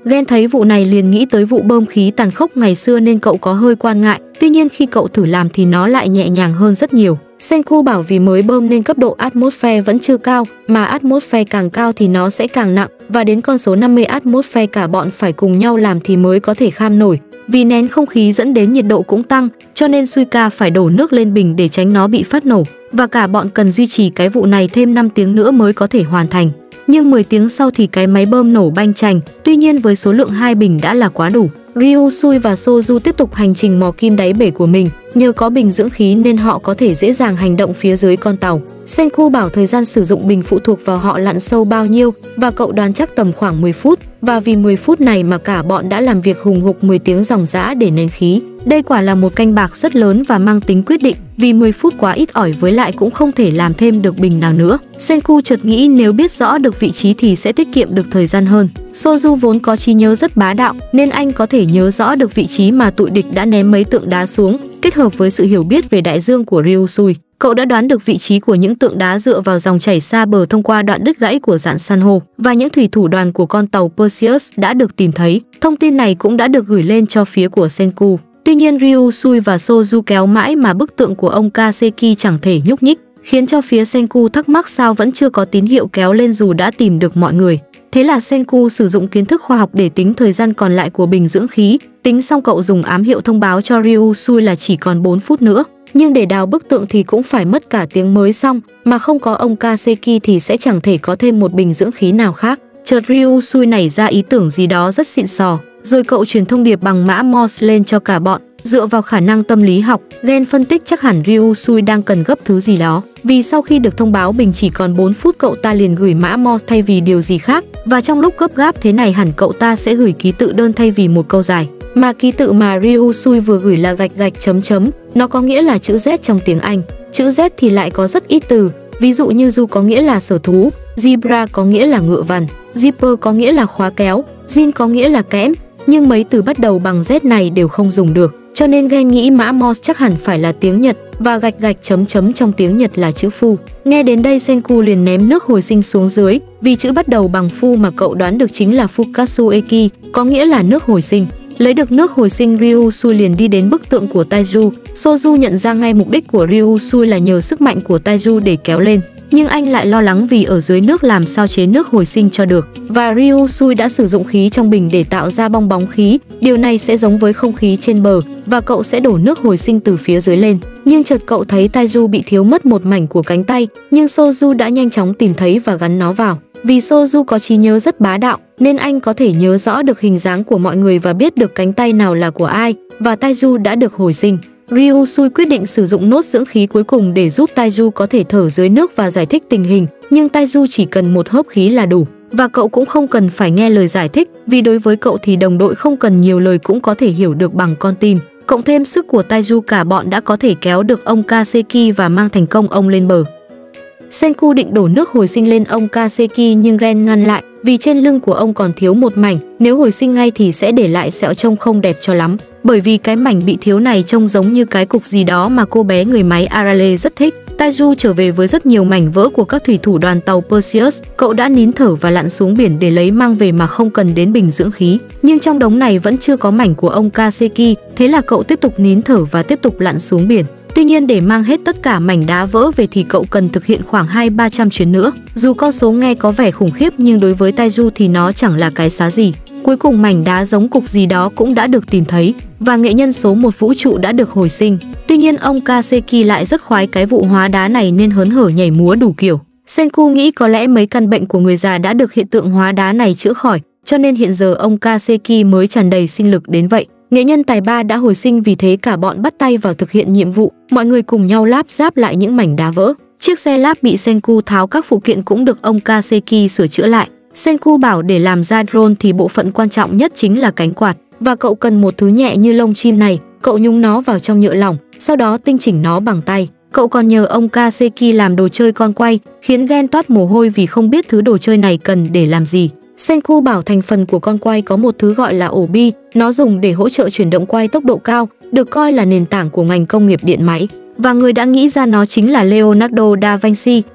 Speaker 1: Gen thấy vụ này liền nghĩ tới vụ bơm khí tàn khốc ngày xưa nên cậu có hơi quan ngại, tuy nhiên khi cậu thử làm thì nó lại nhẹ nhàng hơn rất nhiều. Senku bảo vì mới bơm nên cấp độ atmosphere vẫn chưa cao, mà atmosphere càng cao thì nó sẽ càng nặng, và đến con số năm mươi atmosphere cả bọn phải cùng nhau làm thì mới có thể kham nổi. Vì nén không khí dẫn đến nhiệt độ cũng tăng, cho nên Suika phải đổ nước lên bình để tránh nó bị phát nổ, và cả bọn cần duy trì cái vụ này thêm năm tiếng nữa mới có thể hoàn thành. Nhưng mười tiếng sau thì cái máy bơm nổ banh chành, tuy nhiên với số lượng hai bình đã là quá đủ. Ryusui và Soju tiếp tục hành trình mò kim đáy bể của mình, nhờ có bình dưỡng khí nên họ có thể dễ dàng hành động phía dưới con tàu. Senku bảo thời gian sử dụng bình phụ thuộc vào họ lặn sâu bao nhiêu, và cậu đoán chắc tầm khoảng mười phút, và vì mười phút này mà cả bọn đã làm việc hùng hục mười tiếng ròng rã để nén khí. Đây quả là một canh bạc rất lớn và mang tính quyết định, vì mười phút quá ít ỏi với lại cũng không thể làm thêm được bình nào nữa. Senku chợt nghĩ nếu biết rõ được vị trí thì sẽ tiết kiệm được thời gian hơn. Soju vốn có trí nhớ rất bá đạo nên anh có thể nhớ rõ được vị trí mà tụi địch đã ném mấy tượng đá xuống, kết hợp với sự hiểu biết về đại dương của Ryusui. Cậu đã đoán được vị trí của những tượng đá dựa vào dòng chảy xa bờ thông qua đoạn đứt gãy của rạn san hô, và những thủy thủ đoàn của con tàu Perseus đã được tìm thấy. Thông tin này cũng đã được gửi lên cho phía của Senku. Tuy nhiên Ryusui và Soju kéo mãi mà bức tượng của ông Kaseki chẳng thể nhúc nhích, khiến cho phía Senku thắc mắc sao vẫn chưa có tín hiệu kéo lên dù đã tìm được mọi người. Thế là Senku sử dụng kiến thức khoa học để tính thời gian còn lại của bình dưỡng khí. Tính xong cậu dùng ám hiệu thông báo cho Ryusui là chỉ còn bốn phút nữa. Nhưng để đào bức tượng thì cũng phải mất cả tiếng mới xong, mà không có ông Kaseki thì sẽ chẳng thể có thêm một bình dưỡng khí nào khác. Chợt Ryusui nảy ra ý tưởng gì đó rất xịn sò, rồi cậu truyền thông điệp bằng mã Morse lên cho cả bọn. Dựa vào khả năng tâm lý học, Gen phân tích chắc hẳn Ryusui đang cần gấp thứ gì đó. Vì sau khi được thông báo bình chỉ còn bốn phút, cậu ta liền gửi mã Morse thay vì điều gì khác, và trong lúc gấp gáp thế này hẳn cậu ta sẽ gửi ký tự đơn thay vì một câu dài. Mà ký tự mà Ryusui vừa gửi là gạch gạch chấm chấm, nó có nghĩa là chữ Z trong tiếng Anh. Chữ Z thì lại có rất ít từ, ví dụ như du có nghĩa là sở thú, zebra có nghĩa là ngựa vằn, zipper có nghĩa là khóa kéo, zin có nghĩa là kẽm, nhưng mấy từ bắt đầu bằng Z này đều không dùng được. Cho nên Gen nghĩ mã Morse chắc hẳn phải là tiếng Nhật, và gạch gạch chấm chấm trong tiếng Nhật là chữ phu. Nghe đến đây Senku liền ném nước hồi sinh xuống dưới, vì chữ bắt đầu bằng phu mà cậu đoán được chính là Fukatsueki, có nghĩa là nước hồi sinh. Lấy được nước hồi sinh, Ryusui liền đi đến bức tượng của Taiju. Soju nhận ra ngay mục đích của Ryusui là nhờ sức mạnh của Taiju để kéo lên, nhưng anh lại lo lắng vì ở dưới nước làm sao chế nước hồi sinh cho được. Và Ryusui đã sử dụng khí trong bình để tạo ra bong bóng khí. Điều này sẽ giống với không khí trên bờ, và cậu sẽ đổ nước hồi sinh từ phía dưới lên. Nhưng chợt cậu thấy Taiju bị thiếu mất một mảnh của cánh tay, nhưng Soju đã nhanh chóng tìm thấy và gắn nó vào. Vì Soju có trí nhớ rất bá đạo nên anh có thể nhớ rõ được hình dáng của mọi người và biết được cánh tay nào là của ai, và Taiju đã được hồi sinh. Ryusui quyết định sử dụng nốt dưỡng khí cuối cùng để giúp Taiju có thể thở dưới nước và giải thích tình hình, nhưng Taiju chỉ cần một hớp khí là đủ, và cậu cũng không cần phải nghe lời giải thích, vì đối với cậu thì đồng đội không cần nhiều lời cũng có thể hiểu được bằng con tim. Cộng thêm sức của Taiju, cả bọn đã có thể kéo được ông Kaseki và mang thành công ông lên bờ. Senku định đổ nước hồi sinh lên ông Kaseki nhưng Gen ngăn lại, vì trên lưng của ông còn thiếu một mảnh, nếu hồi sinh ngay thì sẽ để lại sẹo trông không đẹp cho lắm. Bởi vì cái mảnh bị thiếu này trông giống như cái cục gì đó mà cô bé người máy Arale rất thích. Taiju trở về với rất nhiều mảnh vỡ của các thủy thủ đoàn tàu Perseus. Cậu đã nín thở và lặn xuống biển để lấy mang về mà không cần đến bình dưỡng khí. Nhưng trong đống này vẫn chưa có mảnh của ông Kaseki, thế là cậu tiếp tục nín thở và tiếp tục lặn xuống biển. Tuy nhiên để mang hết tất cả mảnh đá vỡ về thì cậu cần thực hiện khoảng hai ba trăm chuyến nữa. Dù con số nghe có vẻ khủng khiếp nhưng đối với Taiju thì nó chẳng là cái xá gì. Cuối cùng mảnh đá giống cục gì đó cũng đã được tìm thấy, và nghệ nhân số một vũ trụ đã được hồi sinh. Tuy nhiên ông Kaseki lại rất khoái cái vụ hóa đá này nên hớn hở nhảy múa đủ kiểu. Senku nghĩ có lẽ mấy căn bệnh của người già đã được hiện tượng hóa đá này chữa khỏi, cho nên hiện giờ ông Kaseki mới tràn đầy sinh lực đến vậy. Nghệ nhân tài ba đã hồi sinh, vì thế cả bọn bắt tay vào thực hiện nhiệm vụ. Mọi người cùng nhau láp ráp lại những mảnh đá vỡ. Chiếc xe láp bị Senku tháo các phụ kiện cũng được ông Kaseki sửa chữa lại. Senku bảo để làm ra drone thì bộ phận quan trọng nhất chính là cánh quạt, và cậu cần một thứ nhẹ như lông chim này. Cậu nhúng nó vào trong nhựa lỏng, sau đó tinh chỉnh nó bằng tay. Cậu còn nhờ ông Kaseki làm đồ chơi con quay, khiến Gen toát mồ hôi vì không biết thứ đồ chơi này cần để làm gì. Senku bảo thành phần của con quay có một thứ gọi là ổ bi, nó dùng để hỗ trợ chuyển động quay tốc độ cao, được coi là nền tảng của ngành công nghiệp điện máy. Và người đã nghĩ ra nó chính là Leonardo da Vinci.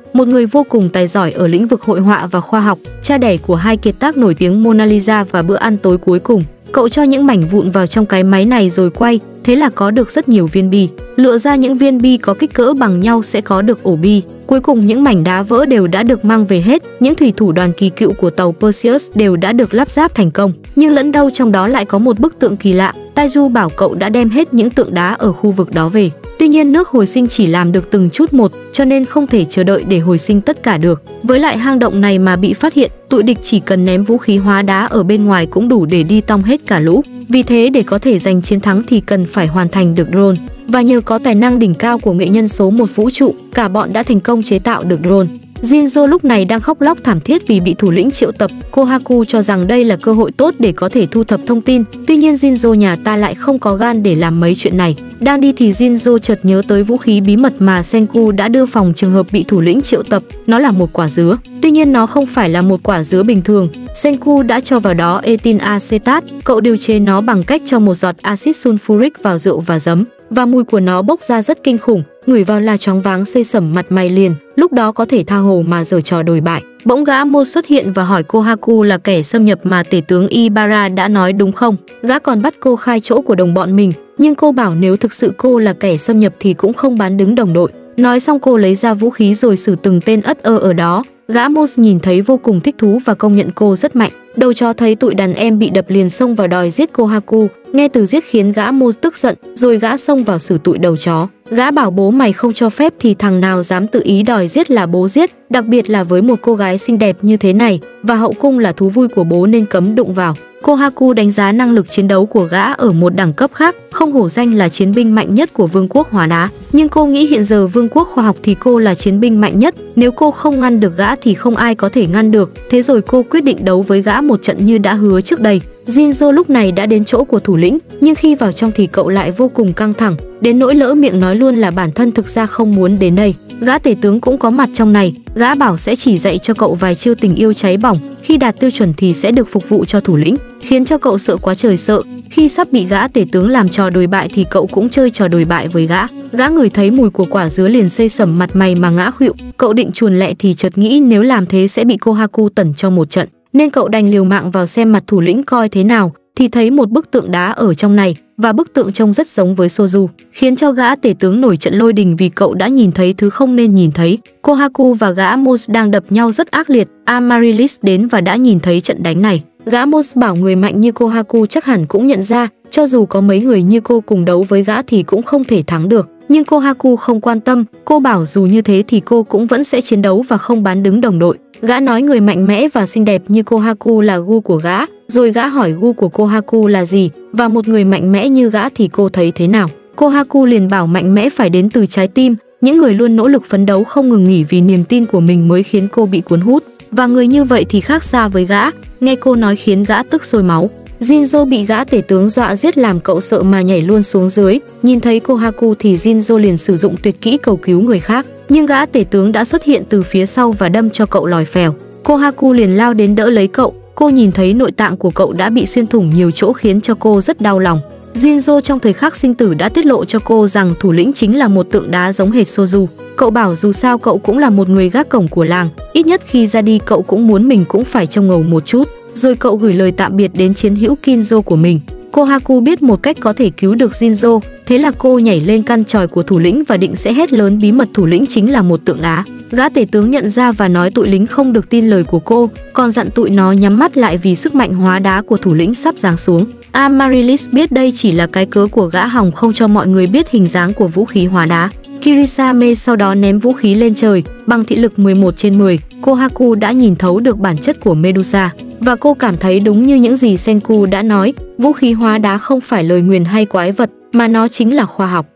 Speaker 1: một người vô cùng tài giỏi ở lĩnh vực hội họa và khoa học, cha đẻ của hai kiệt tác nổi tiếng Mona Lisa và bữa ăn tối cuối cùng. Cậu cho những mảnh vụn vào trong cái máy này rồi quay, thế là có được rất nhiều viên bi. Lựa ra những viên bi có kích cỡ bằng nhau sẽ có được ổ bi. Cuối cùng những mảnh đá vỡ đều đã được mang về hết, những thủy thủ đoàn kỳ cựu của tàu Perseus đều đã được lắp ráp thành công. Nhưng lẫn đâu trong đó lại có một bức tượng kỳ lạ. Taiju bảo cậu đã đem hết những tượng đá ở khu vực đó về. Tuy nhiên nước hồi sinh chỉ làm được từng chút một, cho nên không thể chờ đợi để hồi sinh tất cả được. Với lại hang động này mà bị phát hiện, tụi địch chỉ cần ném vũ khí hóa đá ở bên ngoài cũng đủ để đi tong hết cả lũ. Vì thế để có thể giành chiến thắng thì cần phải hoàn thành được drone. Và nhờ có tài năng đỉnh cao của nghệ nhân số một vũ trụ, cả bọn đã thành công chế tạo được drone. Jinzo lúc này đang khóc lóc thảm thiết vì bị thủ lĩnh triệu tập. Kohaku cho rằng đây là cơ hội tốt để có thể thu thập thông tin. Tuy nhiên Jinzo nhà ta lại không có gan để làm mấy chuyện này. Đang đi thì Jinzo chợt nhớ tới vũ khí bí mật mà Senku đã đưa phòng trường hợp bị thủ lĩnh triệu tập. Nó là một quả dứa. Tuy nhiên nó không phải là một quả dứa bình thường. Senku đã cho vào đó etin acetat. Cậu điều chế nó bằng cách cho một giọt axit sulfuric vào rượu và giấm. Và mùi của nó bốc ra rất kinh khủng, ngửi vào là choáng váng xây sẩm mặt mày liền, lúc đó có thể tha hồ mà giở trò đồi bại. Bỗng gã Mo xuất hiện và hỏi Kohaku là kẻ xâm nhập mà tể tướng Ibara đã nói đúng không? Gã còn bắt cô khai chỗ của đồng bọn mình, nhưng cô bảo nếu thực sự cô là kẻ xâm nhập thì cũng không bán đứng đồng đội. Nói xong cô lấy ra vũ khí rồi xử từng tên ất ơ ở đó. Gã Mo nhìn thấy vô cùng thích thú và công nhận cô rất mạnh. Đầu chó thấy tụi đàn em bị đập liền xông vào đòi giết Kohaku, nghe từ giết khiến gã Mo tức giận, rồi gã xông vào xử tụi đầu chó. Gã bảo bố mày không cho phép thì thằng nào dám tự ý đòi giết là bố giết, đặc biệt là với một cô gái xinh đẹp như thế này, và hậu cung là thú vui của bố nên cấm đụng vào. Kohaku đánh giá năng lực chiến đấu của gã ở một đẳng cấp khác, không hổ danh là chiến binh mạnh nhất của Vương quốc Hóa Đá. Nhưng cô nghĩ hiện giờ Vương quốc khoa học thì cô là chiến binh mạnh nhất, nếu cô không ngăn được gã thì không ai có thể ngăn được. Thế rồi cô quyết định đấu với gã một trận như đã hứa trước đây. Jinzo lúc này đã đến chỗ của thủ lĩnh, nhưng khi vào trong thì cậu lại vô cùng căng thẳng, đến nỗi lỡ miệng nói luôn là bản thân thực ra không muốn đến đây. Gã tể tướng cũng có mặt trong này, gã bảo sẽ chỉ dạy cho cậu vài chiêu tình yêu cháy bỏng, khi đạt tiêu chuẩn thì sẽ được phục vụ cho thủ lĩnh, khiến cho cậu sợ quá trời sợ. Khi sắp bị gã tể tướng làm trò đồi bại thì cậu cũng chơi trò đồi bại với gã. Gã ngửi thấy mùi của quả dứa liền xây sẩm mặt mày mà ngã khuỵu. Cậu định chuồn lẹ thì chợt nghĩ nếu làm thế sẽ bị Kohaku tẩn cho một trận, nên cậu đành liều mạng vào xem mặt thủ lĩnh coi thế nào, thì thấy một bức tượng đá ở trong này, và bức tượng trông rất giống với Soju, khiến cho gã tể tướng nổi trận lôi đình vì cậu đã nhìn thấy thứ không nên nhìn thấy. Kohaku và gã Mos đang đập nhau rất ác liệt. Amaryllis đến và đã nhìn thấy trận đánh này. Gã Mos bảo người mạnh như Kohaku chắc hẳn cũng nhận ra, cho dù có mấy người như cô cùng đấu với gã thì cũng không thể thắng được. Nhưng Kohaku không quan tâm, cô bảo dù như thế thì cô cũng vẫn sẽ chiến đấu và không bán đứng đồng đội. Gã nói người mạnh mẽ và xinh đẹp như Kohaku là gu của gã, rồi gã hỏi gu của Kohaku là gì, và một người mạnh mẽ như gã thì cô thấy thế nào. Kohaku liền bảo mạnh mẽ phải đến từ trái tim, những người luôn nỗ lực phấn đấu không ngừng nghỉ vì niềm tin của mình mới khiến cô bị cuốn hút, và người như vậy thì khác xa với gã. Nghe cô nói khiến gã tức sôi máu. Jinzo bị gã tể tướng dọa giết làm cậu sợ mà nhảy luôn xuống dưới. Nhìn thấy Kohaku thì Jinzo liền sử dụng tuyệt kỹ cầu cứu người khác, nhưng gã tể tướng đã xuất hiện từ phía sau và đâm cho cậu lòi phèo. Kohaku liền lao đến đỡ lấy cậu. Cô nhìn thấy nội tạng của cậu đã bị xuyên thủng nhiều chỗ khiến cho cô rất đau lòng. Jinzo trong thời khắc sinh tử đã tiết lộ cho cô rằng thủ lĩnh chính là một tượng đá giống hệt Soju. Cậu bảo dù sao cậu cũng là một người gác cổng của làng, ít nhất khi ra đi cậu cũng muốn mình cũng phải trông ngầu một chút. Rồi cậu gửi lời tạm biệt đến chiến hữu Kinzo của mình. Kohaku biết một cách có thể cứu được Jinzo, thế là cô nhảy lên căn chòi của thủ lĩnh và định sẽ hét lớn bí mật thủ lĩnh chính là một tượng đá. Gã tể tướng nhận ra và nói tụi lính không được tin lời của cô, còn dặn tụi nó nhắm mắt lại vì sức mạnh hóa đá của thủ lĩnh sắp giáng xuống. Amaryllis biết đây chỉ là cái cớ của gã hòng không cho mọi người biết hình dáng của vũ khí hóa đá. Kirisame sau đó ném vũ khí lên trời, bằng thị lực mười một trên mười, Kohaku đã nhìn thấu được bản chất của Medusa. Và cô cảm thấy đúng như những gì Senku đã nói, vũ khí hóa đá không phải lời nguyền hay quái vật, mà nó chính là khoa học.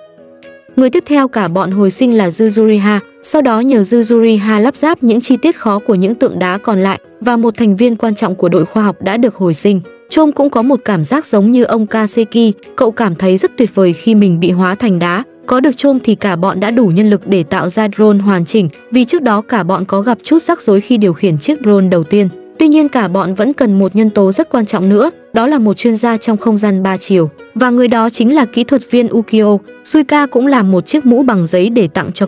Speaker 1: Người tiếp theo cả bọn hồi sinh là Yuzuriha, sau đó nhờ Yuzuriha lắp ráp những chi tiết khó của những tượng đá còn lại, và một thành viên quan trọng của đội khoa học đã được hồi sinh. Chom cũng có một cảm giác giống như ông Kaseki, cậu cảm thấy rất tuyệt vời khi mình bị hóa thành đá. Có được Chom thì cả bọn đã đủ nhân lực để tạo ra drone hoàn chỉnh, vì trước đó cả bọn có gặp chút rắc rối khi điều khiển chiếc drone đầu tiên. Tuy nhiên cả bọn vẫn cần một nhân tố rất quan trọng nữa, đó là một chuyên gia trong không gian ba chiều, và người đó chính là kỹ thuật viên Ukyo. Suika cũng làm một chiếc mũ bằng giấy để tặng cho cậu.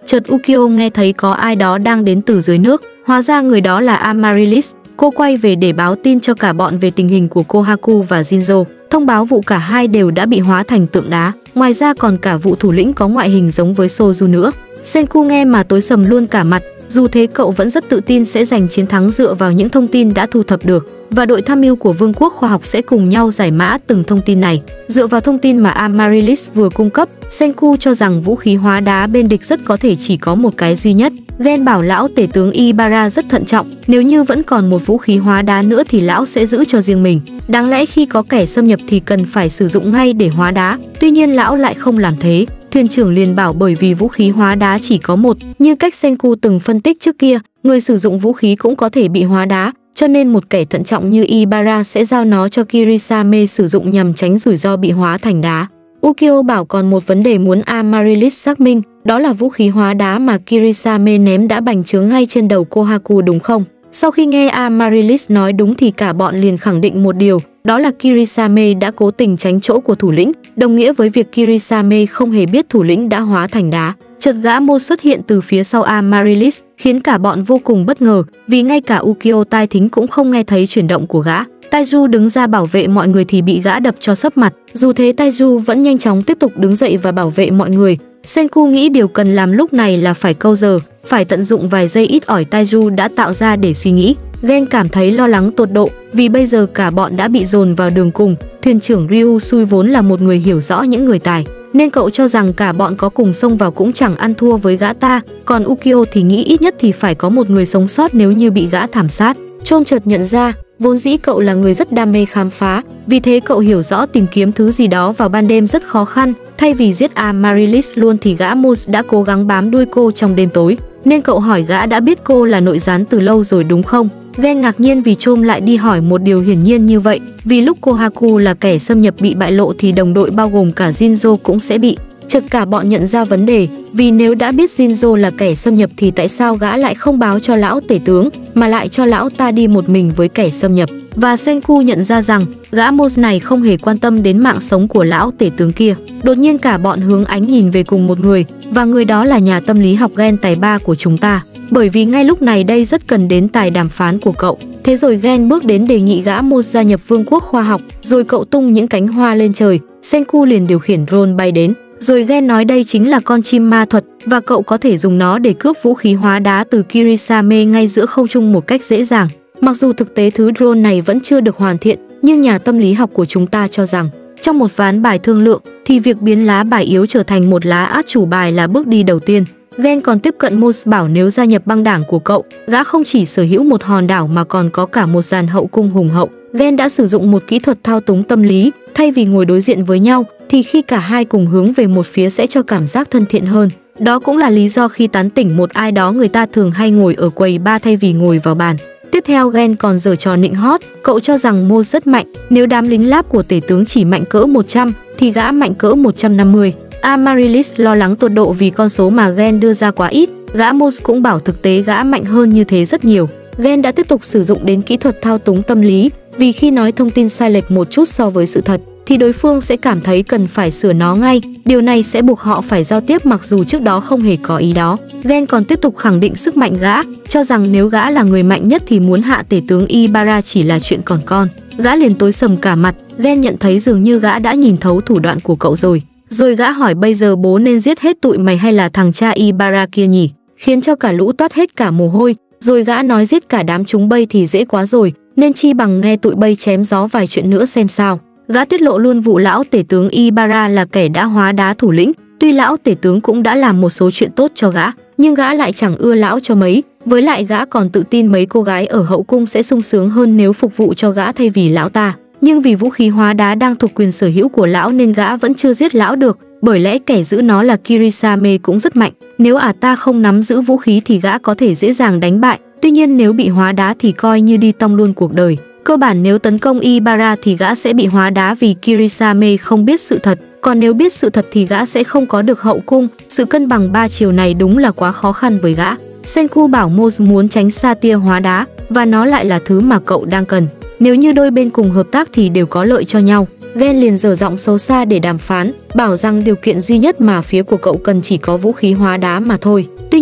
Speaker 1: Chợt Ukyo nghe thấy có ai đó đang đến từ dưới nước, hóa ra người đó là Amaryllis. Cô quay về để báo tin cho cả bọn về tình hình của Kohaku và Jinzo, thông báo vụ cả hai đều đã bị hóa thành tượng đá. Ngoài ra còn cả vụ thủ lĩnh có ngoại hình giống với Soju nữa. Senku nghe mà tối sầm luôn cả mặt, dù thế cậu vẫn rất tự tin sẽ giành chiến thắng dựa vào những thông tin đã thu thập được, và đội tham mưu của Vương quốc khoa học sẽ cùng nhau giải mã từng thông tin này. Dựa vào thông tin mà Amaryllis vừa cung cấp, Senku cho rằng vũ khí hóa đá bên địch rất có thể chỉ có một cái duy nhất. Gen bảo lão tể tướng Ibara rất thận trọng, nếu như vẫn còn một vũ khí hóa đá nữa thì lão sẽ giữ cho riêng mình. Đáng lẽ khi có kẻ xâm nhập thì cần phải sử dụng ngay để hóa đá, tuy nhiên lão lại không làm thế. Thuyền trưởng liền bảo bởi vì vũ khí hóa đá chỉ có một, như cách Senku từng phân tích trước kia, người sử dụng vũ khí cũng có thể bị hóa đá, cho nên một kẻ thận trọng như Ibara sẽ giao nó cho Kirisame sử dụng nhằm tránh rủi ro bị hóa thành đá. Ukyo bảo còn một vấn đề muốn Amaryllis xác minh, đó là vũ khí hóa đá mà Kirisame ném đã bành trướng ngay trên đầu Kohaku đúng không? Sau khi nghe Amaryllis nói đúng thì cả bọn liền khẳng định một điều, đó là Kirisame đã cố tình tránh chỗ của thủ lĩnh, đồng nghĩa với việc Kirisame không hề biết thủ lĩnh đã hóa thành đá. Chợt gã Mo xuất hiện từ phía sau Amaryllis, khiến cả bọn vô cùng bất ngờ, vì ngay cả Ukyo tai thính cũng không nghe thấy chuyển động của gã. Taiju đứng ra bảo vệ mọi người thì bị gã đập cho sấp mặt, dù thế Taiju vẫn nhanh chóng tiếp tục đứng dậy và bảo vệ mọi người. Senku nghĩ điều cần làm lúc này là phải câu giờ, phải tận dụng vài giây ít ỏi Taiju đã tạo ra để suy nghĩ. Gen cảm thấy lo lắng tột độ, vì bây giờ cả bọn đã bị dồn vào đường cùng. Thuyền trưởng Ryusui vốn là một người hiểu rõ những người tài, nên cậu cho rằng cả bọn có cùng xông vào cũng chẳng ăn thua với gã ta. Còn Ukyo thì nghĩ ít nhất thì phải có một người sống sót nếu như bị gã thảm sát. Chôm chợt nhận ra, vốn dĩ cậu là người rất đam mê khám phá, vì thế cậu hiểu rõ tìm kiếm thứ gì đó vào ban đêm rất khó khăn. Thay vì giết Amaryllis luôn thì gã Mos đã cố gắng bám đuôi cô trong đêm tối, nên cậu hỏi gã đã biết cô là nội gián từ lâu rồi đúng không? Gen ngạc nhiên vì Chôm lại đi hỏi một điều hiển nhiên như vậy, vì lúc Kohaku là kẻ xâm nhập bị bại lộ thì đồng đội bao gồm cả Jinzo cũng sẽ bị. Chợt cả bọn nhận ra vấn đề, vì nếu đã biết Jinzo là kẻ xâm nhập thì tại sao gã lại không báo cho lão tể tướng, mà lại cho lão ta đi một mình với kẻ xâm nhập. Và Senku nhận ra rằng gã Mos này không hề quan tâm đến mạng sống của lão tể tướng kia. Đột nhiên cả bọn hướng ánh nhìn về cùng một người, và người đó là nhà tâm lý học Gen tài ba của chúng ta. Bởi vì ngay lúc này đây rất cần đến tài đàm phán của cậu. Thế rồi Gen bước đến đề nghị gã Mos gia nhập Vương quốc khoa học, rồi cậu tung những cánh hoa lên trời. Senku liền điều khiển drone bay đến. Rồi Gen nói đây chính là con chim ma thuật, và cậu có thể dùng nó để cướp vũ khí hóa đá từ Kirisame ngay giữa không trung một cách dễ dàng. Mặc dù thực tế thứ drone này vẫn chưa được hoàn thiện, nhưng nhà tâm lý học của chúng ta cho rằng trong một ván bài thương lượng thì việc biến lá bài yếu trở thành một lá át chủ bài là bước đi đầu tiên. Gen còn tiếp cận Mos bảo nếu gia nhập băng đảng của cậu, gã không chỉ sở hữu một hòn đảo mà còn có cả một dàn hậu cung hùng hậu. Gen đã sử dụng một kỹ thuật thao túng tâm lý, thay vì ngồi đối diện với nhau thì khi cả hai cùng hướng về một phía sẽ cho cảm giác thân thiện hơn. Đó cũng là lý do khi tán tỉnh một ai đó người ta thường hay ngồi ở quầy bar thay vì ngồi vào bàn. Tiếp theo Gen còn giở trò nịnh hót, cậu cho rằng Mos rất mạnh, nếu đám lính láp của tể tướng chỉ mạnh cỡ một trăm thì gã mạnh cỡ một trăm năm mươi. Amaryllis lo lắng tột độ vì con số mà Gen đưa ra quá ít, gã Mos cũng bảo thực tế gã mạnh hơn như thế rất nhiều. Gen đã tiếp tục sử dụng đến kỹ thuật thao túng tâm lý, vì khi nói thông tin sai lệch một chút so với sự thật thì đối phương sẽ cảm thấy cần phải sửa nó ngay. Điều này sẽ buộc họ phải giao tiếp mặc dù trước đó không hề có ý đó. Gen còn tiếp tục khẳng định sức mạnh gã, cho rằng nếu gã là người mạnh nhất thì muốn hạ tể tướng Ibara chỉ là chuyện còn con. Gã liền tối sầm cả mặt. Gen nhận thấy dường như gã đã nhìn thấu thủ đoạn của cậu rồi. Rồi gã hỏi bây giờ bố nên giết hết tụi mày hay là thằng cha Ibara kia nhỉ? Khiến cho cả lũ toát hết cả mồ hôi. Rồi gã nói giết cả đám chúng bây thì dễ quá rồi, nên chi bằng nghe tụi bây chém gió vài chuyện nữa xem sao. Gã tiết lộ luôn vụ lão tể tướng Ibara là kẻ đã hóa đá thủ lĩnh. Tuy lão tể tướng cũng đã làm một số chuyện tốt cho gã, nhưng gã lại chẳng ưa lão cho mấy. Với lại gã còn tự tin mấy cô gái ở hậu cung sẽ sung sướng hơn nếu phục vụ cho gã thay vì lão ta. Nhưng vì vũ khí hóa đá đang thuộc quyền sở hữu của lão nên gã vẫn chưa giết lão được. Bởi lẽ kẻ giữ nó là Kirisame cũng rất mạnh. Nếu ả ta không nắm giữ vũ khí thì gã có thể dễ dàng đánh bại. Tuy nhiên nếu bị hóa đá thì coi như đi tong luôn cuộc đời. Cơ bản nếu tấn công Ibara thì gã sẽ bị hóa đá vì Kirisame không biết sự thật. Còn nếu biết sự thật thì gã sẽ không có được hậu cung. Sự cân bằng ba chiều này đúng là quá khó khăn với gã. Senku bảo Mos muốn tránh xa tia hóa đá, và nó lại là thứ mà cậu đang cần. Nếu như đôi bên cùng hợp tác thì đều có lợi cho nhau. Gen liền dở giọng xấu xa để đàm phán, bảo rằng điều kiện duy nhất mà phía của cậu cần chỉ có vũ khí hóa đá mà thôi.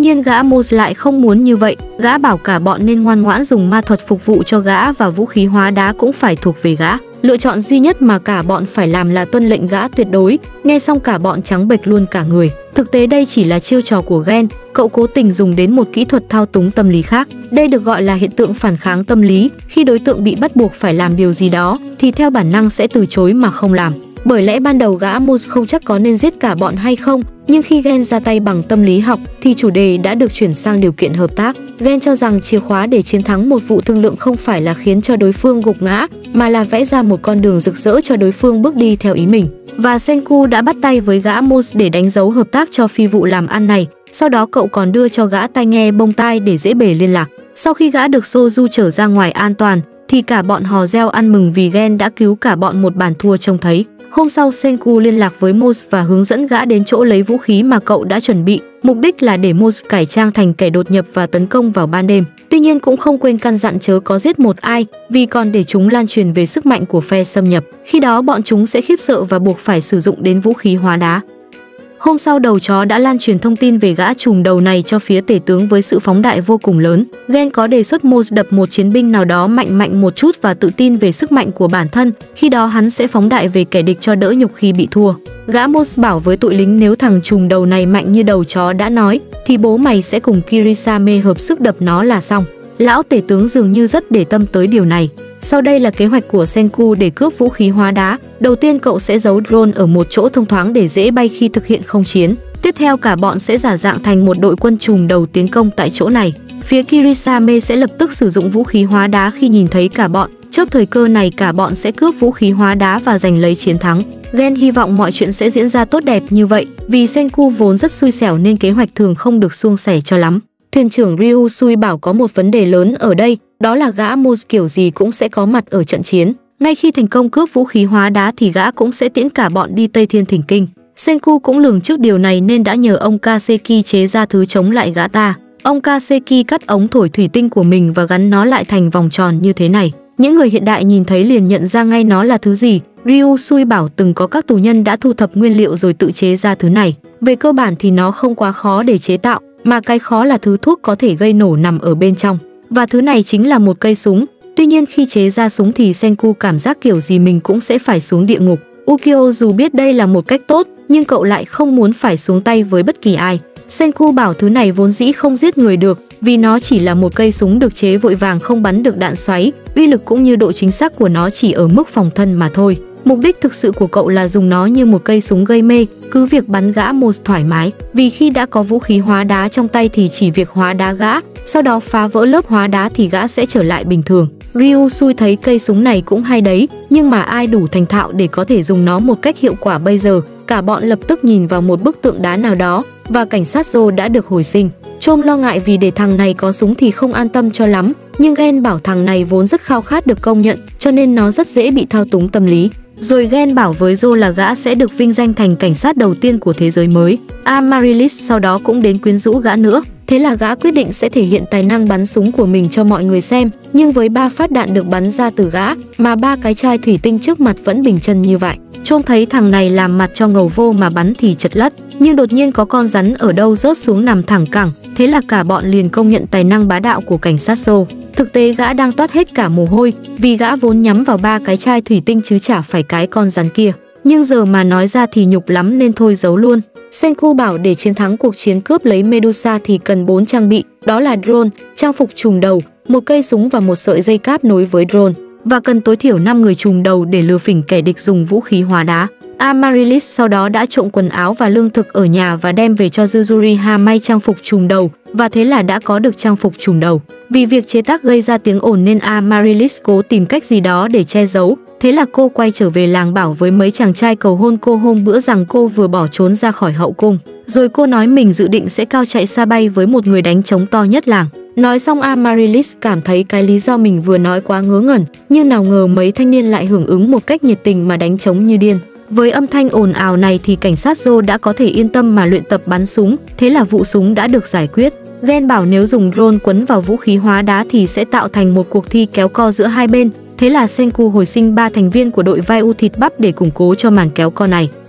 Speaker 1: nhiên gã Mose lại không muốn như vậy, gã bảo cả bọn nên ngoan ngoãn dùng ma thuật phục vụ cho gã và vũ khí hóa đá cũng phải thuộc về gã. Lựa chọn duy nhất mà cả bọn phải làm là tuân lệnh gã tuyệt đối. Nghe xong cả bọn trắng bệch luôn cả người. Thực tế đây chỉ là chiêu trò của Gen, cậu cố tình dùng đến một kỹ thuật thao túng tâm lý khác. Đây được gọi là hiện tượng phản kháng tâm lý. Khi đối tượng bị bắt buộc phải làm điều gì đó thì theo bản năng sẽ từ chối mà không làm. Bởi lẽ ban đầu gã Mose không chắc có nên giết cả bọn hay không, nhưng khi Gen ra tay bằng tâm lý học thì chủ đề đã được chuyển sang điều kiện hợp tác. Gen cho rằng chìa khóa để chiến thắng một vụ thương lượng không phải là khiến cho đối phương gục ngã, mà là vẽ ra một con đường rực rỡ cho đối phương bước đi theo ý mình. Và Senku đã bắt tay với gã Mose để đánh dấu hợp tác cho phi vụ làm ăn này. Sau đó cậu còn đưa cho gã tai nghe bông tai để dễ bề liên lạc. Sau khi gã được Soju trở ra ngoài an toàn thì cả bọn hò reo ăn mừng vì Gen đã cứu cả bọn một bàn thua trông thấy. Hôm sau Senku liên lạc với Mose và hướng dẫn gã đến chỗ lấy vũ khí mà cậu đã chuẩn bị, mục đích là để Mose cải trang thành kẻ đột nhập và tấn công vào ban đêm. Tuy nhiên cũng không quên căn dặn chớ có giết một ai, vì còn để chúng lan truyền về sức mạnh của phe xâm nhập. Khi đó bọn chúng sẽ khiếp sợ và buộc phải sử dụng đến vũ khí hóa đá. Hôm sau đầu chó đã lan truyền thông tin về gã trùm đầu này cho phía tể tướng với sự phóng đại vô cùng lớn. Gen có đề xuất Mose đập một chiến binh nào đó mạnh mạnh một chút và tự tin về sức mạnh của bản thân, khi đó hắn sẽ phóng đại về kẻ địch cho đỡ nhục khi bị thua. Gã Mose bảo với tụi lính nếu thằng trùm đầu này mạnh như đầu chó đã nói thì bố mày sẽ cùng Kirisame hợp sức đập nó là xong. Lão tể tướng dường như rất để tâm tới điều này. Sau đây là kế hoạch của Senku để cướp vũ khí hóa đá. Đầu tiên cậu sẽ giấu drone ở một chỗ thông thoáng để dễ bay khi thực hiện không chiến. Tiếp theo cả bọn sẽ giả dạng thành một đội quân trùm đầu tiến công tại chỗ này. Phía Kirisame sẽ lập tức sử dụng vũ khí hóa đá khi nhìn thấy cả bọn. Chớp thời cơ này cả bọn sẽ cướp vũ khí hóa đá và giành lấy chiến thắng. Gen hy vọng mọi chuyện sẽ diễn ra tốt đẹp như vậy, vì Senku vốn rất xui xẻo nên kế hoạch thường không được suôn sẻ cho lắm. Thuyền trưởng Ryusui bảo có một vấn đề lớn ở đây, đó là gã Mose kiểu gì cũng sẽ có mặt ở trận chiến. Ngay khi thành công cướp vũ khí hóa đá thì gã cũng sẽ tiễn cả bọn đi Tây Thiên Thỉnh Kinh. Senku cũng lường trước điều này nên đã nhờ ông Kaseki chế ra thứ chống lại gã ta. Ông Kaseki cắt ống thổi thủy tinh của mình và gắn nó lại thành vòng tròn như thế này. Những người hiện đại nhìn thấy liền nhận ra ngay nó là thứ gì. Ryusui bảo từng có các tù nhân đã thu thập nguyên liệu rồi tự chế ra thứ này. Về cơ bản thì nó không quá khó để chế tạo, mà cái khó là thứ thuốc có thể gây nổ nằm ở bên trong. Và thứ này chính là một cây súng. Tuy nhiên khi chế ra súng thì Senku cảm giác kiểu gì mình cũng sẽ phải xuống địa ngục. Ukyo dù biết đây là một cách tốt, nhưng cậu lại không muốn phải xuống tay với bất kỳ ai. Senku bảo thứ này vốn dĩ không giết người được, vì nó chỉ là một cây súng được chế vội vàng không bắn được đạn xoáy, uy lực cũng như độ chính xác của nó chỉ ở mức phòng thân mà thôi. Mục đích thực sự của cậu là dùng nó như một cây súng gây mê, cứ việc bắn gã Mose thoải mái, vì khi đã có vũ khí hóa đá trong tay thì chỉ việc hóa đá gã, sau đó phá vỡ lớp hóa đá thì gã sẽ trở lại bình thường. Ryusui thấy cây súng này cũng hay đấy, nhưng mà ai đủ thành thạo để có thể dùng nó một cách hiệu quả bây giờ? Cả bọn lập tức nhìn vào một bức tượng đá nào đó và cảnh sát Joe đã được hồi sinh. Trôm lo ngại vì để thằng này có súng thì không an tâm cho lắm, nhưng Gen bảo thằng này vốn rất khao khát được công nhận, cho nên nó rất dễ bị thao túng tâm lý. Rồi Gen bảo với Joe là gã sẽ được vinh danh thành cảnh sát đầu tiên của thế giới mới. Amaryllis sau đó cũng đến quyến rũ gã nữa. Thế là gã quyết định sẽ thể hiện tài năng bắn súng của mình cho mọi người xem. Nhưng với ba phát đạn được bắn ra từ gã, mà ba cái chai thủy tinh trước mặt vẫn bình chân như vậy. Trông thấy thằng này làm mặt cho ngầu vô mà bắn thì chật lất. Nhưng đột nhiên có con rắn ở đâu rớt xuống nằm thẳng cẳng. Thế là cả bọn liền công nhận tài năng bá đạo của cảnh sát Joe. Thực tế gã đang toát hết cả mồ hôi, vì gã vốn nhắm vào ba cái chai thủy tinh chứ chả phải cái con rắn kia. Nhưng giờ mà nói ra thì nhục lắm nên thôi giấu luôn. Senku bảo để chiến thắng cuộc chiến cướp lấy Medusa thì cần bốn trang bị, đó là drone, trang phục trùm đầu, một cây súng và một sợi dây cáp nối với drone. Và cần tối thiểu năm người trùm đầu để lừa phỉnh kẻ địch dùng vũ khí hóa đá. Amaryllis sau đó đã trộm quần áo và lương thực ở nhà và đem về cho Yuzuriha may trang phục trùm đầu, và thế là đã có được trang phục trùm đầu. Vì việc chế tác gây ra tiếng ồn nên Amaryllis cố tìm cách gì đó để che giấu. Thế là cô quay trở về làng bảo với mấy chàng trai cầu hôn cô hôm bữa rằng cô vừa bỏ trốn ra khỏi hậu cung. Rồi cô nói mình dự định sẽ cao chạy xa bay với một người đánh trống to nhất làng. Nói xong Amaryllis cảm thấy cái lý do mình vừa nói quá ngớ ngẩn, nhưng nào ngờ mấy thanh niên lại hưởng ứng một cách nhiệt tình mà đánh trống như điên. Với âm thanh ồn ào này thì cảnh sát Joe đã có thể yên tâm mà luyện tập bắn súng, thế là vụ súng đã được giải quyết. Gen bảo nếu dùng drone quấn vào vũ khí hóa đá thì sẽ tạo thành một cuộc thi kéo co giữa hai bên. Thế là Senku hồi sinh ba thành viên của đội vai u thịt bắp để củng cố cho màn kéo co này.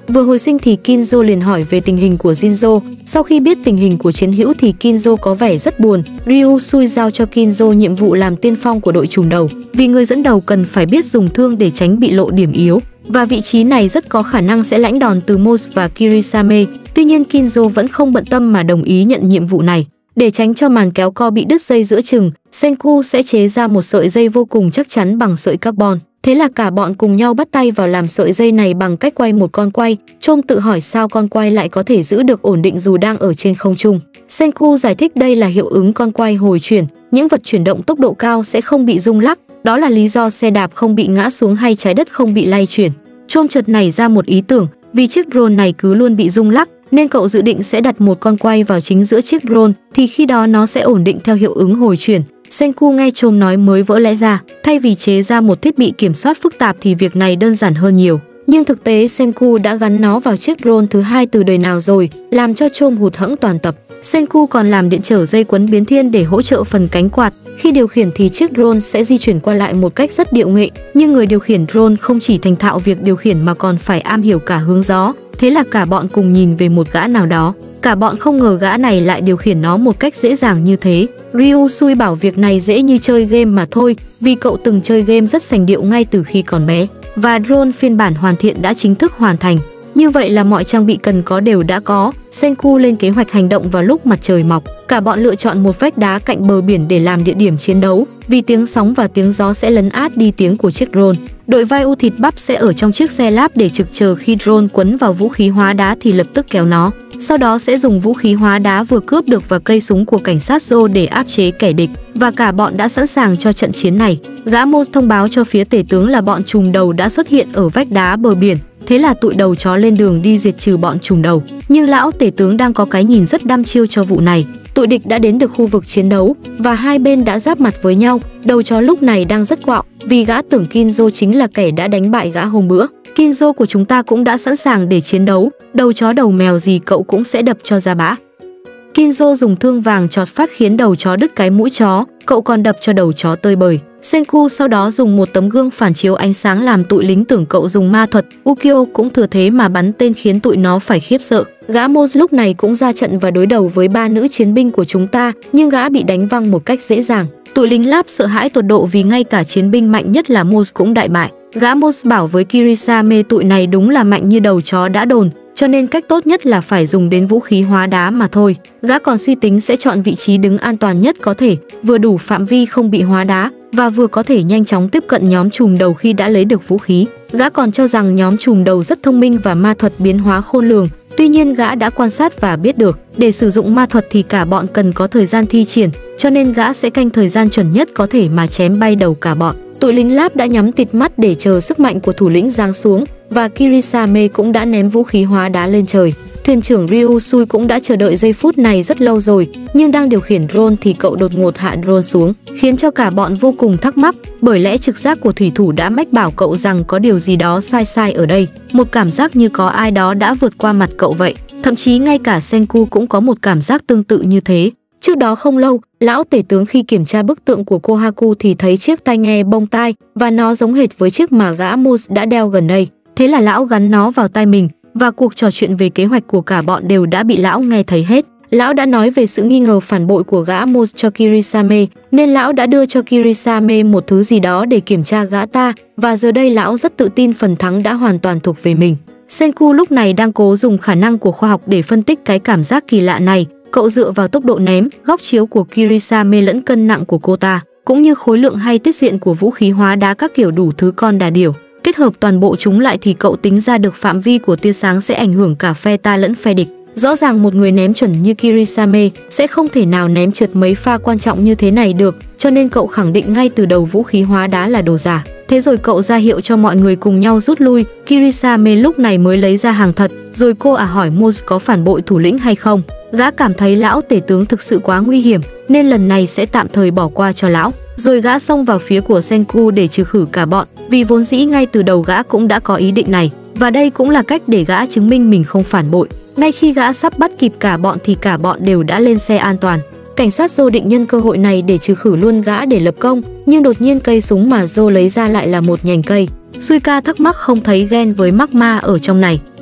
Speaker 1: Vừa hồi sinh thì Kinzo liền hỏi về tình hình của Jinzo. Sau khi biết tình hình của chiến hữu thì Kinzo có vẻ rất buồn. Ryusui giao cho Kinzo nhiệm vụ làm tiên phong của đội trùng đầu, vì người dẫn đầu cần phải biết dùng thương để tránh bị lộ điểm yếu, và vị trí này rất có khả năng sẽ lãnh đòn từ Mose và Kirisame. Tuy nhiên Kinzo vẫn không bận tâm mà đồng ý nhận nhiệm vụ này. Để tránh cho màn kéo co bị đứt dây giữa chừng, Senku sẽ chế ra một sợi dây vô cùng chắc chắn bằng sợi carbon. Thế là cả bọn cùng nhau bắt tay vào làm sợi dây này bằng cách quay một con quay. Chom tự hỏi sao con quay lại có thể giữ được ổn định dù đang ở trên không trung. Senku giải thích đây là hiệu ứng con quay hồi chuyển, những vật chuyển động tốc độ cao sẽ không bị rung lắc, đó là lý do xe đạp không bị ngã xuống hay trái đất không bị lay chuyển. Chom chợt nảy ra một ý tưởng, vì chiếc drone này cứ luôn bị rung lắc, nên cậu dự định sẽ đặt một con quay vào chính giữa chiếc drone, thì khi đó nó sẽ ổn định theo hiệu ứng hồi chuyển. Senku nghe Chom nói mới vỡ lẽ ra, thay vì chế ra một thiết bị kiểm soát phức tạp thì việc này đơn giản hơn nhiều. Nhưng thực tế Senku đã gắn nó vào chiếc drone thứ hai từ đời nào rồi, làm cho Chom hụt hẫng toàn tập. Senku còn làm điện trở dây quấn biến thiên để hỗ trợ phần cánh quạt. Khi điều khiển thì chiếc drone sẽ di chuyển qua lại một cách rất điệu nghệ, nhưng người điều khiển drone không chỉ thành thạo việc điều khiển mà còn phải am hiểu cả hướng gió. Thế là cả bọn cùng nhìn về một gã nào đó. Cả bọn không ngờ gã này lại điều khiển nó một cách dễ dàng như thế. Ryusui bảo việc này dễ như chơi game mà thôi, vì cậu từng chơi game rất sành điệu ngay từ khi còn bé. Và drone phiên bản hoàn thiện đã chính thức hoàn thành. Như vậy là mọi trang bị cần có đều đã có. Senku lên kế hoạch hành động vào lúc mặt trời mọc. Cả bọn lựa chọn một vách đá cạnh bờ biển để làm địa điểm chiến đấu, vì tiếng sóng và tiếng gió sẽ lấn át đi tiếng của chiếc drone. Đội vai u thịt bắp sẽ ở trong chiếc xe láp để trực chờ khi drone quấn vào vũ khí hóa đá thì lập tức kéo nó. Sau đó sẽ dùng vũ khí hóa đá vừa cướp được và cây súng của cảnh sát Joe để áp chế kẻ địch. Và cả bọn đã sẵn sàng cho trận chiến này. Gã Mose thông báo cho phía tể tướng là bọn trùm đầu đã xuất hiện ở vách đá bờ biển. Thế là tụi đầu chó lên đường đi diệt trừ bọn trùm đầu. Nhưng lão tể tướng đang có cái nhìn rất đăm chiêu cho vụ này. Tụi địch đã đến được khu vực chiến đấu và hai bên đã giáp mặt với nhau. Đầu chó lúc này đang rất quạo, vì gã tưởng Kinzo chính là kẻ đã đánh bại gã hôm bữa. Kinzo của chúng ta cũng đã sẵn sàng để chiến đấu, đầu chó đầu mèo gì cậu cũng sẽ đập cho ra bã. Kinzo dùng thương vàng chọt phát khiến đầu chó đứt cái mũi chó, cậu còn đập cho đầu chó tơi bời. Senku sau đó dùng một tấm gương phản chiếu ánh sáng làm tụi lính tưởng cậu dùng ma thuật. Ukyo cũng thừa thế mà bắn tên khiến tụi nó phải khiếp sợ. Gã Mose lúc này cũng ra trận và đối đầu với ba nữ chiến binh của chúng ta, nhưng gã bị đánh văng một cách dễ dàng. Tụi lính Láp sợ hãi tột độ vì ngay cả chiến binh mạnh nhất là Mose cũng đại bại. Gã Mose bảo với Kirisame tụi này đúng là mạnh như đầu chó đã đồn, cho nên cách tốt nhất là phải dùng đến vũ khí hóa đá mà thôi. Gã còn suy tính sẽ chọn vị trí đứng an toàn nhất có thể, vừa đủ phạm vi không bị hóa đá và vừa có thể nhanh chóng tiếp cận nhóm trùm đầu khi đã lấy được vũ khí. Gã còn cho rằng nhóm trùm đầu rất thông minh và ma thuật biến hóa khôn lường. Tuy nhiên gã đã quan sát và biết được, để sử dụng ma thuật thì cả bọn cần có thời gian thi triển, cho nên gã sẽ canh thời gian chuẩn nhất có thể mà chém bay đầu cả bọn. Tụi lính Láp đã nhắm tịt mắt để chờ sức mạnh của thủ lĩnh giáng xuống, và Kirisame cũng đã ném vũ khí hóa đá lên trời. Thuyền trưởng Ryusui cũng đã chờ đợi giây phút này rất lâu rồi, nhưng đang điều khiển drone thì cậu đột ngột hạ drone xuống, khiến cho cả bọn vô cùng thắc mắc, bởi lẽ trực giác của thủy thủ đã mách bảo cậu rằng có điều gì đó sai sai ở đây, một cảm giác như có ai đó đã vượt qua mặt cậu vậy. Thậm chí ngay cả Senku cũng có một cảm giác tương tự như thế. Trước đó không lâu, lão tể tướng khi kiểm tra bức tượng của Kohaku thì thấy chiếc tai nghe bông tai và nó giống hệt với chiếc mà gã Mose đã đeo gần đây. Thế là lão gắn nó vào tai mình và cuộc trò chuyện về kế hoạch của cả bọn đều đã bị lão nghe thấy hết. Lão đã nói về sự nghi ngờ phản bội của gã Mose cho Kirisame, nên lão đã đưa cho Kirisame một thứ gì đó để kiểm tra gã ta, và giờ đây lão rất tự tin phần thắng đã hoàn toàn thuộc về mình. Senku lúc này đang cố dùng khả năng của khoa học để phân tích cái cảm giác kỳ lạ này. Cậu dựa vào tốc độ ném, góc chiếu của Kirisame lẫn cân nặng của cô ta, cũng như khối lượng hay tiết diện của vũ khí hóa đá các kiểu đủ thứ con đà điểu. Kết hợp toàn bộ chúng lại thì cậu tính ra được phạm vi của tia sáng sẽ ảnh hưởng cả phe ta lẫn phe địch. Rõ ràng một người ném chuẩn như Kirisame sẽ không thể nào ném trượt mấy pha quan trọng như thế này được, cho nên cậu khẳng định ngay từ đầu vũ khí hóa đá là đồ giả. Thế rồi cậu ra hiệu cho mọi người cùng nhau rút lui. Kirisame lúc này mới lấy ra hàng thật, rồi cô ả à hỏi Mose có phản bội thủ lĩnh hay không. Gã cảm thấy lão tể tướng thực sự quá nguy hiểm, nên lần này sẽ tạm thời bỏ qua cho lão. Rồi gã xông vào phía của Senku để trừ khử cả bọn, vì vốn dĩ ngay từ đầu gã cũng đã có ý định này, và đây cũng là cách để gã chứng minh mình không phản bội. Ngay khi gã sắp bắt kịp cả bọn thì cả bọn đều đã lên xe an toàn. Cảnh sát Joe định nhân cơ hội này để trừ khử luôn gã để lập công, nhưng đột nhiên cây súng mà Joe lấy ra lại là một nhành cây. Suika thắc mắc không thấy ghen với Magma ở trong này.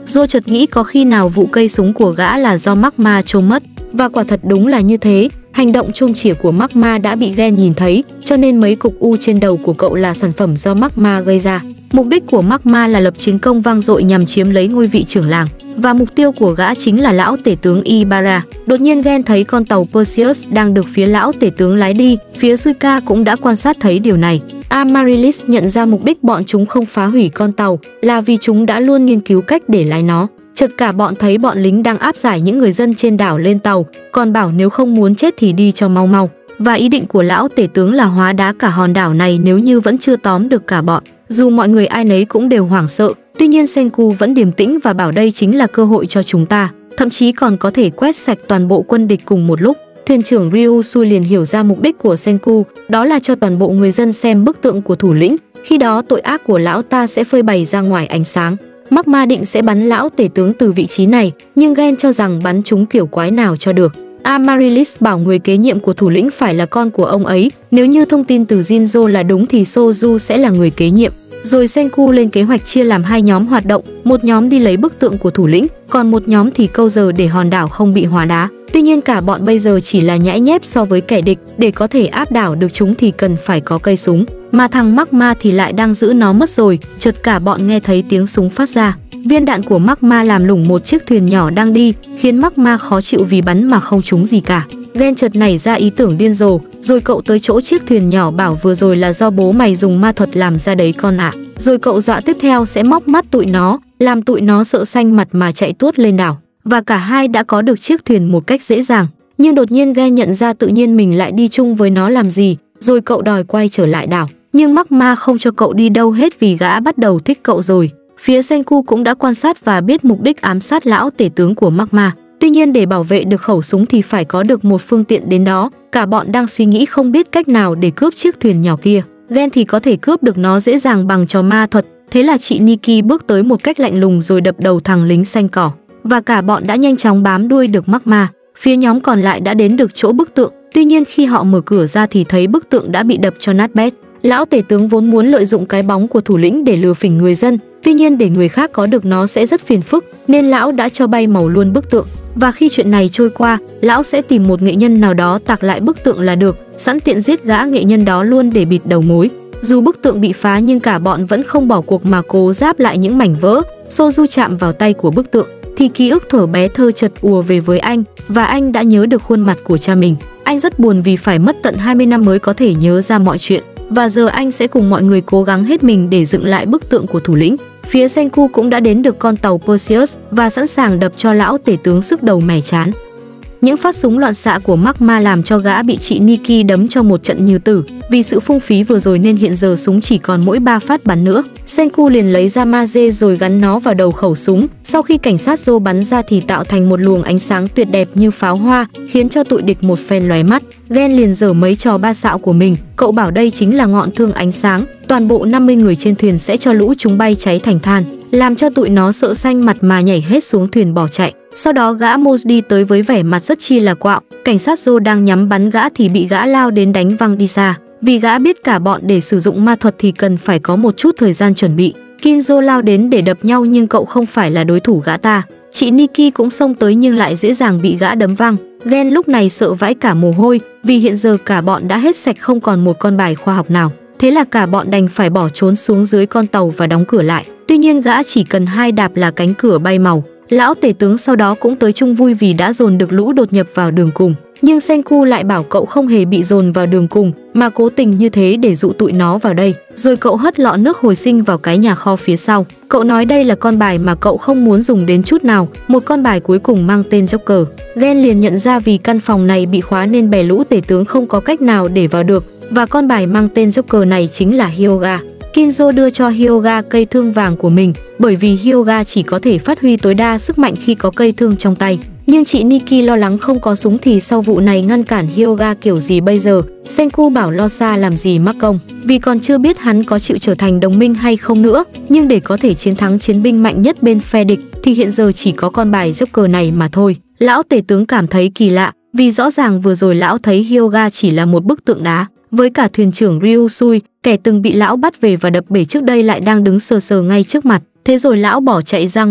Speaker 1: Joe chợt nghĩ có khi nào vụ cây súng của gã là do Magma trông mất, và quả thật đúng là như thế. Hành động chôm chỉa của Magma đã bị Gen nhìn thấy, cho nên mấy cục u trên đầu của cậu là sản phẩm do Magma gây ra. Mục đích của Magma là lập chiến công vang dội nhằm chiếm lấy ngôi vị trưởng làng, và mục tiêu của gã chính là lão tể tướng Ibarra. Đột nhiên Gen thấy con tàu Perseus đang được phía lão tể tướng lái đi, phía Suika cũng đã quan sát thấy điều này. Amaryllis nhận ra mục đích bọn chúng không phá hủy con tàu là vì chúng đã luôn nghiên cứu cách để lái nó. Chợt cả bọn thấy bọn lính đang áp giải những người dân trên đảo lên tàu, còn bảo nếu không muốn chết thì đi cho mau mau. Và ý định của lão tể tướng là hóa đá cả hòn đảo này nếu như vẫn chưa tóm được cả bọn. Dù mọi người ai nấy cũng đều hoảng sợ, tuy nhiên Senku vẫn điềm tĩnh và bảo đây chính là cơ hội cho chúng ta, thậm chí còn có thể quét sạch toàn bộ quân địch cùng một lúc. Thuyền trưởng Ryusui liền hiểu ra mục đích của Senku, đó là cho toàn bộ người dân xem bức tượng của thủ lĩnh, khi đó tội ác của lão ta sẽ phơi bày ra ngoài ánh sáng. Magma định sẽ bắn lão tể tướng từ vị trí này, nhưng Gen cho rằng bắn chúng kiểu quái nào cho được. Amaryllis bảo người kế nhiệm của thủ lĩnh phải là con của ông ấy, nếu như thông tin từ Jinzo là đúng thì Soju sẽ là người kế nhiệm. Rồi Senku lên kế hoạch chia làm hai nhóm hoạt động, một nhóm đi lấy bức tượng của thủ lĩnh, còn một nhóm thì câu giờ để hòn đảo không bị hóa đá. Tuy nhiên cả bọn bây giờ chỉ là nhãi nhép so với kẻ địch, để có thể áp đảo được chúng thì cần phải có cây súng, mà thằng Magma thì lại đang giữ nó mất rồi. Chợt cả bọn nghe thấy tiếng súng phát ra. Viên đạn của Magma làm lủng một chiếc thuyền nhỏ đang đi, khiến Magma khó chịu vì bắn mà không trúng gì cả. Gen chợt nảy ra ý tưởng điên rồ, rồi cậu tới chỗ chiếc thuyền nhỏ bảo vừa rồi là do bố mày dùng ma thuật làm ra đấy con ạ. À. Rồi cậu dọa tiếp theo sẽ móc mắt tụi nó, làm tụi nó sợ xanh mặt mà chạy tuốt lên đảo. Và cả hai đã có được chiếc thuyền một cách dễ dàng. Nhưng đột nhiên Gen nhận ra tự nhiên mình lại đi chung với nó làm gì, rồi cậu đòi quay trở lại đảo. Nhưng Magma không cho cậu đi đâu hết vì gã bắt đầu thích cậu rồi. Phía Senku cũng đã quan sát và biết mục đích ám sát lão tể tướng của Magma. Tuy nhiên để bảo vệ được khẩu súng thì phải có được một phương tiện đến đó. Cả bọn đang suy nghĩ không biết cách nào để cướp chiếc thuyền nhỏ kia. Gen thì có thể cướp được nó dễ dàng bằng trò ma thuật. Thế là chị Nikki bước tới một cách lạnh lùng rồi đập đầu thằng lính xanh cỏ. Và cả bọn đã nhanh chóng bám đuôi được Magma. Phía nhóm còn lại đã đến được chỗ bức tượng. Tuy nhiên khi họ mở cửa ra thì thấy bức tượng đã bị đập cho nát bét. Lão tể tướng vốn muốn lợi dụng cái bóng của thủ lĩnh để lừa phỉnh người dân. Tuy nhiên để người khác có được nó sẽ rất phiền phức, nên lão đã cho bay màu luôn bức tượng. Và khi chuyện này trôi qua, lão sẽ tìm một nghệ nhân nào đó tạc lại bức tượng là được, sẵn tiện giết gã nghệ nhân đó luôn để bịt đầu mối. Dù bức tượng bị phá nhưng cả bọn vẫn không bỏ cuộc mà cố giáp lại những mảnh vỡ. Soju chạm vào tay của bức tượng thì ký ức thuở bé thơ chợt ùa về với anh, và anh đã nhớ được khuôn mặt của cha mình. Anh rất buồn vì phải mất tận hai mươi năm mới có thể nhớ ra mọi chuyện, và giờ anh sẽ cùng mọi người cố gắng hết mình để dựng lại bức tượng của thủ lĩnh. Phía Senku cũng đã đến được con tàu Perseus và sẵn sàng đập cho lão tể tướng sức đầu mẻ chán. Những phát súng loạn xạ của Magma làm cho gã bị chị Nikki đấm cho một trận như tử. Vì sự phung phí vừa rồi nên hiện giờ súng chỉ còn mỗi ba phát bắn nữa. Senku liền lấy ra Maze rồi gắn nó vào đầu khẩu súng. Sau khi cảnh sát Joe bắn ra thì tạo thành một luồng ánh sáng tuyệt đẹp như pháo hoa, khiến cho tụi địch một phen lóe mắt. Gen liền giở mấy trò ba xạo của mình. Cậu bảo đây chính là ngọn thương ánh sáng. Toàn bộ năm mươi người trên thuyền sẽ cho lũ chúng bay cháy thành than, làm cho tụi nó sợ xanh mặt mà nhảy hết xuống thuyền bỏ chạy. Sau đó gã Mose đi tới với vẻ mặt rất chi là quạo. Cảnh sát Joe đang nhắm bắn gã thì bị gã lao đến đánh văng đi xa. Vì gã biết cả bọn để sử dụng ma thuật thì cần phải có một chút thời gian chuẩn bị. Kinzo lao đến để đập nhau nhưng cậu không phải là đối thủ gã ta. Chị Nikki cũng xông tới nhưng lại dễ dàng bị gã đấm văng. Gen lúc này sợ vãi cả mồ hôi vì hiện giờ cả bọn đã hết sạch không còn một con bài khoa học nào. Thế là cả bọn đành phải bỏ trốn xuống dưới con tàu và đóng cửa lại. Tuy nhiên gã chỉ cần hai đạp là cánh cửa bay màu. Lão tể tướng sau đó cũng tới chung vui vì đã dồn được lũ đột nhập vào đường cùng. Nhưng Senku lại bảo cậu không hề bị dồn vào đường cùng mà cố tình như thế để dụ tụi nó vào đây. Rồi cậu hất lọ nước hồi sinh vào cái nhà kho phía sau. Cậu nói đây là con bài mà cậu không muốn dùng đến chút nào, một con bài cuối cùng mang tên Joker. Gen liền nhận ra vì căn phòng này bị khóa nên bè lũ tể tướng không có cách nào để vào được, và con bài mang tên Joker này chính là Hyoga. Kinzo đưa cho Hyoga cây thương vàng của mình, bởi vì Hyoga chỉ có thể phát huy tối đa sức mạnh khi có cây thương trong tay. Nhưng chị Nikki lo lắng không có súng thì sau vụ này ngăn cản Hyoga kiểu gì bây giờ. Senku bảo lo xa làm gì mắc công, vì còn chưa biết hắn có chịu trở thành đồng minh hay không nữa. Nhưng để có thể chiến thắng chiến binh mạnh nhất bên phe địch thì hiện giờ chỉ có con bài Joker này mà thôi. Lão tể tướng cảm thấy kỳ lạ, vì rõ ràng vừa rồi lão thấy Hyoga chỉ là một bức tượng đá. Với cả thuyền trưởng Ryusui, kẻ từng bị lão bắt về và đập bể trước đây lại đang đứng sờ sờ ngay trước mặt. Thế rồi lão bỏ chạy ra ngoài,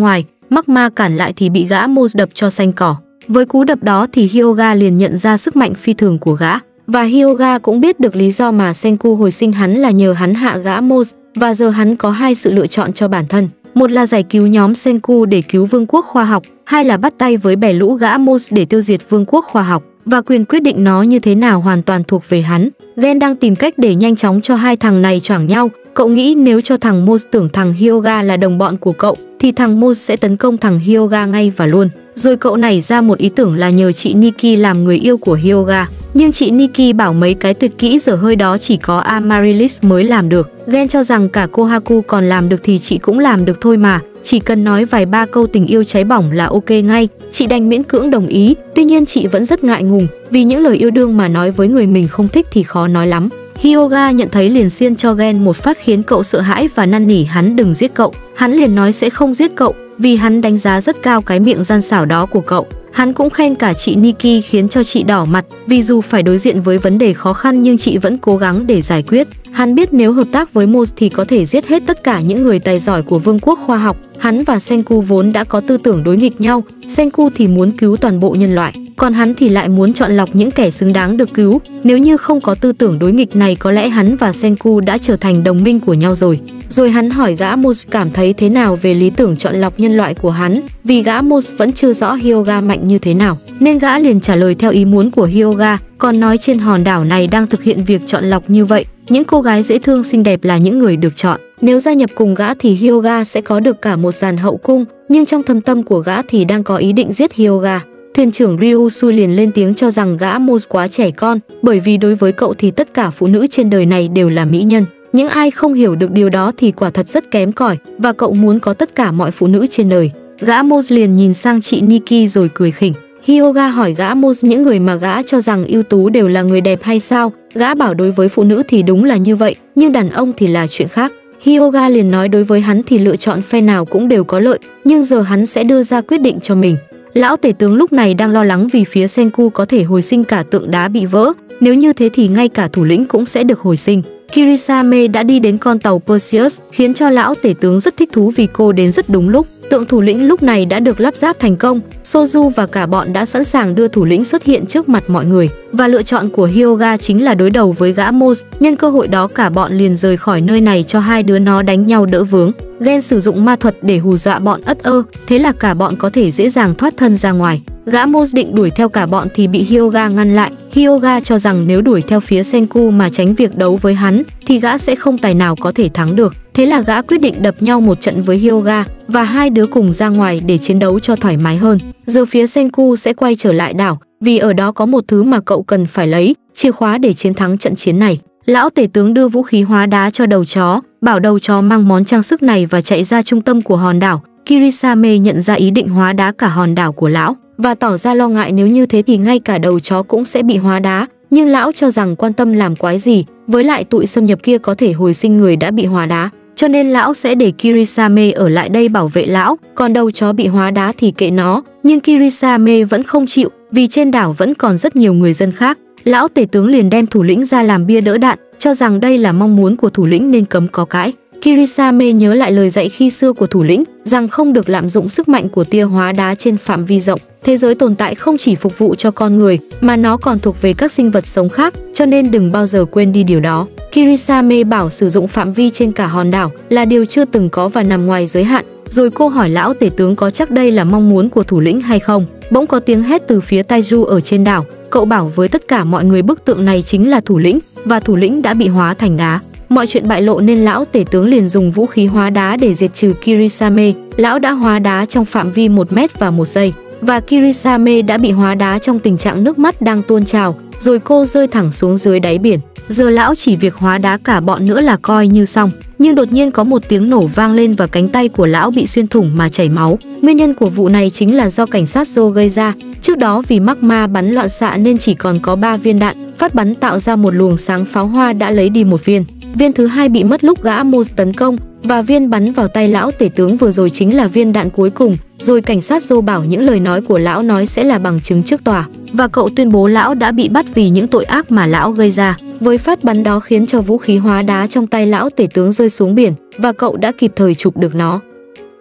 Speaker 1: Magma cản lại thì bị gã Mose đập cho xanh cỏ. Với cú đập đó thì Hyuga liền nhận ra sức mạnh phi thường của gã, và Hyuga cũng biết được lý do mà Senku hồi sinh hắn là nhờ hắn hạ gã Mose, và giờ hắn có hai sự lựa chọn cho bản thân. Một là giải cứu nhóm Senku để cứu vương quốc khoa học, hai là bắt tay với bè lũ gã Mose để tiêu diệt vương quốc khoa học, và quyền quyết định nó như thế nào hoàn toàn thuộc về hắn. Gen đang tìm cách để nhanh chóng cho hai thằng này choảng nhau. Cậu nghĩ nếu cho thằng Mose tưởng thằng Hyuga là đồng bọn của cậu thì thằng Mose sẽ tấn công thằng Hyuga ngay và luôn. Rồi cậu nảy ra một ý tưởng là nhờ chị Nikki làm người yêu của Hyuga. Nhưng chị Nikki bảo mấy cái tuyệt kỹ dở hơi đó chỉ có Amaryllis mới làm được. Gen cho rằng cả Kohaku còn làm được thì chị cũng làm được thôi mà. Chỉ cần nói vài ba câu tình yêu cháy bỏng là ok ngay. Chị đành miễn cưỡng đồng ý. Tuy nhiên chị vẫn rất ngại ngùng, vì những lời yêu đương mà nói với người mình không thích thì khó nói lắm. Hyuga nhận thấy liền xiên cho Gen một phát khiến cậu sợ hãi và năn nỉ hắn đừng giết cậu. Hắn liền nói sẽ không giết cậu, vì hắn đánh giá rất cao cái miệng gian xảo đó của cậu. Hắn cũng khen cả chị Nikki khiến cho chị đỏ mặt, vì dù phải đối diện với vấn đề khó khăn nhưng chị vẫn cố gắng để giải quyết. Hắn biết nếu hợp tác với Mose thì có thể giết hết tất cả những người tài giỏi của vương quốc khoa học. Hắn và Senku vốn đã có tư tưởng đối nghịch nhau. Senku thì muốn cứu toàn bộ nhân loại, còn hắn thì lại muốn chọn lọc những kẻ xứng đáng được cứu. Nếu như không có tư tưởng đối nghịch này, có lẽ hắn và Senku đã trở thành đồng minh của nhau rồi. Rồi hắn hỏi gã Mose cảm thấy thế nào về lý tưởng chọn lọc nhân loại của hắn, vì gã Mose vẫn chưa rõ Hyuga mạnh như thế nào, nên gã liền trả lời theo ý muốn của Hyuga, còn nói trên hòn đảo này đang thực hiện việc chọn lọc như vậy. Những cô gái dễ thương xinh đẹp là những người được chọn. Nếu gia nhập cùng gã thì Hyuga sẽ có được cả một dàn hậu cung, nhưng trong thâm tâm của gã thì đang có ý định giết Hyuga. Thuyền trưởng Ryusu liền lên tiếng cho rằng gã Mose quá trẻ con, bởi vì đối với cậu thì tất cả phụ nữ trên đời này đều là mỹ nhân. Những ai không hiểu được điều đó thì quả thật rất kém cỏi, và cậu muốn có tất cả mọi phụ nữ trên đời. Gã Mose liền nhìn sang chị Nikki rồi cười khỉnh. Hyuga hỏi gã Mose những người mà gã cho rằng ưu tú đều là người đẹp hay sao? Gã bảo đối với phụ nữ thì đúng là như vậy, nhưng đàn ông thì là chuyện khác. Hyuga liền nói đối với hắn thì lựa chọn phe nào cũng đều có lợi, nhưng giờ hắn sẽ đưa ra quyết định cho mình. Lão tể tướng lúc này đang lo lắng vì phía Senku có thể hồi sinh cả tượng đá bị vỡ. Nếu như thế thì ngay cả thủ lĩnh cũng sẽ được hồi sinh. Kirisame đã đi đến con tàu Perseus, khiến cho lão tể tướng rất thích thú vì cô đến rất đúng lúc. Tượng thủ lĩnh lúc này đã được lắp ráp thành công. Soju và cả bọn đã sẵn sàng đưa thủ lĩnh xuất hiện trước mặt mọi người, và lựa chọn của Hyuga chính là đối đầu với gã Mose. Nhân cơ hội đó cả bọn liền rời khỏi nơi này cho hai đứa nó đánh nhau đỡ vướng. Gen sử dụng ma thuật để hù dọa bọn ất ơ, thế là cả bọn có thể dễ dàng thoát thân ra ngoài. Gã Mose định đuổi theo cả bọn thì bị Hyuga ngăn lại. Hyuga cho rằng nếu đuổi theo phía Senku mà tránh việc đấu với hắn thì gã sẽ không tài nào có thể thắng được. Thế là gã quyết định đập nhau một trận với Hyuga, và hai đứa cùng ra ngoài để chiến đấu cho thoải mái hơn. Giờ phía Senku sẽ quay trở lại đảo, vì ở đó có một thứ mà cậu cần phải lấy, chìa khóa để chiến thắng trận chiến này. Lão tể tướng đưa vũ khí hóa đá cho đầu chó, bảo đầu chó mang món trang sức này và chạy ra trung tâm của hòn đảo. Kirisame nhận ra ý định hóa đá cả hòn đảo của lão, và tỏ ra lo ngại nếu như thế thì ngay cả đầu chó cũng sẽ bị hóa đá. Nhưng lão cho rằng quan tâm làm quái gì, với lại tụi xâm nhập kia có thể hồi sinh người đã bị hóa đá, cho nên lão sẽ để Kirisame ở lại đây bảo vệ lão, còn đầu chó bị hóa đá thì kệ nó. Nhưng Kirisame vẫn không chịu, vì trên đảo vẫn còn rất nhiều người dân khác. Lão tể tướng liền đem thủ lĩnh ra làm bia đỡ đạn, cho rằng đây là mong muốn của thủ lĩnh nên cấm có cãi. Kirisame nhớ lại lời dạy khi xưa của thủ lĩnh, rằng không được lạm dụng sức mạnh của tia hóa đá trên phạm vi rộng. Thế giới tồn tại không chỉ phục vụ cho con người, mà nó còn thuộc về các sinh vật sống khác, cho nên đừng bao giờ quên đi điều đó. Kirisame bảo sử dụng phạm vi trên cả hòn đảo là điều chưa từng có và nằm ngoài giới hạn. Rồi cô hỏi lão tể tướng có chắc đây là mong muốn của thủ lĩnh hay không. Bỗng có tiếng hét từ phía Taiju ở trên đảo. Cậu bảo với tất cả mọi người bức tượng này chính là thủ lĩnh, và thủ lĩnh đã bị hóa thành đá. Mọi chuyện bại lộ nên lão tể tướng liền dùng vũ khí hóa đá để diệt trừ Kirisame. Lão đã hóa đá trong phạm vi một mét và một giây, và Kirisame đã bị hóa đá trong tình trạng nước mắt đang tuôn trào, rồi cô rơi thẳng xuống dưới đáy biển. Giờ lão chỉ việc hóa đá cả bọn nữa là coi như xong. Nhưng đột nhiên có một tiếng nổ vang lên và cánh tay của lão bị xuyên thủng mà chảy máu. Nguyên nhân của vụ này chính là do cảnh sát Joe gây ra. Trước đó vì magma bắn loạn xạ nên chỉ còn có ba viên đạn, phát bắn tạo ra một luồng sáng pháo hoa đã lấy đi một viên. Viên thứ hai bị mất lúc gã Mose tấn công, và viên bắn vào tay lão tể tướng vừa rồi chính là viên đạn cuối cùng. Rồi cảnh sát Joe bảo những lời nói của lão nói sẽ là bằng chứng trước tòa, và cậu tuyên bố lão đã bị bắt vì những tội ác mà lão gây ra. Với phát bắn đó khiến cho vũ khí hóa đá trong tay lão tể tướng rơi xuống biển, và cậu đã kịp thời chụp được nó.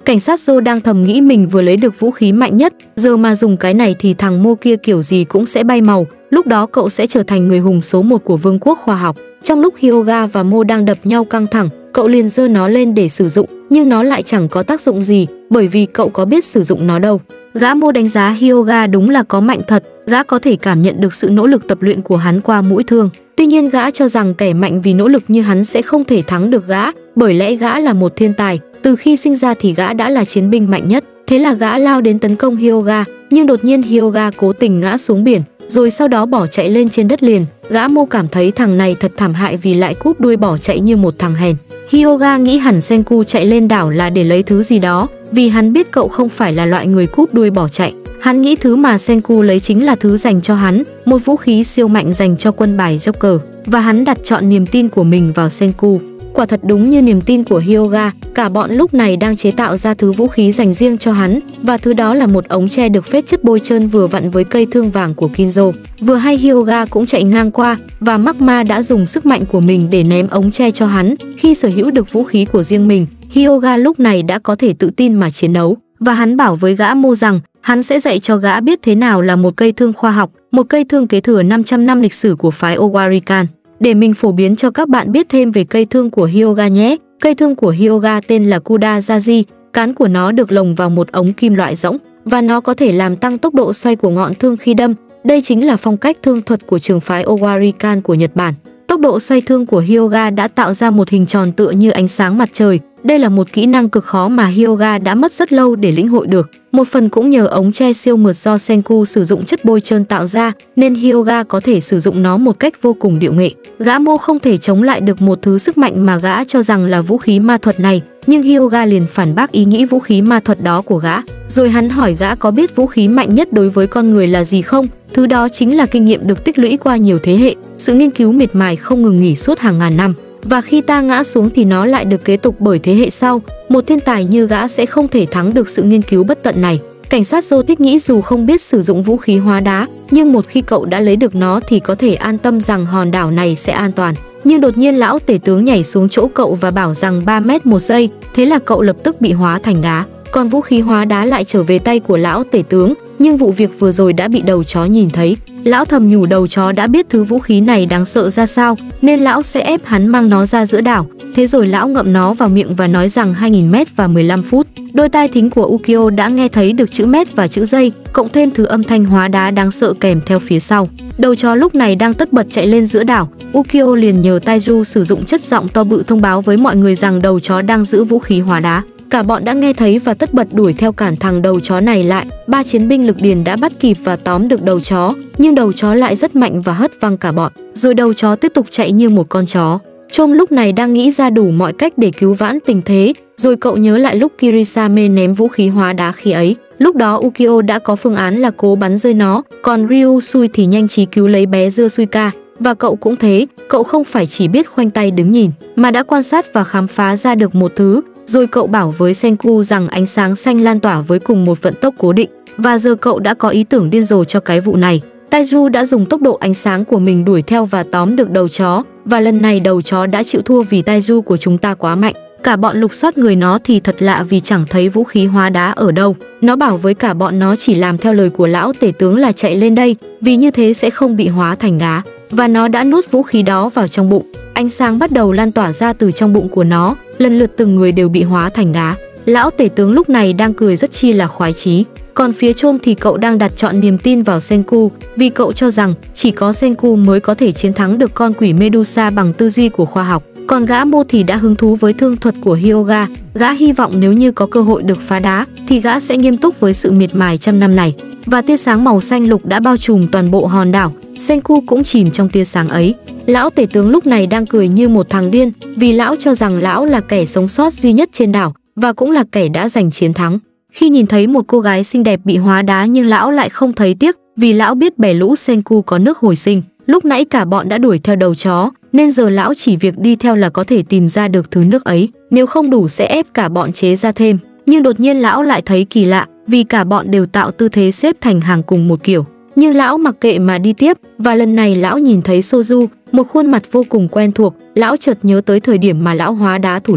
Speaker 1: Cảnh sát Joe đang thầm nghĩ mình vừa lấy được vũ khí mạnh nhất, giờ mà dùng cái này thì thằng Mo kia kiểu gì cũng sẽ bay màu, lúc đó cậu sẽ trở thành người hùng số một của vương quốc khoa học. Trong lúc Hyoga và Mo đang đập nhau căng thẳng, cậu liền giơ nó lên để sử dụng, nhưng nó lại chẳng có tác dụng gì, bởi vì cậu có biết sử dụng nó đâu. Gã Mo đánh giá Hyoga đúng là có mạnh thật, gã có thể cảm nhận được sự nỗ lực tập luyện của hắn qua mũi thương. Tuy nhiên gã cho rằng kẻ mạnh vì nỗ lực như hắn sẽ không thể thắng được gã, bởi lẽ gã là một thiên tài, từ khi sinh ra thì gã đã là chiến binh mạnh nhất. Thế là gã lao đến tấn công Hyoga, nhưng đột nhiên Hyoga cố tình ngã xuống biển, rồi sau đó bỏ chạy lên trên đất liền. Gã Mo cảm thấy thằng này thật thảm hại vì lại cúp đuôi bỏ chạy như một thằng hèn. Hyoga nghĩ hẳn Senku chạy lên đảo là để lấy thứ gì đó, vì hắn biết cậu không phải là loại người cúp đuôi bỏ chạy. Hắn nghĩ thứ mà Senku lấy chính là thứ dành cho hắn, một vũ khí siêu mạnh dành cho quân bài Joker, và hắn đặt trọn niềm tin của mình vào Senku. Quả thật đúng như niềm tin của Hyoga, cả bọn lúc này đang chế tạo ra thứ vũ khí dành riêng cho hắn, và thứ đó là một ống tre được phết chất bôi trơn vừa vặn với cây thương vàng của Kinzo. Vừa hay Hyoga cũng chạy ngang qua, và Magma đã dùng sức mạnh của mình để ném ống tre cho hắn. Khi sở hữu được vũ khí của riêng mình, Hyoga lúc này đã có thể tự tin mà chiến đấu, và hắn bảo với gã Mo rằng hắn sẽ dạy cho gã biết thế nào là một cây thương khoa học, một cây thương kế thừa năm trăm năm lịch sử của phái Owarikan. Để mình phổ biến cho các bạn biết thêm về cây thương của Hyoga nhé. Cây thương của Hyoga tên là Kudazaji, cán của nó được lồng vào một ống kim loại rỗng, và nó có thể làm tăng tốc độ xoay của ngọn thương khi đâm. Đây chính là phong cách thương thuật của trường phái Owarikan của Nhật Bản. Tốc độ xoay thương của Hyoga đã tạo ra một hình tròn tựa như ánh sáng mặt trời. Đây là một kỹ năng cực khó mà Hyoga đã mất rất lâu để lĩnh hội được. Một phần cũng nhờ ống tre siêu mượt do Senku sử dụng chất bôi trơn tạo ra, nên Hyoga có thể sử dụng nó một cách vô cùng điệu nghệ. Gã Mo không thể chống lại được một thứ sức mạnh mà gã cho rằng là vũ khí ma thuật này, nhưng Hyoga liền phản bác ý nghĩ vũ khí ma thuật đó của gã. Rồi hắn hỏi gã có biết vũ khí mạnh nhất đối với con người là gì không? Thứ đó chính là kinh nghiệm được tích lũy qua nhiều thế hệ, sự nghiên cứu miệt mài không ngừng nghỉ suốt hàng ngàn năm. Và khi ta ngã xuống thì nó lại được kế tục bởi thế hệ sau. Một thiên tài như gã sẽ không thể thắng được sự nghiên cứu bất tận này. Cảnh sát Joe thích nghĩ dù không biết sử dụng vũ khí hóa đá, nhưng một khi cậu đã lấy được nó thì có thể an tâm rằng hòn đảo này sẽ an toàn. Nhưng đột nhiên lão tể tướng nhảy xuống chỗ cậu và bảo rằng ba mét một giây, thế là cậu lập tức bị hóa thành đá. Còn vũ khí hóa đá lại trở về tay của lão tể tướng, nhưng vụ việc vừa rồi đã bị đầu chó nhìn thấy. Lão thầm nhủ đầu chó đã biết thứ vũ khí này đáng sợ ra sao, nên lão sẽ ép hắn mang nó ra giữa đảo. Thế rồi lão ngậm nó vào miệng và nói rằng hai nghìn mét và mười lăm phút. Đôi tai thính của Ukyo đã nghe thấy được chữ mét và chữ giây, cộng thêm thứ âm thanh hóa đá đáng sợ kèm theo phía sau. Đầu chó lúc này đang tất bật chạy lên giữa đảo. Ukyo liền nhờ Taiju sử dụng chất giọng to bự thông báo với mọi người rằng đầu chó đang giữ vũ khí hóa đá. Cả bọn đã nghe thấy và tất bật đuổi theo cản thằng đầu chó này lại. Ba chiến binh lực điền đã bắt kịp và tóm được đầu chó, nhưng đầu chó lại rất mạnh và hất văng cả bọn. Rồi đầu chó tiếp tục chạy như một con chó. Chom lúc này đang nghĩ ra đủ mọi cách để cứu vãn tình thế, rồi cậu nhớ lại lúc Kirisame ném vũ khí hóa đá khi ấy. Lúc đó Ukyo đã có phương án là cố bắn rơi nó, còn Ryusui thì nhanh trí cứu lấy bé dưa Suika. Và cậu cũng thế, cậu không phải chỉ biết khoanh tay đứng nhìn, mà đã quan sát và khám phá ra được một thứ. Rồi cậu bảo với Senku rằng ánh sáng xanh lan tỏa với cùng một vận tốc cố định. Và giờ cậu đã có ý tưởng điên rồ cho cái vụ này. Taiju đã dùng tốc độ ánh sáng của mình đuổi theo và tóm được đầu chó. Và lần này đầu chó đã chịu thua vì Taiju của chúng ta quá mạnh. Cả bọn lục soát người nó thì thật lạ vì chẳng thấy vũ khí hóa đá ở đâu. Nó bảo với cả bọn nó chỉ làm theo lời của lão tể tướng là chạy lên đây, vì như thế sẽ không bị hóa thành đá. Và nó đã nuốt vũ khí đó vào trong bụng. Ánh sáng bắt đầu lan tỏa ra từ trong bụng của nó, lần lượt từng người đều bị hóa thành đá. Lão tể tướng lúc này đang cười rất chi là khoái chí. Còn phía Chom thì cậu đang đặt trọn niềm tin vào Senku, vì cậu cho rằng chỉ có Senku mới có thể chiến thắng được con quỷ Medusa bằng tư duy của khoa học. Còn gã Mo thì đã hứng thú với thương thuật của Hyoga. Gã hy vọng nếu như có cơ hội được phá đá thì gã sẽ nghiêm túc với sự miệt mài trăm năm này. Và tia sáng màu xanh lục đã bao trùm toàn bộ hòn đảo. Senku cũng chìm trong tia sáng ấy. Lão tể tướng lúc này đang cười như một thằng điên, vì lão cho rằng lão là kẻ sống sót duy nhất trên đảo và cũng là kẻ đã giành chiến thắng. Khi nhìn thấy một cô gái xinh đẹp bị hóa đá, nhưng lão lại không thấy tiếc, vì lão biết bè lũ Senku có nước hồi sinh. Lúc nãy cả bọn đã đuổi theo đầu chó, nên giờ lão chỉ việc đi theo là có thể tìm ra được thứ nước ấy. Nếu không đủ sẽ ép cả bọn chế ra thêm. Nhưng đột nhiên lão lại thấy kỳ lạ, vì cả bọn đều tạo tư thế xếp thành hàng cùng một kiểu. Nhưng lão mặc kệ mà đi tiếp, và lần này lão nhìn thấy Soju, một khuôn mặt vô cùng quen thuộc. Lão chợt nhớ tới thời điểm mà lão hóa đá thủ lĩnh.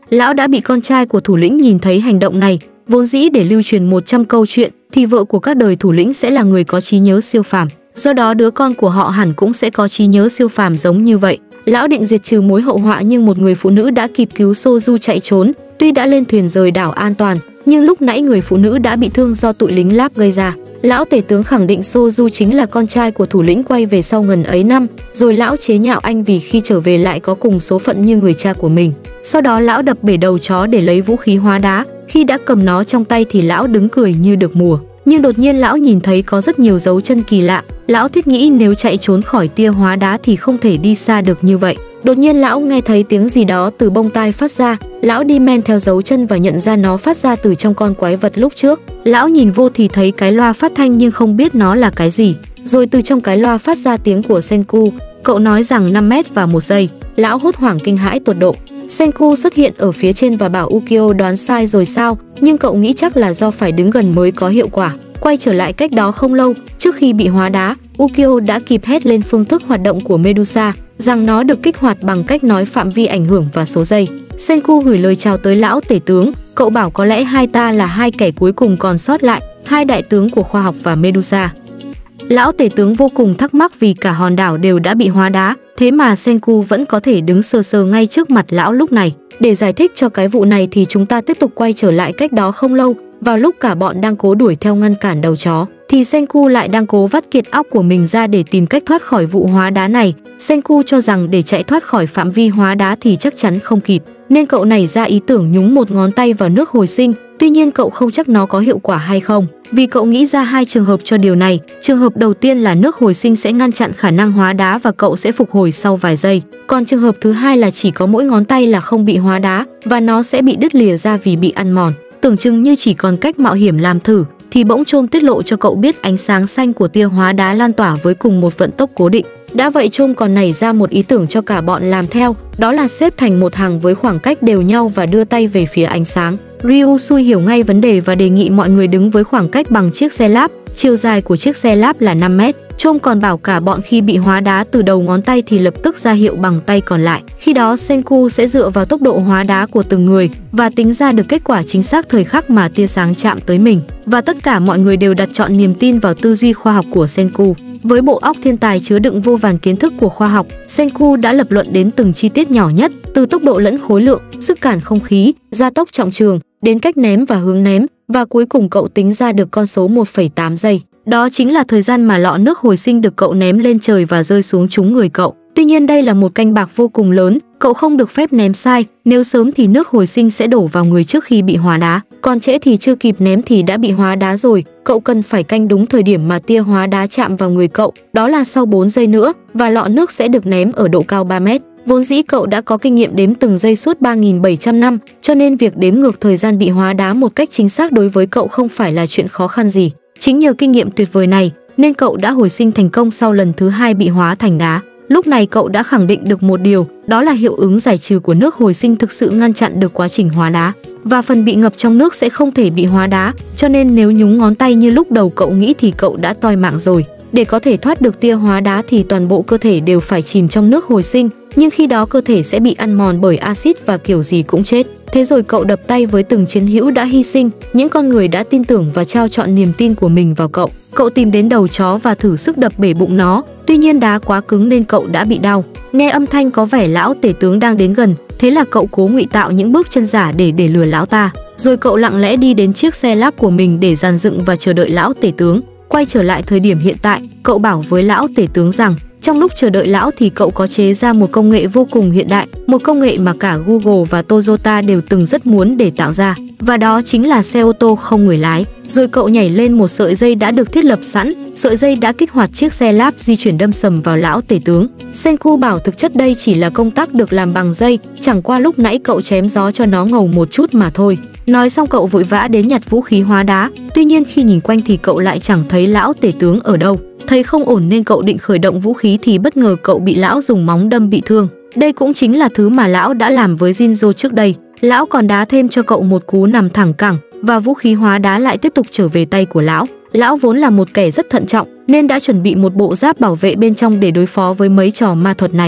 Speaker 1: Lão đã bị con trai của thủ lĩnh nhìn thấy hành động này, vốn dĩ để lưu truyền một trăm câu chuyện thì vợ của các đời thủ lĩnh sẽ là người có trí nhớ siêu phàm, do đó đứa con của họ hẳn cũng sẽ có trí nhớ siêu phàm giống như vậy. Lão định diệt trừ mối hậu họa nhưng một người phụ nữ đã kịp cứu Soju chạy trốn, tuy đã lên thuyền rời đảo an toàn, nhưng lúc nãy người phụ nữ đã bị thương do tụi lính Láp gây ra. Lão tể tướng khẳng định Soju chính là con trai của thủ lĩnh quay về sau ngần ấy năm, rồi lão chế nhạo anh vì khi trở về lại có cùng số phận như người cha của mình. Sau đó lão đập bể đầu chó để lấy vũ khí hóa đá, khi đã cầm nó trong tay thì lão đứng cười như được mùa. Nhưng đột nhiên lão nhìn thấy có rất nhiều dấu chân kỳ lạ, lão thiết nghĩ nếu chạy trốn khỏi tia hóa đá thì không thể đi xa được như vậy. Đột nhiên lão nghe thấy tiếng gì đó từ bông tai phát ra, lão đi men theo dấu chân và nhận ra nó phát ra từ trong con quái vật lúc trước. Lão nhìn vô thì thấy cái loa phát thanh nhưng không biết nó là cái gì. Rồi từ trong cái loa phát ra tiếng của Senku, cậu nói rằng năm mét và một giây. Lão hốt hoảng kinh hãi tột độ. Senku xuất hiện ở phía trên và bảo Ukyo đoán sai rồi sao, nhưng cậu nghĩ chắc là do phải đứng gần mới có hiệu quả. Quay trở lại cách đó không lâu, trước khi bị hóa đá, Ukyo đã kịp hét lên phương thức hoạt động của Medusa, rằng nó được kích hoạt bằng cách nói phạm vi ảnh hưởng và số giây. Senku gửi lời chào tới lão tể tướng, cậu bảo có lẽ hai ta là hai kẻ cuối cùng còn sót lại, hai đại tướng của khoa học và Medusa. Lão tể tướng vô cùng thắc mắc vì cả hòn đảo đều đã bị hóa đá, thế mà Senku vẫn có thể đứng sờ sờ ngay trước mặt lão lúc này. Để giải thích cho cái vụ này thì chúng ta tiếp tục quay trở lại cách đó không lâu, vào lúc cả bọn đang cố đuổi theo ngăn cản đầu chó, thì Senku lại đang cố vắt kiệt óc của mình ra để tìm cách thoát khỏi vụ hóa đá này. Senku cho rằng để chạy thoát khỏi phạm vi hóa đá thì chắc chắn không kịp, nên cậu nảy ra ý tưởng nhúng một ngón tay vào nước hồi sinh. Tuy nhiên cậu không chắc nó có hiệu quả hay không, vì cậu nghĩ ra hai trường hợp cho điều này. Trường hợp đầu tiên là nước hồi sinh sẽ ngăn chặn khả năng hóa đá và cậu sẽ phục hồi sau vài giây. Còn trường hợp thứ hai là chỉ có mỗi ngón tay là không bị hóa đá và nó sẽ bị đứt lìa ra vì bị ăn mòn. Tưởng chừng như chỉ còn cách mạo hiểm làm thử thì bỗng Chôm tiết lộ cho cậu biết ánh sáng xanh của tia hóa đá lan tỏa với cùng một vận tốc cố định. Đã vậy Chôm còn nảy ra một ý tưởng cho cả bọn làm theo, đó là xếp thành một hàng với khoảng cách đều nhau và đưa tay về phía ánh sáng. Ryusui hiểu ngay vấn đề và đề nghị mọi người đứng với khoảng cách bằng chiếc xe láp. Chiều dài của chiếc xe láp là năm mét. Chôm còn bảo cả bọn khi bị hóa đá từ đầu ngón tay thì lập tức ra hiệu bằng tay còn lại. Khi đó Senku sẽ dựa vào tốc độ hóa đá của từng người và tính ra được kết quả chính xác thời khắc mà tia sáng chạm tới mình. Và tất cả mọi người đều đặt trọn niềm tin vào tư duy khoa học của Senku. Với bộ óc thiên tài chứa đựng vô vàn kiến thức của khoa học, Senku đã lập luận đến từng chi tiết nhỏ nhất, từ tốc độ lẫn khối lượng, sức cản không khí, gia tốc trọng trường, đến cách ném và hướng ném, và cuối cùng cậu tính ra được con số một phẩy tám giây. Đó chính là thời gian mà lọ nước hồi sinh được cậu ném lên trời và rơi xuống trúng người cậu. Tuy nhiên đây là một canh bạc vô cùng lớn, cậu không được phép ném sai, nếu sớm thì nước hồi sinh sẽ đổ vào người trước khi bị hóa đá, còn trễ thì chưa kịp ném thì đã bị hóa đá rồi. Cậu cần phải canh đúng thời điểm mà tia hóa đá chạm vào người cậu, đó là sau bốn giây nữa, và lọ nước sẽ được ném ở độ cao ba mét. Vốn dĩ cậu đã có kinh nghiệm đếm từng giây suốt ba nghìn bảy trăm năm, cho nên việc đếm ngược thời gian bị hóa đá một cách chính xác đối với cậu không phải là chuyện khó khăn gì. Chính nhờ kinh nghiệm tuyệt vời này nên cậu đã hồi sinh thành công sau lần thứ hai bị hóa thành đá. Lúc này cậu đã khẳng định được một điều, đó là hiệu ứng giải trừ của nước hồi sinh thực sự ngăn chặn được quá trình hóa đá, và phần bị ngập trong nước sẽ không thể bị hóa đá, cho nên nếu nhúng ngón tay như lúc đầu cậu nghĩ thì cậu đã toi mạng rồi. Để có thể thoát được tia hóa đá thì toàn bộ cơ thể đều phải chìm trong nước hồi sinh, nhưng khi đó cơ thể sẽ bị ăn mòn bởi axit và kiểu gì cũng chết. Thế rồi cậu đập tay với từng chiến hữu đã hy sinh, những con người đã tin tưởng và trao trọn niềm tin của mình vào cậu. Cậu tìm đến đầu chó và thử sức đập bể bụng nó, tuy nhiên đá quá cứng nên cậu đã bị đau. Nghe âm thanh có vẻ lão tể tướng đang đến gần, thế là cậu cố ngụy tạo những bước chân giả để để lừa lão ta. Rồi cậu lặng lẽ đi đến chiếc xe láp của mình để dàn dựng và chờ đợi lão tể tướng. Quay trở lại thời điểm hiện tại, cậu bảo với lão tể tướng rằng trong lúc chờ đợi lão thì cậu có chế ra một công nghệ vô cùng hiện đại, một công nghệ mà cả Google và Toyota đều từng rất muốn để tạo ra, và đó chính là xe ô tô không người lái. Rồi cậu nhảy lên một sợi dây đã được thiết lập sẵn, sợi dây đã kích hoạt chiếc xe láp di chuyển đâm sầm vào lão tể tướng. Senku bảo thực chất đây chỉ là công tắc được làm bằng dây, chẳng qua lúc nãy cậu chém gió cho nó ngầu một chút mà thôi. Nói xong cậu vội vã đến nhặt vũ khí hóa đá, tuy nhiên khi nhìn quanh thì cậu lại chẳng thấy lão tể tướng ở đâu. Thấy không ổn nên cậu định khởi động vũ khí thì bất ngờ cậu bị lão dùng móng đâm bị thương. Đây cũng chính là thứ mà lão đã làm với Jinzo trước đây. Lão còn đá thêm cho cậu một cú nằm thẳng cẳng và vũ khí hóa đá lại tiếp tục trở về tay của lão. Lão vốn là một kẻ rất thận trọng nên đã chuẩn bị một bộ giáp bảo vệ bên trong để đối phó với mấy trò ma thuật này.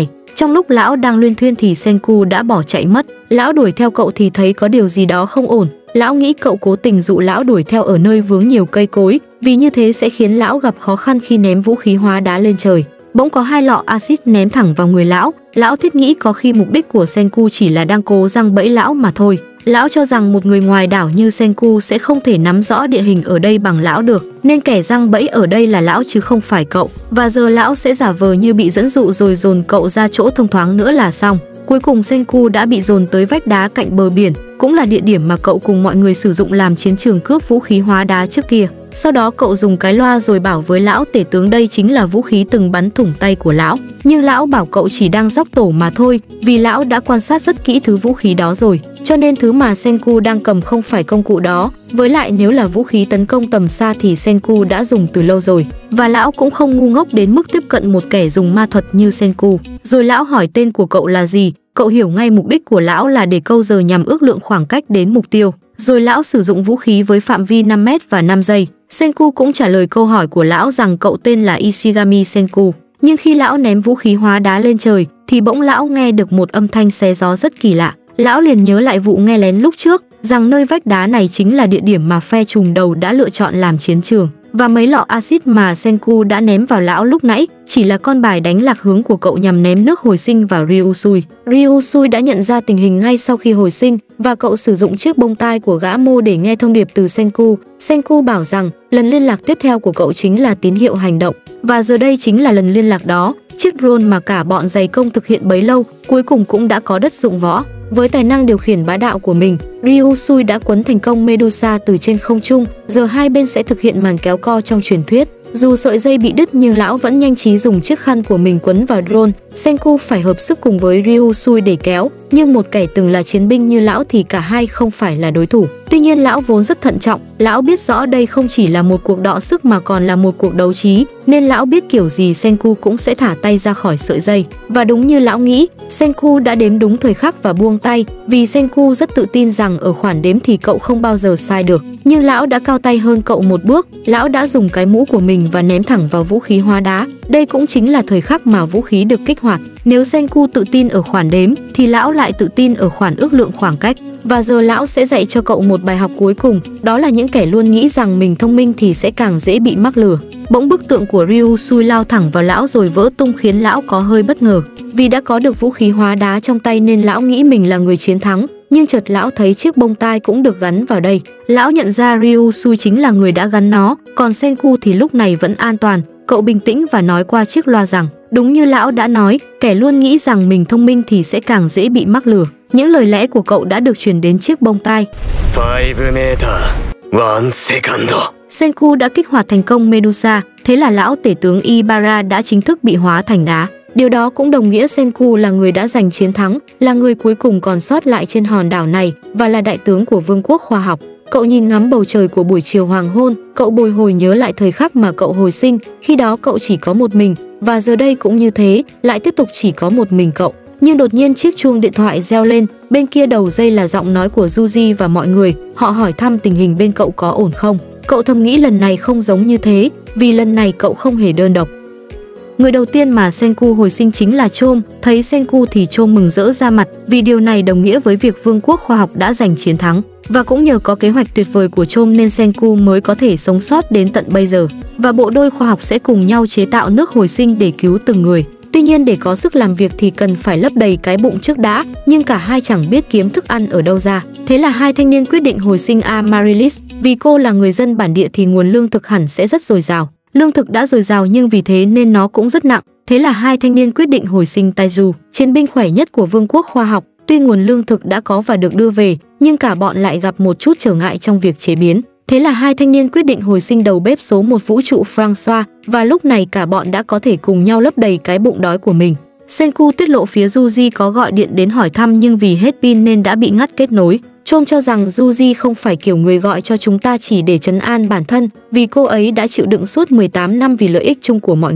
Speaker 1: Trong lúc lão đang luyên thuyên thì Senku đã bỏ chạy mất. Lão đuổi theo cậu thì thấy có điều gì đó không ổn. Lão nghĩ cậu cố tình dụ lão đuổi theo ở nơi vướng nhiều cây cối, vì như thế sẽ khiến lão gặp khó khăn khi ném vũ khí hóa đá lên trời. Bỗng có hai lọ axit ném thẳng vào người lão. Lão thiết nghĩ có khi mục đích của Senku chỉ là đang cố giăng bẫy lão mà thôi. Lão cho rằng một người ngoài đảo như Senku sẽ không thể nắm rõ địa hình ở đây bằng lão được, nên kẻ giăng bẫy ở đây là lão chứ không phải cậu. Và giờ lão sẽ giả vờ như bị dẫn dụ rồi dồn cậu ra chỗ thông thoáng nữa là xong. Cuối cùng Senku đã bị dồn tới vách đá cạnh bờ biển, cũng là địa điểm mà cậu cùng mọi người sử dụng làm chiến trường cướp vũ khí hóa đá trước kia. Sau đó cậu dùng cái loa rồi bảo với lão tể tướng đây chính là vũ khí từng bắn thủng tay của lão. Nhưng lão bảo cậu chỉ đang dóc tổ mà thôi, vì lão đã quan sát rất kỹ thứ vũ khí đó rồi. Cho nên thứ mà Senku đang cầm không phải công cụ đó. Với lại nếu là vũ khí tấn công tầm xa thì Senku đã dùng từ lâu rồi. Và lão cũng không ngu ngốc đến mức tiếp cận một kẻ dùng ma thuật như Senku. Rồi lão hỏi tên của cậu là gì. Cậu hiểu ngay mục đích của lão là để câu giờ nhằm ước lượng khoảng cách đến mục tiêu. Rồi lão sử dụng vũ khí với phạm vi năm mét và năm giây. Senku cũng trả lời câu hỏi của lão rằng cậu tên là Ishigami Senku. Nhưng khi lão ném vũ khí hóa đá lên trời thì bỗng lão nghe được một âm thanh xé gió rất kỳ lạ. Lão liền nhớ lại vụ nghe lén lúc trước, rằng nơi vách đá này chính là địa điểm mà phe trùm đầu đã lựa chọn làm chiến trường. Và mấy lọ axit mà Senku đã ném vào lão lúc nãy chỉ là con bài đánh lạc hướng của cậu nhằm ném nước hồi sinh vào Ryusui. Ryusui đã nhận ra tình hình ngay sau khi hồi sinh và cậu sử dụng chiếc bông tai của gã mô để nghe thông điệp từ Senku. Senku bảo rằng lần liên lạc tiếp theo của cậu chính là tín hiệu hành động. Và giờ đây chính là lần liên lạc đó. Chiếc drone mà cả bọn dày công thực hiện bấy lâu cuối cùng cũng đã có đất dụng võ. Với tài năng điều khiển bá đạo của mình, Ryusui đã quấn thành công Medusa từ trên không trung. Giờ hai bên sẽ thực hiện màn kéo co trong truyền thuyết. Dù sợi dây bị đứt nhưng lão vẫn nhanh trí dùng chiếc khăn của mình quấn vào drone. Senku phải hợp sức cùng với Ryusui để kéo, nhưng một kẻ từng là chiến binh như lão thì cả hai không phải là đối thủ. Tuy nhiên lão vốn rất thận trọng, lão biết rõ đây không chỉ là một cuộc đọ sức mà còn là một cuộc đấu trí, nên lão biết kiểu gì Senku cũng sẽ thả tay ra khỏi sợi dây. Và đúng như lão nghĩ, Senku đã đếm đúng thời khắc và buông tay, vì Senku rất tự tin rằng ở khoản đếm thì cậu không bao giờ sai được. Nhưng lão đã cao tay hơn cậu một bước, lão đã dùng cái mũ của mình và ném thẳng vào vũ khí hóa đá. Đây cũng chính là thời khắc mà vũ khí được kích hoạt. Nếu Senku tự tin ở khoản đếm thì lão lại tự tin ở khoản ước lượng khoảng cách. Và giờ lão sẽ dạy cho cậu một bài học cuối cùng, đó là những kẻ luôn nghĩ rằng mình thông minh thì sẽ càng dễ bị mắc lừa. Bỗng bức tượng của Ryusui lao thẳng vào lão rồi vỡ tung khiến lão có hơi bất ngờ. Vì đã có được vũ khí hóa đá trong tay nên lão nghĩ mình là người chiến thắng. Nhưng chợt lão thấy chiếc bông tai cũng được gắn vào đây. Lão nhận ra Ryusui chính là người đã gắn nó, còn Senku thì lúc này vẫn an toàn. Cậu bình tĩnh và nói qua chiếc loa rằng, đúng như lão đã nói, kẻ luôn nghĩ rằng mình thông minh thì sẽ càng dễ bị mắc lừa. Những lời lẽ của cậu đã được truyền đến chiếc bông tai.
Speaker 2: five meter, one second.
Speaker 1: Senku đã kích hoạt thành công Medusa, thế là lão tể tướng Ibara đã chính thức bị hóa thành đá. Điều đó cũng đồng nghĩa Senku là người đã giành chiến thắng, là người cuối cùng còn sót lại trên hòn đảo này và là đại tướng của Vương quốc khoa học. Cậu nhìn ngắm bầu trời của buổi chiều hoàng hôn, cậu bồi hồi nhớ lại thời khắc mà cậu hồi sinh, khi đó cậu chỉ có một mình, và giờ đây cũng như thế, lại tiếp tục chỉ có một mình cậu. Nhưng đột nhiên chiếc chuông điện thoại reo lên, bên kia đầu dây là giọng nói của Yuji và mọi người, họ hỏi thăm tình hình bên cậu có ổn không. Cậu thầm nghĩ lần này không giống như thế, vì lần này cậu không hề đơn độc. Người đầu tiên mà Senku hồi sinh chính là Chom. Thấy Senku thì Chom mừng rỡ ra mặt, vì điều này đồng nghĩa với việc Vương quốc khoa học đã giành chiến thắng. Và cũng nhờ có kế hoạch tuyệt vời của Chom nên Senku mới có thể sống sót đến tận bây giờ. Và bộ đôi khoa học sẽ cùng nhau chế tạo nước hồi sinh để cứu từng người. Tuy nhiên để có sức làm việc thì cần phải lấp đầy cái bụng trước đã, nhưng cả hai chẳng biết kiếm thức ăn ở đâu ra. Thế là hai thanh niên quyết định hồi sinh Amaryllis, vì cô là người dân bản địa thì nguồn lương thực hẳn sẽ rất dồi dào. Lương thực đã dồi dào nhưng vì thế nên nó cũng rất nặng. Thế là hai thanh niên quyết định hồi sinh Taiju, chiến binh khỏe nhất của Vương quốc khoa học. Tuy nguồn lương thực đã có và được đưa về, nhưng cả bọn lại gặp một chút trở ngại trong việc chế biến. Thế là hai thanh niên quyết định hồi sinh đầu bếp số một vũ trụ Francois, và lúc này cả bọn đã có thể cùng nhau lấp đầy cái bụng đói của mình. Senku tiết lộ phía Yuji có gọi điện đến hỏi thăm nhưng vì hết pin nên đã bị ngắt kết nối. Chom cho rằng Yuji không phải kiểu người gọi cho chúng ta chỉ để trấn an bản thân, vì cô ấy đã chịu đựng suốt mười tám năm vì lợi ích chung của mọi người.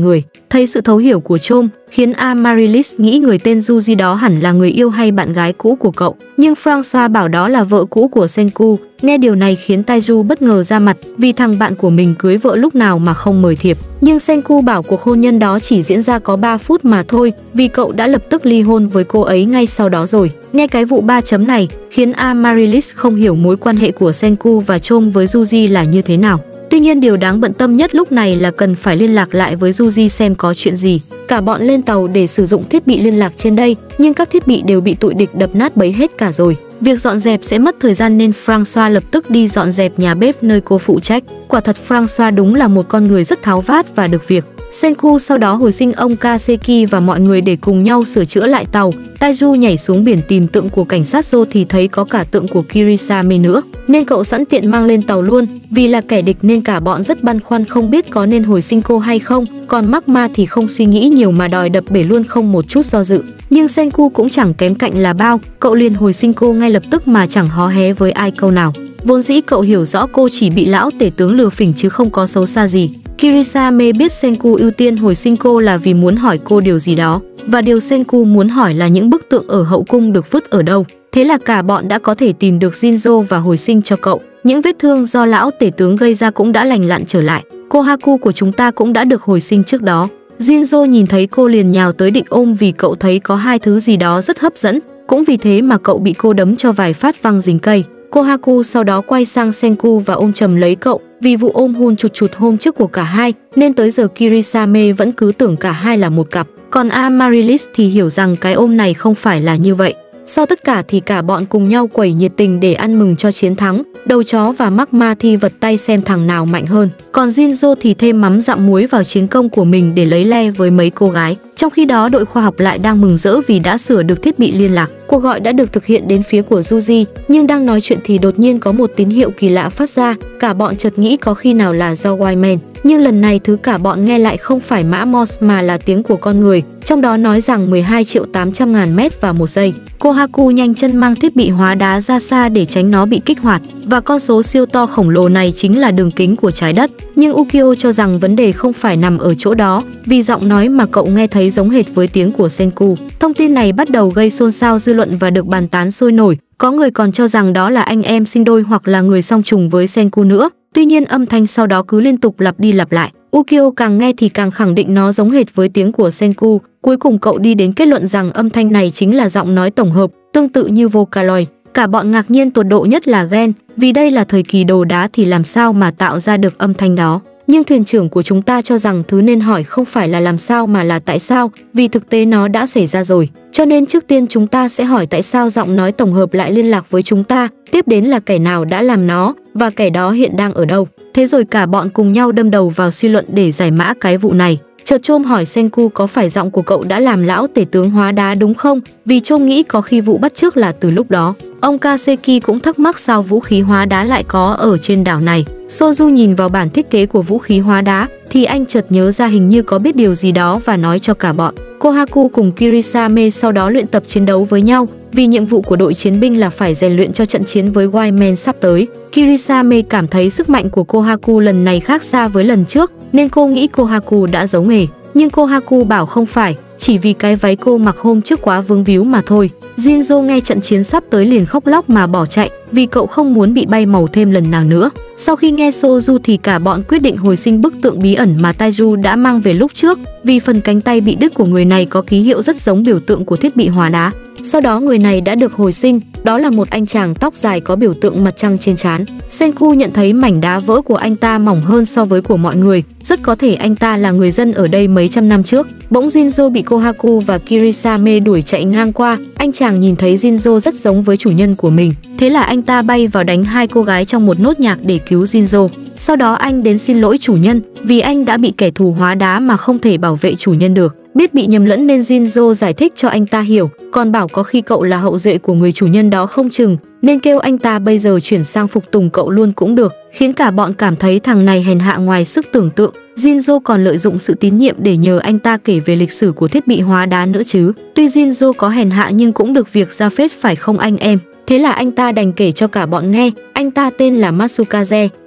Speaker 1: Thấy sự thấu hiểu của Chom khiến Amaryllis nghĩ người tên Yuji đó hẳn là người yêu hay bạn gái cũ của cậu, nhưng Francois bảo đó là vợ cũ của Senku. Nghe điều này khiến Taiju bất ngờ ra mặt, vì thằng bạn của mình cưới vợ lúc nào mà không mời thiệp. Nhưng Senku bảo cuộc hôn nhân đó chỉ diễn ra có ba phút mà thôi, vì cậu đã lập tức ly hôn với cô ấy ngay sau đó rồi. Nghe cái vụ ba chấm này khiến Amaryllis không hiểu mối quan hệ của Senku và Chom với Yuji là như thế nào. Tuy nhiên điều đáng bận tâm nhất lúc này là cần phải liên lạc lại với Yuji xem có chuyện gì. Cả bọn lên tàu để sử dụng thiết bị liên lạc trên đây, nhưng các thiết bị đều bị tụi địch đập nát bấy hết cả rồi. Việc dọn dẹp sẽ mất thời gian nên Francois lập tức đi dọn dẹp nhà bếp nơi cô phụ trách. Quả thật Francois đúng là một con người rất tháo vát và được việc. Senku sau đó hồi sinh ông Kaseki và mọi người để cùng nhau sửa chữa lại tàu. Taiju nhảy xuống biển tìm tượng của cảnh sát Zo thì thấy có cả tượng của Kirisame nữa, nên cậu sẵn tiện mang lên tàu luôn. Vì là kẻ địch nên cả bọn rất băn khoăn không biết có nên hồi sinh cô hay không. Còn Magma thì không suy nghĩ nhiều mà đòi đập bể luôn không một chút do dự. Nhưng Senku cũng chẳng kém cạnh là bao, cậu liền hồi sinh cô ngay lập tức mà chẳng hó hé với ai câu nào. Vốn dĩ cậu hiểu rõ cô chỉ bị lão tể tướng lừa phỉnh chứ không có xấu xa gì. Kirisame biết Senku ưu tiên hồi sinh cô là vì muốn hỏi cô điều gì đó, và điều Senku muốn hỏi là những bức tượng ở hậu cung được vứt ở đâu. Thế là cả bọn đã có thể tìm được Jinzo và hồi sinh cho cậu. Những vết thương do lão tể tướng gây ra cũng đã lành lặn trở lại. Kohaku của chúng ta cũng đã được hồi sinh trước đó. Jinzo nhìn thấy cô liền nhào tới định ôm vì cậu thấy có hai thứ gì đó rất hấp dẫn. Cũng vì thế mà cậu bị cô đấm cho vài phát văng dính cây. Kohaku sau đó quay sang Senku và ôm chầm lấy cậu. Vì vụ ôm hôn chụt chụt hôm trước của cả hai nên tới giờ Kirisame vẫn cứ tưởng cả hai là một cặp. Còn Amaryllis thì hiểu rằng cái ôm này không phải là như vậy. Sau tất cả thì cả bọn cùng nhau quẩy nhiệt tình để ăn mừng cho chiến thắng. Đầu chó và Magma thi vật tay xem thằng nào mạnh hơn. Còn Jinzo thì thêm mắm dặm muối vào chiến công của mình để lấy le với mấy cô gái. Trong khi đó đội khoa học lại đang mừng rỡ vì đã sửa được thiết bị liên lạc. Cuộc gọi đã được thực hiện đến phía của Yuji, nhưng đang nói chuyện thì đột nhiên có một tín hiệu kỳ lạ phát ra. Cả bọn chợt nghĩ có khi nào là do Wyman. Nhưng lần này thứ cả bọn nghe lại không phải mã Morse mà là tiếng của con người. Trong đó nói rằng mười hai triệu tám trăm ngàn mét vào một giây. Kohaku nhanh chân mang thiết bị hóa đá ra xa để tránh nó bị kích hoạt. Và con số siêu to khổng lồ này chính là đường kính của trái đất. Nhưng Ukyo cho rằng vấn đề không phải nằm ở chỗ đó, vì giọng nói mà cậu nghe thấy giống hệt với tiếng của Senku. Thông tin này bắt đầu gây xôn xao dư luận và được bàn tán sôi nổi. Có người còn cho rằng đó là anh em sinh đôi hoặc là người song trùng với Senku nữa. Tuy nhiên âm thanh sau đó cứ liên tục lặp đi lặp lại. Ukyo càng nghe thì càng khẳng định nó giống hệt với tiếng của Senku. Cuối cùng cậu đi đến kết luận rằng âm thanh này chính là giọng nói tổng hợp, tương tự như Vocaloid. Cả bọn ngạc nhiên tột độ nhất là Gen, vì đây là thời kỳ đồ đá thì làm sao mà tạo ra được âm thanh đó. Nhưng thuyền trưởng của chúng ta cho rằng thứ nên hỏi không phải là làm sao mà là tại sao, vì thực tế nó đã xảy ra rồi. Cho nên trước tiên chúng ta sẽ hỏi tại sao giọng nói tổng hợp lại liên lạc với chúng ta, tiếp đến là kẻ nào đã làm nó, và kẻ đó hiện đang ở đâu. Thế rồi cả bọn cùng nhau đâm đầu vào suy luận để giải mã cái vụ này. Chợt Chom hỏi Senku có phải giọng của cậu đã làm lão tể tướng hóa đá đúng không? Vì Chom nghĩ có khi vụ bắt chước là từ lúc đó. Ông Kaseki cũng thắc mắc sao vũ khí hóa đá lại có ở trên đảo này. Soju nhìn vào bản thiết kế của vũ khí hóa đá thì anh chợt nhớ ra hình như có biết điều gì đó và nói cho cả bọn. Kohaku cùng Kirisame sau đó luyện tập chiến đấu với nhau, vì nhiệm vụ của đội chiến binh là phải rèn luyện cho trận chiến với Wyman sắp tới. Kirisame cảm thấy sức mạnh của Kohaku lần này khác xa với lần trước, nên cô nghĩ Kohaku đã giấu nghề. Nhưng Kohaku bảo không phải, chỉ vì cái váy cô mặc hôm trước quá vướng víu mà thôi. Jinzo nghe trận chiến sắp tới liền khóc lóc mà bỏ chạy, vì cậu không muốn bị bay màu thêm lần nào nữa. Sau khi nghe Soju thì cả bọn quyết định hồi sinh bức tượng bí ẩn mà Taiju đã mang về lúc trước, vì phần cánh tay bị đứt của người này có ký hiệu rất giống biểu tượng của thiết bị hóa đá. Sau đó người này đã được hồi sinh, đó là một anh chàng tóc dài có biểu tượng mặt trăng trên trán. Senku nhận thấy mảnh đá vỡ của anh ta mỏng hơn so với của mọi người, rất có thể anh ta là người dân ở đây mấy trăm năm trước. Bỗng Jinzo bị Kohaku và Kirisame đuổi chạy ngang qua, anh chàng nhìn thấy Jinzo rất giống với chủ nhân của mình. Thế là anh ta bay vào đánh hai cô gái trong một nốt nhạc để cứu Jinzo. Sau đó anh đến xin lỗi chủ nhân, vì anh đã bị kẻ thù hóa đá mà không thể bảo vệ chủ nhân được. Biết bị nhầm lẫn nên Jinzo giải thích cho anh ta hiểu, còn bảo có khi cậu là hậu duệ của người chủ nhân đó không chừng, nên kêu anh ta bây giờ chuyển sang phục tùng cậu luôn cũng được, khiến cả bọn cảm thấy thằng này hèn hạ ngoài sức tưởng tượng. Jinzo còn lợi dụng sự tín nhiệm để nhờ anh ta kể về lịch sử của thiết bị hóa đá nữa chứ. Tuy Jinzo có hèn hạ nhưng cũng được việc ra phết phải không anh em? Thế là anh ta đành kể cho cả bọn nghe. Anh ta tên là Matsukaze,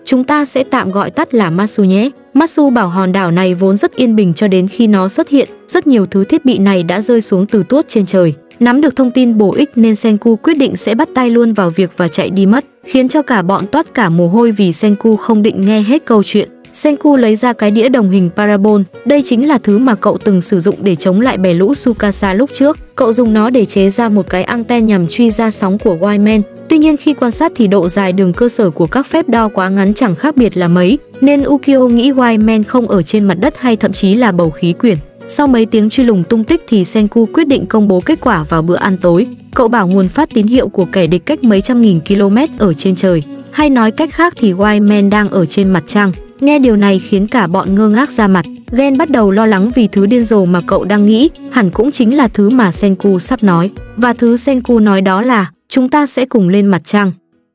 Speaker 1: chúng ta sẽ tạm gọi tắt là Matsu nhé. Matsu bảo hòn đảo này vốn rất yên bình cho đến khi nó xuất hiện, rất nhiều thứ thiết bị này đã rơi xuống từ tuốt trên trời. Nắm được thông tin bổ ích nên Senku quyết định sẽ bắt tay luôn vào việc và chạy đi mất, khiến cho cả bọn toát cả mồ hôi vì Senku không định nghe hết câu chuyện. Senku lấy ra cái đĩa đồng hình parabol, đây chính là thứ mà cậu từng sử dụng để chống lại bè lũ Tsukasa lúc trước. Cậu dùng nó để chế ra một cái anten nhằm truy ra sóng của Wireman. Tuy nhiên khi quan sát thì độ dài đường cơ sở của các phép đo quá ngắn chẳng khác biệt là mấy, nên Ukyo nghĩ Wireman không ở trên mặt đất hay thậm chí là bầu khí quyển. Sau mấy tiếng truy lùng tung tích thì Senku quyết định công bố kết quả vào bữa ăn tối. Cậu bảo nguồn phát tín hiệu của kẻ địch cách mấy trăm nghìn km ở trên trời. Hay nói cách khác thì Wireman đang ở trên mặt trăng. Nghe điều này khiến cả bọn ngơ ngác ra mặt. Gen bắt đầu lo lắng vì thứ điên rồ mà cậu đang nghĩ hẳn cũng chính là thứ mà Senku sắp nói. Và thứ Senku nói đó là chúng ta sẽ cùng lên mặt trăng.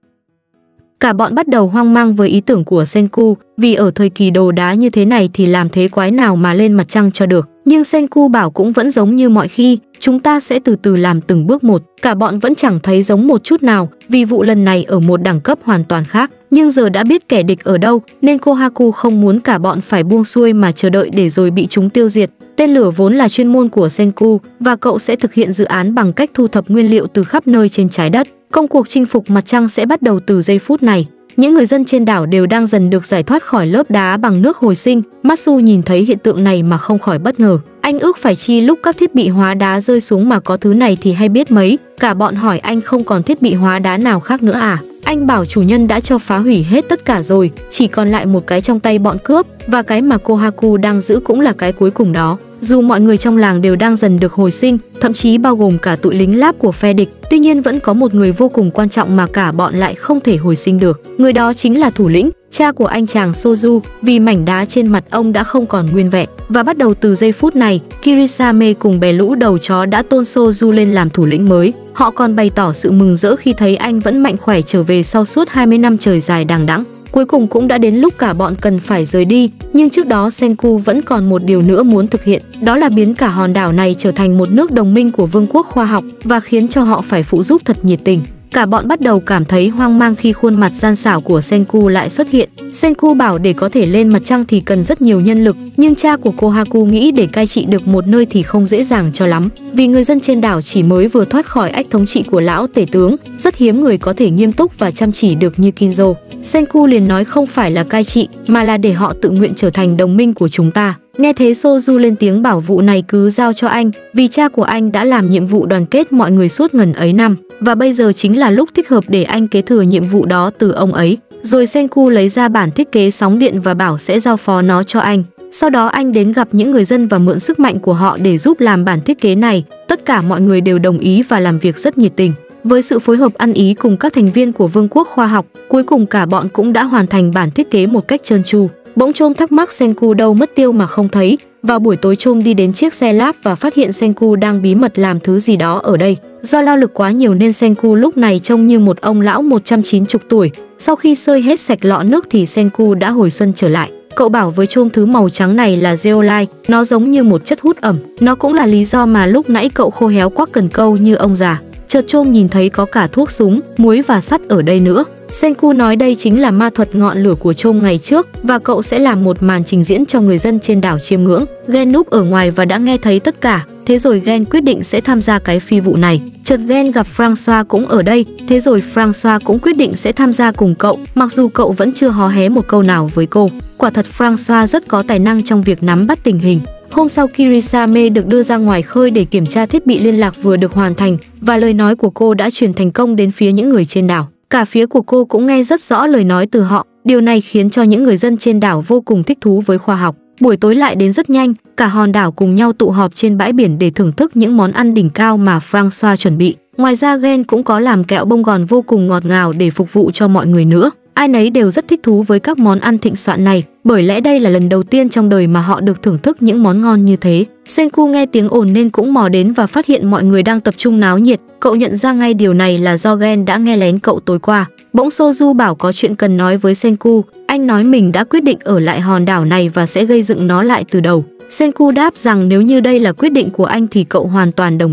Speaker 1: Cả bọn bắt đầu hoang mang với ý tưởng của Senku, vì ở thời kỳ đồ đá như thế này thì làm thế quái nào mà lên mặt trăng cho được. Nhưng Senku bảo cũng vẫn giống như mọi khi, chúng ta sẽ từ từ làm từng bước một. Cả bọn vẫn chẳng thấy giống một chút nào, vì vụ lần này ở một đẳng cấp hoàn toàn khác. Nhưng giờ đã biết kẻ địch ở đâu, nên Kohaku không muốn cả bọn phải buông xuôi mà chờ đợi để rồi bị chúng tiêu diệt. Tên lửa vốn là chuyên môn của Senku, và cậu sẽ thực hiện dự án bằng cách thu thập nguyên liệu từ khắp nơi trên trái đất. Công cuộc chinh phục mặt trăng sẽ bắt đầu từ giây phút này. Những người dân trên đảo đều đang dần được giải thoát khỏi lớp đá bằng nước hồi sinh. Matsu nhìn thấy hiện tượng này mà không khỏi bất ngờ. Anh ước phải chi lúc các thiết bị hóa đá rơi xuống mà có thứ này thì hay biết mấy. Cả bọn hỏi anh không còn thiết bị hóa đá nào khác nữa à? Anh bảo chủ nhân đã cho phá hủy hết tất cả rồi, chỉ còn lại một cái trong tay bọn cướp, và cái mà Kohaku đang giữ cũng là cái cuối cùng đó. Dù mọi người trong làng đều đang dần được hồi sinh, thậm chí bao gồm cả tụi lính láp của phe địch, tuy nhiên vẫn có một người vô cùng quan trọng mà cả bọn lại không thể hồi sinh được. Người đó chính là thủ lĩnh, cha của anh chàng Soju, vì mảnh đá trên mặt ông đã không còn nguyên vẹn. Và bắt đầu từ giây phút này, Kirisame cùng bè lũ đầu chó đã tôn Soju lên làm thủ lĩnh mới. Họ còn bày tỏ sự mừng rỡ khi thấy anh vẫn mạnh khỏe trở về sau suốt hai mươi năm trời dài đằng đẵng. Cuối cùng cũng đã đến lúc cả bọn cần phải rời đi, nhưng trước đó Senku vẫn còn một điều nữa muốn thực hiện, đó là biến cả hòn đảo này trở thành một nước đồng minh của vương quốc khoa học và khiến cho họ phải phụ giúp thật nhiệt tình. Cả bọn bắt đầu cảm thấy hoang mang khi khuôn mặt gian xảo của Senku lại xuất hiện. Senku bảo để có thể lên mặt trăng thì cần rất nhiều nhân lực, nhưng cha của Kohaku nghĩ để cai trị được một nơi thì không dễ dàng cho lắm, vì người dân trên đảo chỉ mới vừa thoát khỏi ách thống trị của lão tể tướng, rất hiếm người có thể nghiêm túc và chăm chỉ được như Kinzo. Senku liền nói không phải là cai trị, mà là để họ tự nguyện trở thành đồng minh của chúng ta. Nghe thế Soju lên tiếng bảo vụ này cứ giao cho anh, vì cha của anh đã làm nhiệm vụ đoàn kết mọi người suốt ngần ấy năm, và bây giờ chính là lúc thích hợp để anh kế thừa nhiệm vụ đó từ ông ấy. Rồi Senku lấy ra bản thiết kế sóng điện và bảo sẽ giao phó nó cho anh. Sau đó anh đến gặp những người dân và mượn sức mạnh của họ để giúp làm bản thiết kế này. Tất cả mọi người đều đồng ý và làm việc rất nhiệt tình. Với sự phối hợp ăn ý cùng các thành viên của Vương quốc khoa học, cuối cùng cả bọn cũng đã hoàn thành bản thiết kế một cách trơn tru. Bỗng Chôm thắc mắc Senku đâu mất tiêu mà không thấy. Vào buổi tối Chôm đi đến chiếc xe láp và phát hiện Senku đang bí mật làm thứ gì đó ở đây. Do lao lực quá nhiều nên Senku lúc này trông như một ông lão một trăm chín mươi tuổi. Sau khi sơi hết sạch lọ nước thì Senku đã hồi xuân trở lại. Cậu bảo với Chôm thứ màu trắng này là zeolite, nó giống như một chất hút ẩm. Nó cũng là lý do mà lúc nãy cậu khô héo quắc cần câu như ông già. Chợt Chôm nhìn thấy có cả thuốc súng, muối và sắt ở đây nữa. Senku nói đây chính là ma thuật ngọn lửa của Chôm ngày trước và cậu sẽ làm một màn trình diễn cho người dân trên đảo chiêm ngưỡng. Gen núp ở ngoài và đã nghe thấy tất cả, thế rồi Gen quyết định sẽ tham gia cái phi vụ này. Chợt Gen gặp Francois cũng ở đây, thế rồi Francois cũng quyết định sẽ tham gia cùng cậu, mặc dù cậu vẫn chưa hó hé một câu nào với cô. Quả thật Francois rất có tài năng trong việc nắm bắt tình hình. Hôm sau Kirisame được đưa ra ngoài khơi để kiểm tra thiết bị liên lạc vừa được hoàn thành và lời nói của cô đã truyền thành công đến phía những người trên đảo. Cả phía của cô cũng nghe rất rõ lời nói từ họ, điều này khiến cho những người dân trên đảo vô cùng thích thú với khoa học. Buổi tối lại đến rất nhanh, cả hòn đảo cùng nhau tụ họp trên bãi biển để thưởng thức những món ăn đỉnh cao mà Francois chuẩn bị. Ngoài ra Gen cũng có làm kẹo bông gòn vô cùng ngọt ngào để phục vụ cho mọi người nữa. Ai nấy đều rất thích thú với các món ăn thịnh soạn này, bởi lẽ đây là lần đầu tiên trong đời mà họ được thưởng thức những món ngon như thế. Senku nghe tiếng ồn nên cũng mò đến và phát hiện mọi người đang tập trung náo nhiệt. Cậu nhận ra ngay điều này là do Gen đã nghe lén cậu tối qua. Bỗng Soju bảo có chuyện cần nói với Senku. Anh nói mình đã quyết định ở lại hòn đảo này và sẽ gây dựng nó lại từ đầu. Senku đáp rằng nếu như đây là quyết định của anh thì cậu hoàn toàn đồng ý.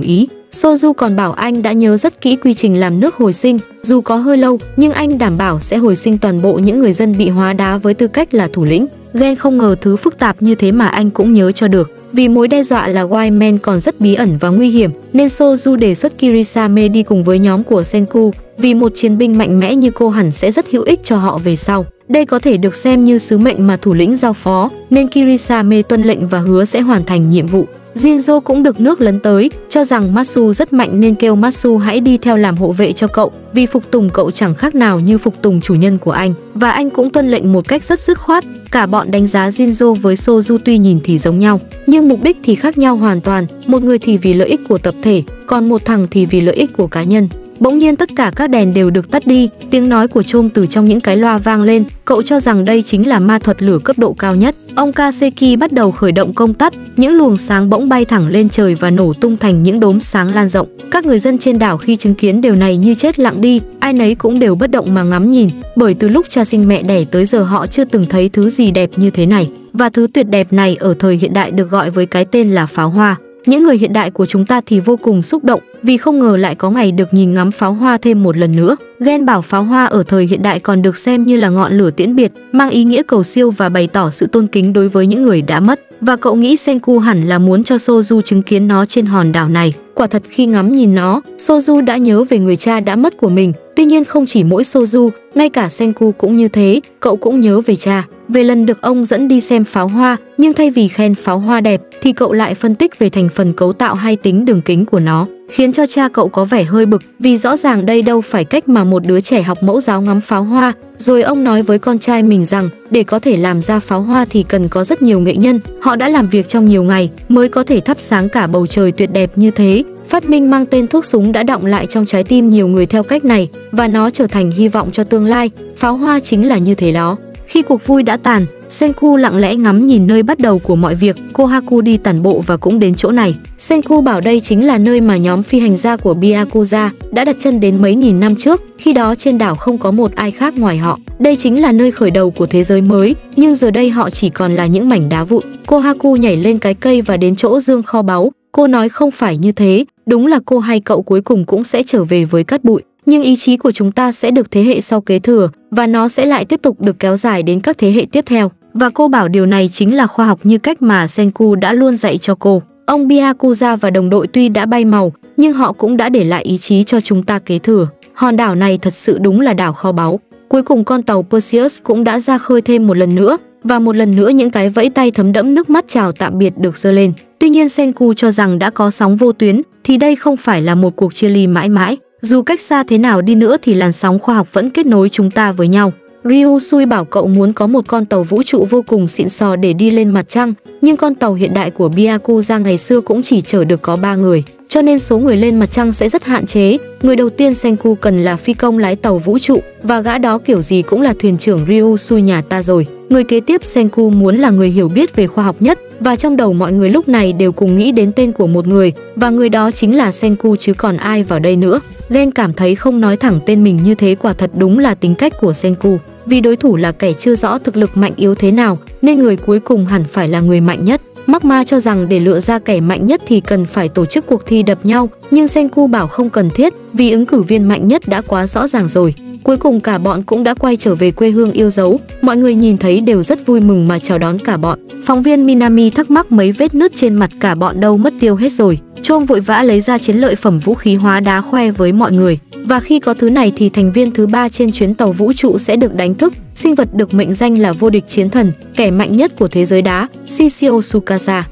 Speaker 1: Soju còn bảo anh đã nhớ rất kỹ quy trình làm nước hồi sinh, dù có hơi lâu nhưng anh đảm bảo sẽ hồi sinh toàn bộ những người dân bị hóa đá với tư cách là thủ lĩnh. Gen không ngờ thứ phức tạp như thế mà anh cũng nhớ cho được. Vì mối đe dọa là White Man còn rất bí ẩn và nguy hiểm nên Soju đề xuất Kirisame đi cùng với nhóm của Senku, vì một chiến binh mạnh mẽ như cô hẳn sẽ rất hữu ích cho họ về sau. Đây có thể được xem như sứ mệnh mà thủ lĩnh giao phó, nên Kirisame tuân lệnh và hứa sẽ hoàn thành nhiệm vụ. Jinzo cũng được nước lấn tới, cho rằng Matsu rất mạnh nên kêu Matsu hãy đi theo làm hộ vệ cho cậu, vì phục tùng cậu chẳng khác nào như phục tùng chủ nhân của anh. Và anh cũng tuân lệnh một cách rất dứt khoát. Cả bọn đánh giá Jinzo với Soju tuy nhìn thì giống nhau, nhưng mục đích thì khác nhau hoàn toàn. Một người thì vì lợi ích của tập thể, còn một thằng thì vì lợi ích của cá nhân. Bỗng nhiên tất cả các đèn đều được tắt đi, tiếng nói của Chôm từ trong những cái loa vang lên, cậu cho rằng đây chính là ma thuật lửa cấp độ cao nhất. Ông Kaseki bắt đầu khởi động công tắc, những luồng sáng bỗng bay thẳng lên trời và nổ tung thành những đốm sáng lan rộng. Các người dân trên đảo khi chứng kiến điều này như chết lặng đi, ai nấy cũng đều bất động mà ngắm nhìn, bởi từ lúc cha sinh mẹ đẻ tới giờ họ chưa từng thấy thứ gì đẹp như thế này. Và thứ tuyệt đẹp này ở thời hiện đại được gọi với cái tên là pháo hoa. Những người hiện đại của chúng ta thì vô cùng xúc động vì không ngờ lại có ngày được nhìn ngắm pháo hoa thêm một lần nữa. Gen bảo pháo hoa ở thời hiện đại còn được xem như là ngọn lửa tiễn biệt, mang ý nghĩa cầu siêu và bày tỏ sự tôn kính đối với những người đã mất. Và cậu nghĩ Senku hẳn là muốn cho Soju chứng kiến nó trên hòn đảo này. Quả thật khi ngắm nhìn nó, Soju đã nhớ về người cha đã mất của mình. Tuy nhiên không chỉ mỗi Soju, ngay cả Senku cũng như thế, cậu cũng nhớ về cha. Về lần được ông dẫn đi xem pháo hoa, nhưng thay vì khen pháo hoa đẹp thì cậu lại phân tích về thành phần cấu tạo hay tính đường kính của nó, khiến cho cha cậu có vẻ hơi bực, vì rõ ràng đây đâu phải cách mà một đứa trẻ học mẫu giáo ngắm pháo hoa. Rồi ông nói với con trai mình rằng để có thể làm ra pháo hoa thì cần có rất nhiều nghệ nhân, họ đã làm việc trong nhiều ngày mới có thể thắp sáng cả bầu trời tuyệt đẹp như thế. Phát minh mang tên thuốc súng đã đọng lại trong trái tim nhiều người theo cách này, và nó trở thành hy vọng cho tương lai. Pháo hoa chính là như thế đó. Khi cuộc vui đã tàn, Senku lặng lẽ ngắm nhìn nơi bắt đầu của mọi việc. Kohaku đi tản bộ và cũng đến chỗ này. Senku bảo đây chính là nơi mà nhóm phi hành gia của Byakuza đã đặt chân đến mấy nghìn năm trước. Khi đó trên đảo không có một ai khác ngoài họ. Đây chính là nơi khởi đầu của thế giới mới, nhưng giờ đây họ chỉ còn là những mảnh đá vụn. Kohaku nhảy lên cái cây và đến chỗ dương kho báu. Cô nói không phải như thế, đúng là cô hay cậu cuối cùng cũng sẽ trở về với cát bụi. Nhưng ý chí của chúng ta sẽ được thế hệ sau kế thừa, và nó sẽ lại tiếp tục được kéo dài đến các thế hệ tiếp theo. Và cô bảo điều này chính là khoa học như cách mà Senku đã luôn dạy cho cô. Ông Byakuza và đồng đội tuy đã bay màu, nhưng họ cũng đã để lại ý chí cho chúng ta kế thừa. Hòn đảo này thật sự đúng là đảo kho báu. Cuối cùng con tàu Perseus cũng đã ra khơi thêm một lần nữa, và một lần nữa những cái vẫy tay thấm đẫm nước mắt chào tạm biệt được giơ lên. Tuy nhiên Senku cho rằng đã có sóng vô tuyến, thì đây không phải là một cuộc chia ly mãi mãi. Dù cách xa thế nào đi nữa thì làn sóng khoa học vẫn kết nối chúng ta với nhau. Ryusui bảo cậu muốn có một con tàu vũ trụ vô cùng xịn sò để đi lên mặt trăng, nhưng con tàu hiện đại của Byakuza ngày xưa cũng chỉ chở được có ba người, cho nên số người lên mặt trăng sẽ rất hạn chế. Người đầu tiên Senku cần là phi công lái tàu vũ trụ, và gã đó kiểu gì cũng là thuyền trưởng Ryusui nhà ta rồi. Người kế tiếp Senku muốn là người hiểu biết về khoa học nhất, và trong đầu mọi người lúc này đều cùng nghĩ đến tên của một người, và người đó chính là Senku chứ còn ai vào đây nữa. Gen cảm thấy không nói thẳng tên mình như thế quả thật đúng là tính cách của Senku. Vì đối thủ là kẻ chưa rõ thực lực mạnh yếu thế nào, nên người cuối cùng hẳn phải là người mạnh nhất. Magma cho rằng để lựa ra kẻ mạnh nhất thì cần phải tổ chức cuộc thi đập nhau, nhưng Senku bảo không cần thiết, vì ứng cử viên mạnh nhất đã quá rõ ràng rồi. Cuối cùng cả bọn cũng đã quay trở về quê hương yêu dấu, mọi người nhìn thấy đều rất vui mừng mà chào đón cả bọn. Phóng viên Minami thắc mắc mấy vết nứt trên mặt cả bọn đâu mất tiêu hết rồi. Chôm vội vã lấy ra chiến lợi phẩm vũ khí hóa đá khoe với mọi người. Và khi có thứ này thì thành viên thứ ba trên chuyến tàu vũ trụ sẽ được đánh thức, sinh vật được mệnh danh là vô địch chiến thần, kẻ mạnh nhất của thế giới đá, Shishio Tsukasa.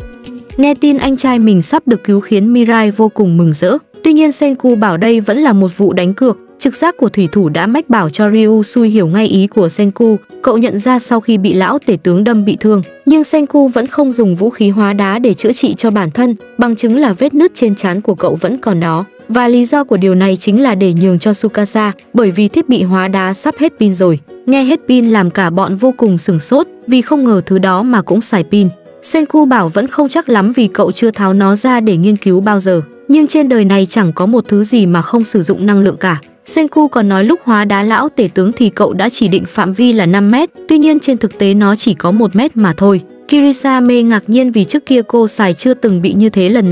Speaker 1: Nghe tin anh trai mình sắp được cứu khiến Mirai vô cùng mừng rỡ. Tuy nhiên Senku bảo đây vẫn là một vụ đánh cược. Trực giác của thủy thủ đã mách bảo cho Ryusui hiểu ngay ý của Senku. Cậu nhận ra sau khi bị lão tể tướng đâm bị thương, nhưng Senku vẫn không dùng vũ khí hóa đá để chữa trị cho bản thân, bằng chứng là vết nứt trên trán của cậu vẫn còn đó. Và lý do của điều này chính là để nhường cho Tsukasa, bởi vì thiết bị hóa đá sắp hết pin rồi. Nghe hết pin làm cả bọn vô cùng sửng sốt, vì không ngờ thứ đó mà cũng xài pin. Senku bảo vẫn không chắc lắm vì cậu chưa tháo nó ra để nghiên cứu bao giờ. Nhưng trên đời này chẳng có một thứ gì mà không sử dụng năng lượng cả. Senku còn nói lúc hóa đá lão tể tướng thì cậu đã chỉ định phạm vi là năm mét, tuy nhiên trên thực tế nó chỉ có một mét mà thôi. Kirisame ngạc nhiên vì trước kia cô xài chưa từng bị như thế lần nào.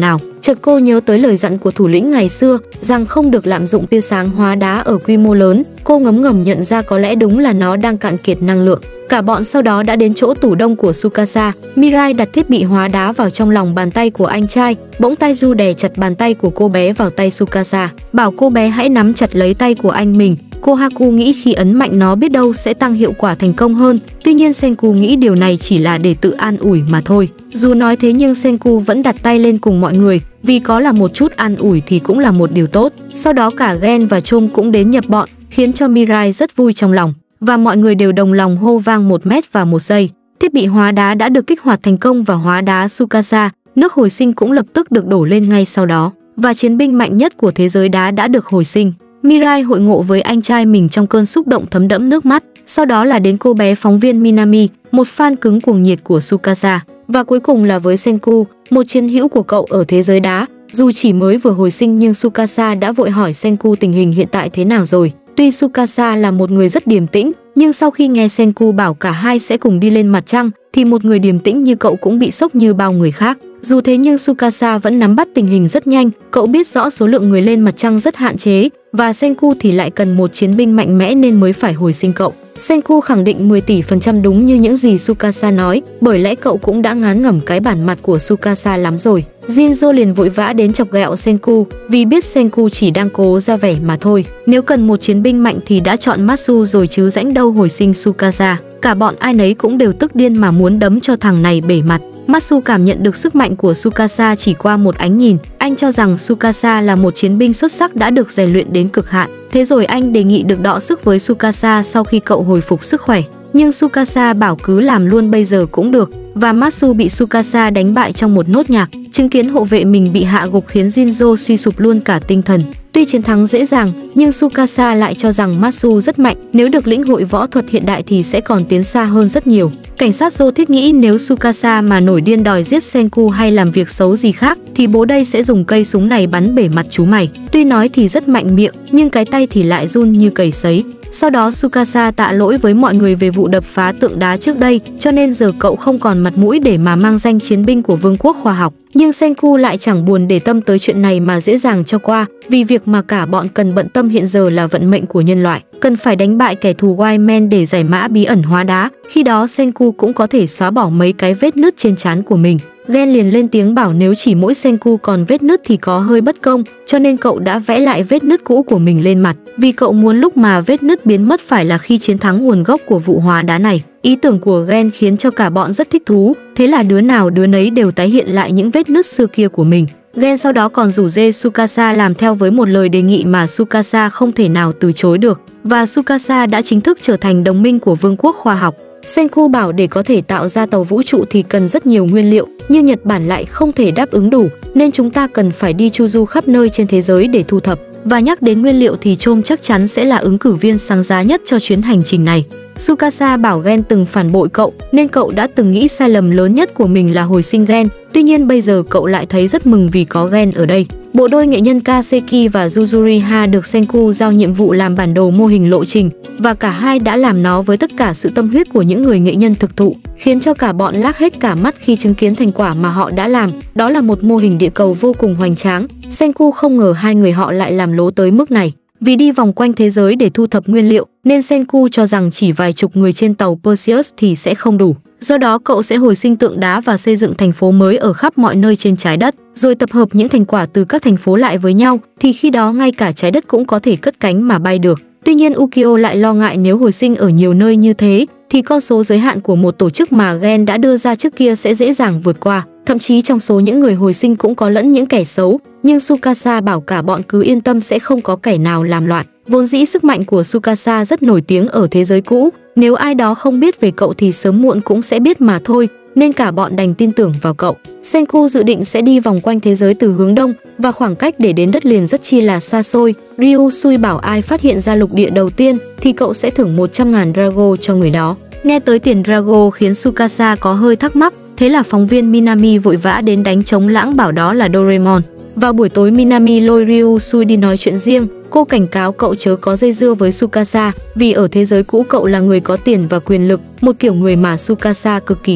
Speaker 1: Chợt cô nhớ tới lời dặn của thủ lĩnh ngày xưa rằng không được lạm dụng tia sáng hóa đá ở quy mô lớn. Cô ngấm ngầm nhận ra có lẽ đúng là nó đang cạn kiệt năng lượng. Cả bọn sau đó đã đến chỗ tủ đông của Tsukasa. Mirai đặt thiết bị hóa đá vào trong lòng bàn tay của anh trai. Bỗng Taiju đè chặt bàn tay của cô bé vào tay Tsukasa, bảo cô bé hãy nắm chặt lấy tay của anh mình. Kohaku nghĩ khi ấn mạnh nó biết đâu sẽ tăng hiệu quả thành công hơn. Tuy nhiên Senku nghĩ điều này chỉ là để tự an ủi mà thôi. Dù nói thế nhưng Senku vẫn đặt tay lên cùng mọi người, vì có là một chút an ủi thì cũng là một điều tốt. Sau đó cả Gen và Chom cũng đến nhập bọn, khiến cho Mirai rất vui trong lòng. Và mọi người đều đồng lòng hô vang một mét và một giây. Thiết bị hóa đá đã được kích hoạt thành công và hóa đá Tsukasa. Nước hồi sinh cũng lập tức được đổ lên ngay sau đó. Và chiến binh mạnh nhất của thế giới đá đã được hồi sinh. Mirai hội ngộ với anh trai mình trong cơn xúc động thấm đẫm nước mắt. Sau đó là đến cô bé phóng viên Minami, một fan cứng cuồng nhiệt của Tsukasa. Và cuối cùng là với Senku, một chiến hữu của cậu ở thế giới đá. Dù chỉ mới vừa hồi sinh nhưng Tsukasa đã vội hỏi Senku tình hình hiện tại thế nào rồi. Tuy Tsukasa là một người rất điềm tĩnh, nhưng sau khi nghe Senku bảo cả hai sẽ cùng đi lên mặt trăng, thì một người điềm tĩnh như cậu cũng bị sốc như bao người khác. Dù thế nhưng Tsukasa vẫn nắm bắt tình hình rất nhanh, cậu biết rõ số lượng người lên mặt trăng rất hạn chế, và Senku thì lại cần một chiến binh mạnh mẽ nên mới phải hồi sinh cậu. Senku khẳng định mười tỷ phần trăm đúng như những gì Tsukasa nói, bởi lẽ cậu cũng đã ngán ngẩm cái bản mặt của Tsukasa lắm rồi. Jinzo liền vội vã đến chọc ghẹo Senku, vì biết Senku chỉ đang cố ra vẻ mà thôi. Nếu cần một chiến binh mạnh thì đã chọn Matsu rồi chứ rãnh đâu hồi sinh Tsukasa. Cả bọn ai nấy cũng đều tức điên mà muốn đấm cho thằng này bể mặt. Matsu cảm nhận được sức mạnh của Tsukasa chỉ qua một ánh nhìn. Anh cho rằng Tsukasa là một chiến binh xuất sắc đã được rèn luyện đến cực hạn. Thế rồi anh đề nghị được đọ sức với Tsukasa sau khi cậu hồi phục sức khỏe. Nhưng Tsukasa bảo cứ làm luôn bây giờ cũng được. Và Matsu bị Tsukasa đánh bại trong một nốt nhạc. Chứng kiến hộ vệ mình bị hạ gục khiến Jinzo suy sụp luôn cả tinh thần. Tuy chiến thắng dễ dàng, nhưng Tsukasa lại cho rằng Matsu rất mạnh. Nếu được lĩnh hội võ thuật hiện đại thì sẽ còn tiến xa hơn rất nhiều. Cảnh sát Joe thiết nghĩ nếu Tsukasa mà nổi điên đòi giết Senku hay làm việc xấu gì khác, thì bố đây sẽ dùng cây súng này bắn bể mặt chú mày. Tuy nói thì rất mạnh miệng, nhưng cái tay thì lại run như cầy sấy. Sau đó Tsukasa tạ lỗi với mọi người về vụ đập phá tượng đá trước đây, cho nên giờ cậu không còn mặt mũi để mà mang danh chiến binh của Vương quốc khoa học. Nhưng Senku lại chẳng buồn để tâm tới chuyện này mà dễ dàng cho qua, vì việc mà cả bọn cần bận tâm hiện giờ là vận mệnh của nhân loại, cần phải đánh bại kẻ thù Whiteman để giải mã bí ẩn hóa đá. Khi đó Senku cũng có thể xóa bỏ mấy cái vết nứt trên trán của mình. Gen liền lên tiếng bảo nếu chỉ mỗi Senku còn vết nứt thì có hơi bất công, cho nên cậu đã vẽ lại vết nứt cũ của mình lên mặt, vì cậu muốn lúc mà vết nứt biến mất phải là khi chiến thắng nguồn gốc của vụ hóa đá này. Ý tưởng của Gen khiến cho cả bọn rất thích thú, thế là đứa nào đứa nấy đều tái hiện lại những vết nứt xưa kia của mình. Gen sau đó còn rủ dê Tsukasa làm theo với một lời đề nghị mà Tsukasa không thể nào từ chối được, và Tsukasa đã chính thức trở thành đồng minh của Vương quốc khoa học. Senku bảo để có thể tạo ra tàu vũ trụ thì cần rất nhiều nguyên liệu, nhưng Nhật Bản lại không thể đáp ứng đủ, nên chúng ta cần phải đi chu du khắp nơi trên thế giới để thu thập. Và nhắc đến nguyên liệu thì Chom chắc chắn sẽ là ứng cử viên sáng giá nhất cho chuyến hành trình này. Tsukasa bảo Gen từng phản bội cậu, nên cậu đã từng nghĩ sai lầm lớn nhất của mình là hồi sinh Gen. Tuy nhiên bây giờ cậu lại thấy rất mừng vì có Gen ở đây. Bộ đôi nghệ nhân Kaseki và Yuzuriha được Senku giao nhiệm vụ làm bản đồ mô hình lộ trình, và cả hai đã làm nó với tất cả sự tâm huyết của những người nghệ nhân thực thụ, khiến cho cả bọn lác hết cả mắt khi chứng kiến thành quả mà họ đã làm. Đó là một mô hình địa cầu vô cùng hoành tráng. Senku không ngờ hai người họ lại làm lố tới mức này. Vì đi vòng quanh thế giới để thu thập nguyên liệu, nên Senku cho rằng chỉ vài chục người trên tàu Perseus thì sẽ không đủ. Do đó cậu sẽ hồi sinh tượng đá và xây dựng thành phố mới ở khắp mọi nơi trên trái đất, rồi tập hợp những thành quả từ các thành phố lại với nhau, thì khi đó ngay cả trái đất cũng có thể cất cánh mà bay được. Tuy nhiên Ukyo lại lo ngại nếu hồi sinh ở nhiều nơi như thế, thì con số giới hạn của một tổ chức mà Gen đã đưa ra trước kia sẽ dễ dàng vượt qua. Thậm chí trong số những người hồi sinh cũng có lẫn những kẻ xấu, nhưng Tsukasa bảo cả bọn cứ yên tâm sẽ không có kẻ nào làm loạn. Vốn dĩ sức mạnh của Tsukasa rất nổi tiếng ở thế giới cũ, nếu ai đó không biết về cậu thì sớm muộn cũng sẽ biết mà thôi, nên cả bọn đành tin tưởng vào cậu. Senku dự định sẽ đi vòng quanh thế giới từ hướng đông, và khoảng cách để đến đất liền rất chi là xa xôi. Ryusui bảo ai phát hiện ra lục địa đầu tiên thì cậu sẽ thưởng một trăm ngàn drago cho người đó. Nghe tới tiền drago khiến Tsukasa có hơi thắc mắc, thế là phóng viên Minami vội vã đến đánh trống lãng bảo đó là Doraemon. Vào buổi tối Minami lôi Ryusui đi nói chuyện riêng, cô cảnh cáo cậu chớ có dây dưa với Tsukasa, vì ở thế giới cũ cậu là người có tiền và quyền lực, một kiểu người mà Tsukasa cực kỳ ghét.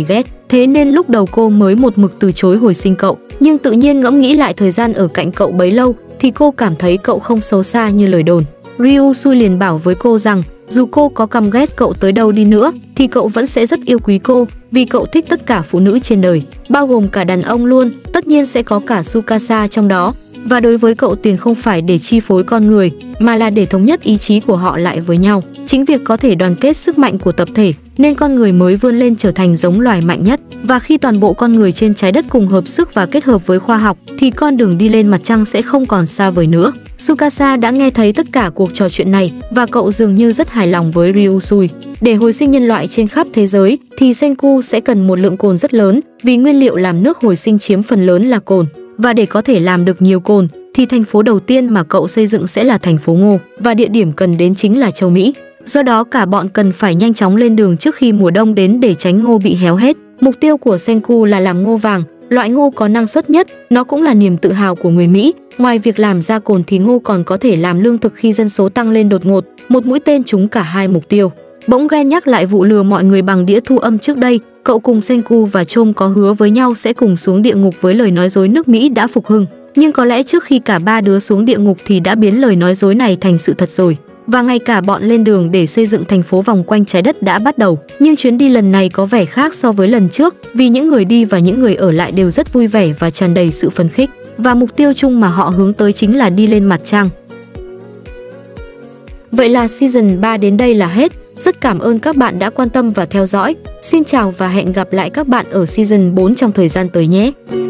Speaker 1: Thế nên lúc đầu cô mới một mực từ chối hồi sinh cậu, nhưng tự nhiên ngẫm nghĩ lại thời gian ở cạnh cậu bấy lâu thì cô cảm thấy cậu không xấu xa như lời đồn. Ryusui liền bảo với cô rằng dù cô có căm ghét cậu tới đâu đi nữa thì cậu vẫn sẽ rất yêu quý cô, vì cậu thích tất cả phụ nữ trên đời, bao gồm cả đàn ông luôn, tất nhiên sẽ có cả Tsukasa trong đó. Và đối với cậu, tiền không phải để chi phối con người, mà là để thống nhất ý chí của họ lại với nhau. Chính việc có thể đoàn kết sức mạnh của tập thể nên con người mới vươn lên trở thành giống loài mạnh nhất. Và khi toàn bộ con người trên trái đất cùng hợp sức và kết hợp với khoa học thì con đường đi lên mặt trăng sẽ không còn xa vời nữa. Tsukasa đã nghe thấy tất cả cuộc trò chuyện này và cậu dường như rất hài lòng với Ryusui. Để hồi sinh nhân loại trên khắp thế giới thì Senku sẽ cần một lượng cồn rất lớn, vì nguyên liệu làm nước hồi sinh chiếm phần lớn là cồn. Và để có thể làm được nhiều cồn thì thành phố đầu tiên mà cậu xây dựng sẽ là thành phố Ngô, và địa điểm cần đến chính là châu Mỹ. Do đó cả bọn cần phải nhanh chóng lên đường trước khi mùa đông đến để tránh ngô bị héo hết. Mục tiêu của Senku là làm ngô vàng, loại ngô có năng suất nhất, nó cũng là niềm tự hào của người Mỹ. Ngoài việc làm ra cồn thì ngô còn có thể làm lương thực khi dân số tăng lên đột ngột, một mũi tên trúng cả hai mục tiêu. Bỗng ghen nhắc lại vụ lừa mọi người bằng đĩa thu âm trước đây, cậu cùng Senku và Chom có hứa với nhau sẽ cùng xuống địa ngục với lời nói dối nước Mỹ đã phục hưng. Nhưng có lẽ trước khi cả ba đứa xuống địa ngục thì đã biến lời nói dối này thành sự thật rồi. Và ngay cả bọn lên đường để xây dựng thành phố vòng quanh trái đất đã bắt đầu. Nhưng chuyến đi lần này có vẻ khác so với lần trước, vì những người đi và những người ở lại đều rất vui vẻ và tràn đầy sự phấn khích. Và mục tiêu chung mà họ hướng tới chính là đi lên mặt trăng. Vậy là season ba đến đây là hết. Rất cảm ơn các bạn đã quan tâm và theo dõi. Xin chào và hẹn gặp lại các bạn ở season bốn trong thời gian tới nhé.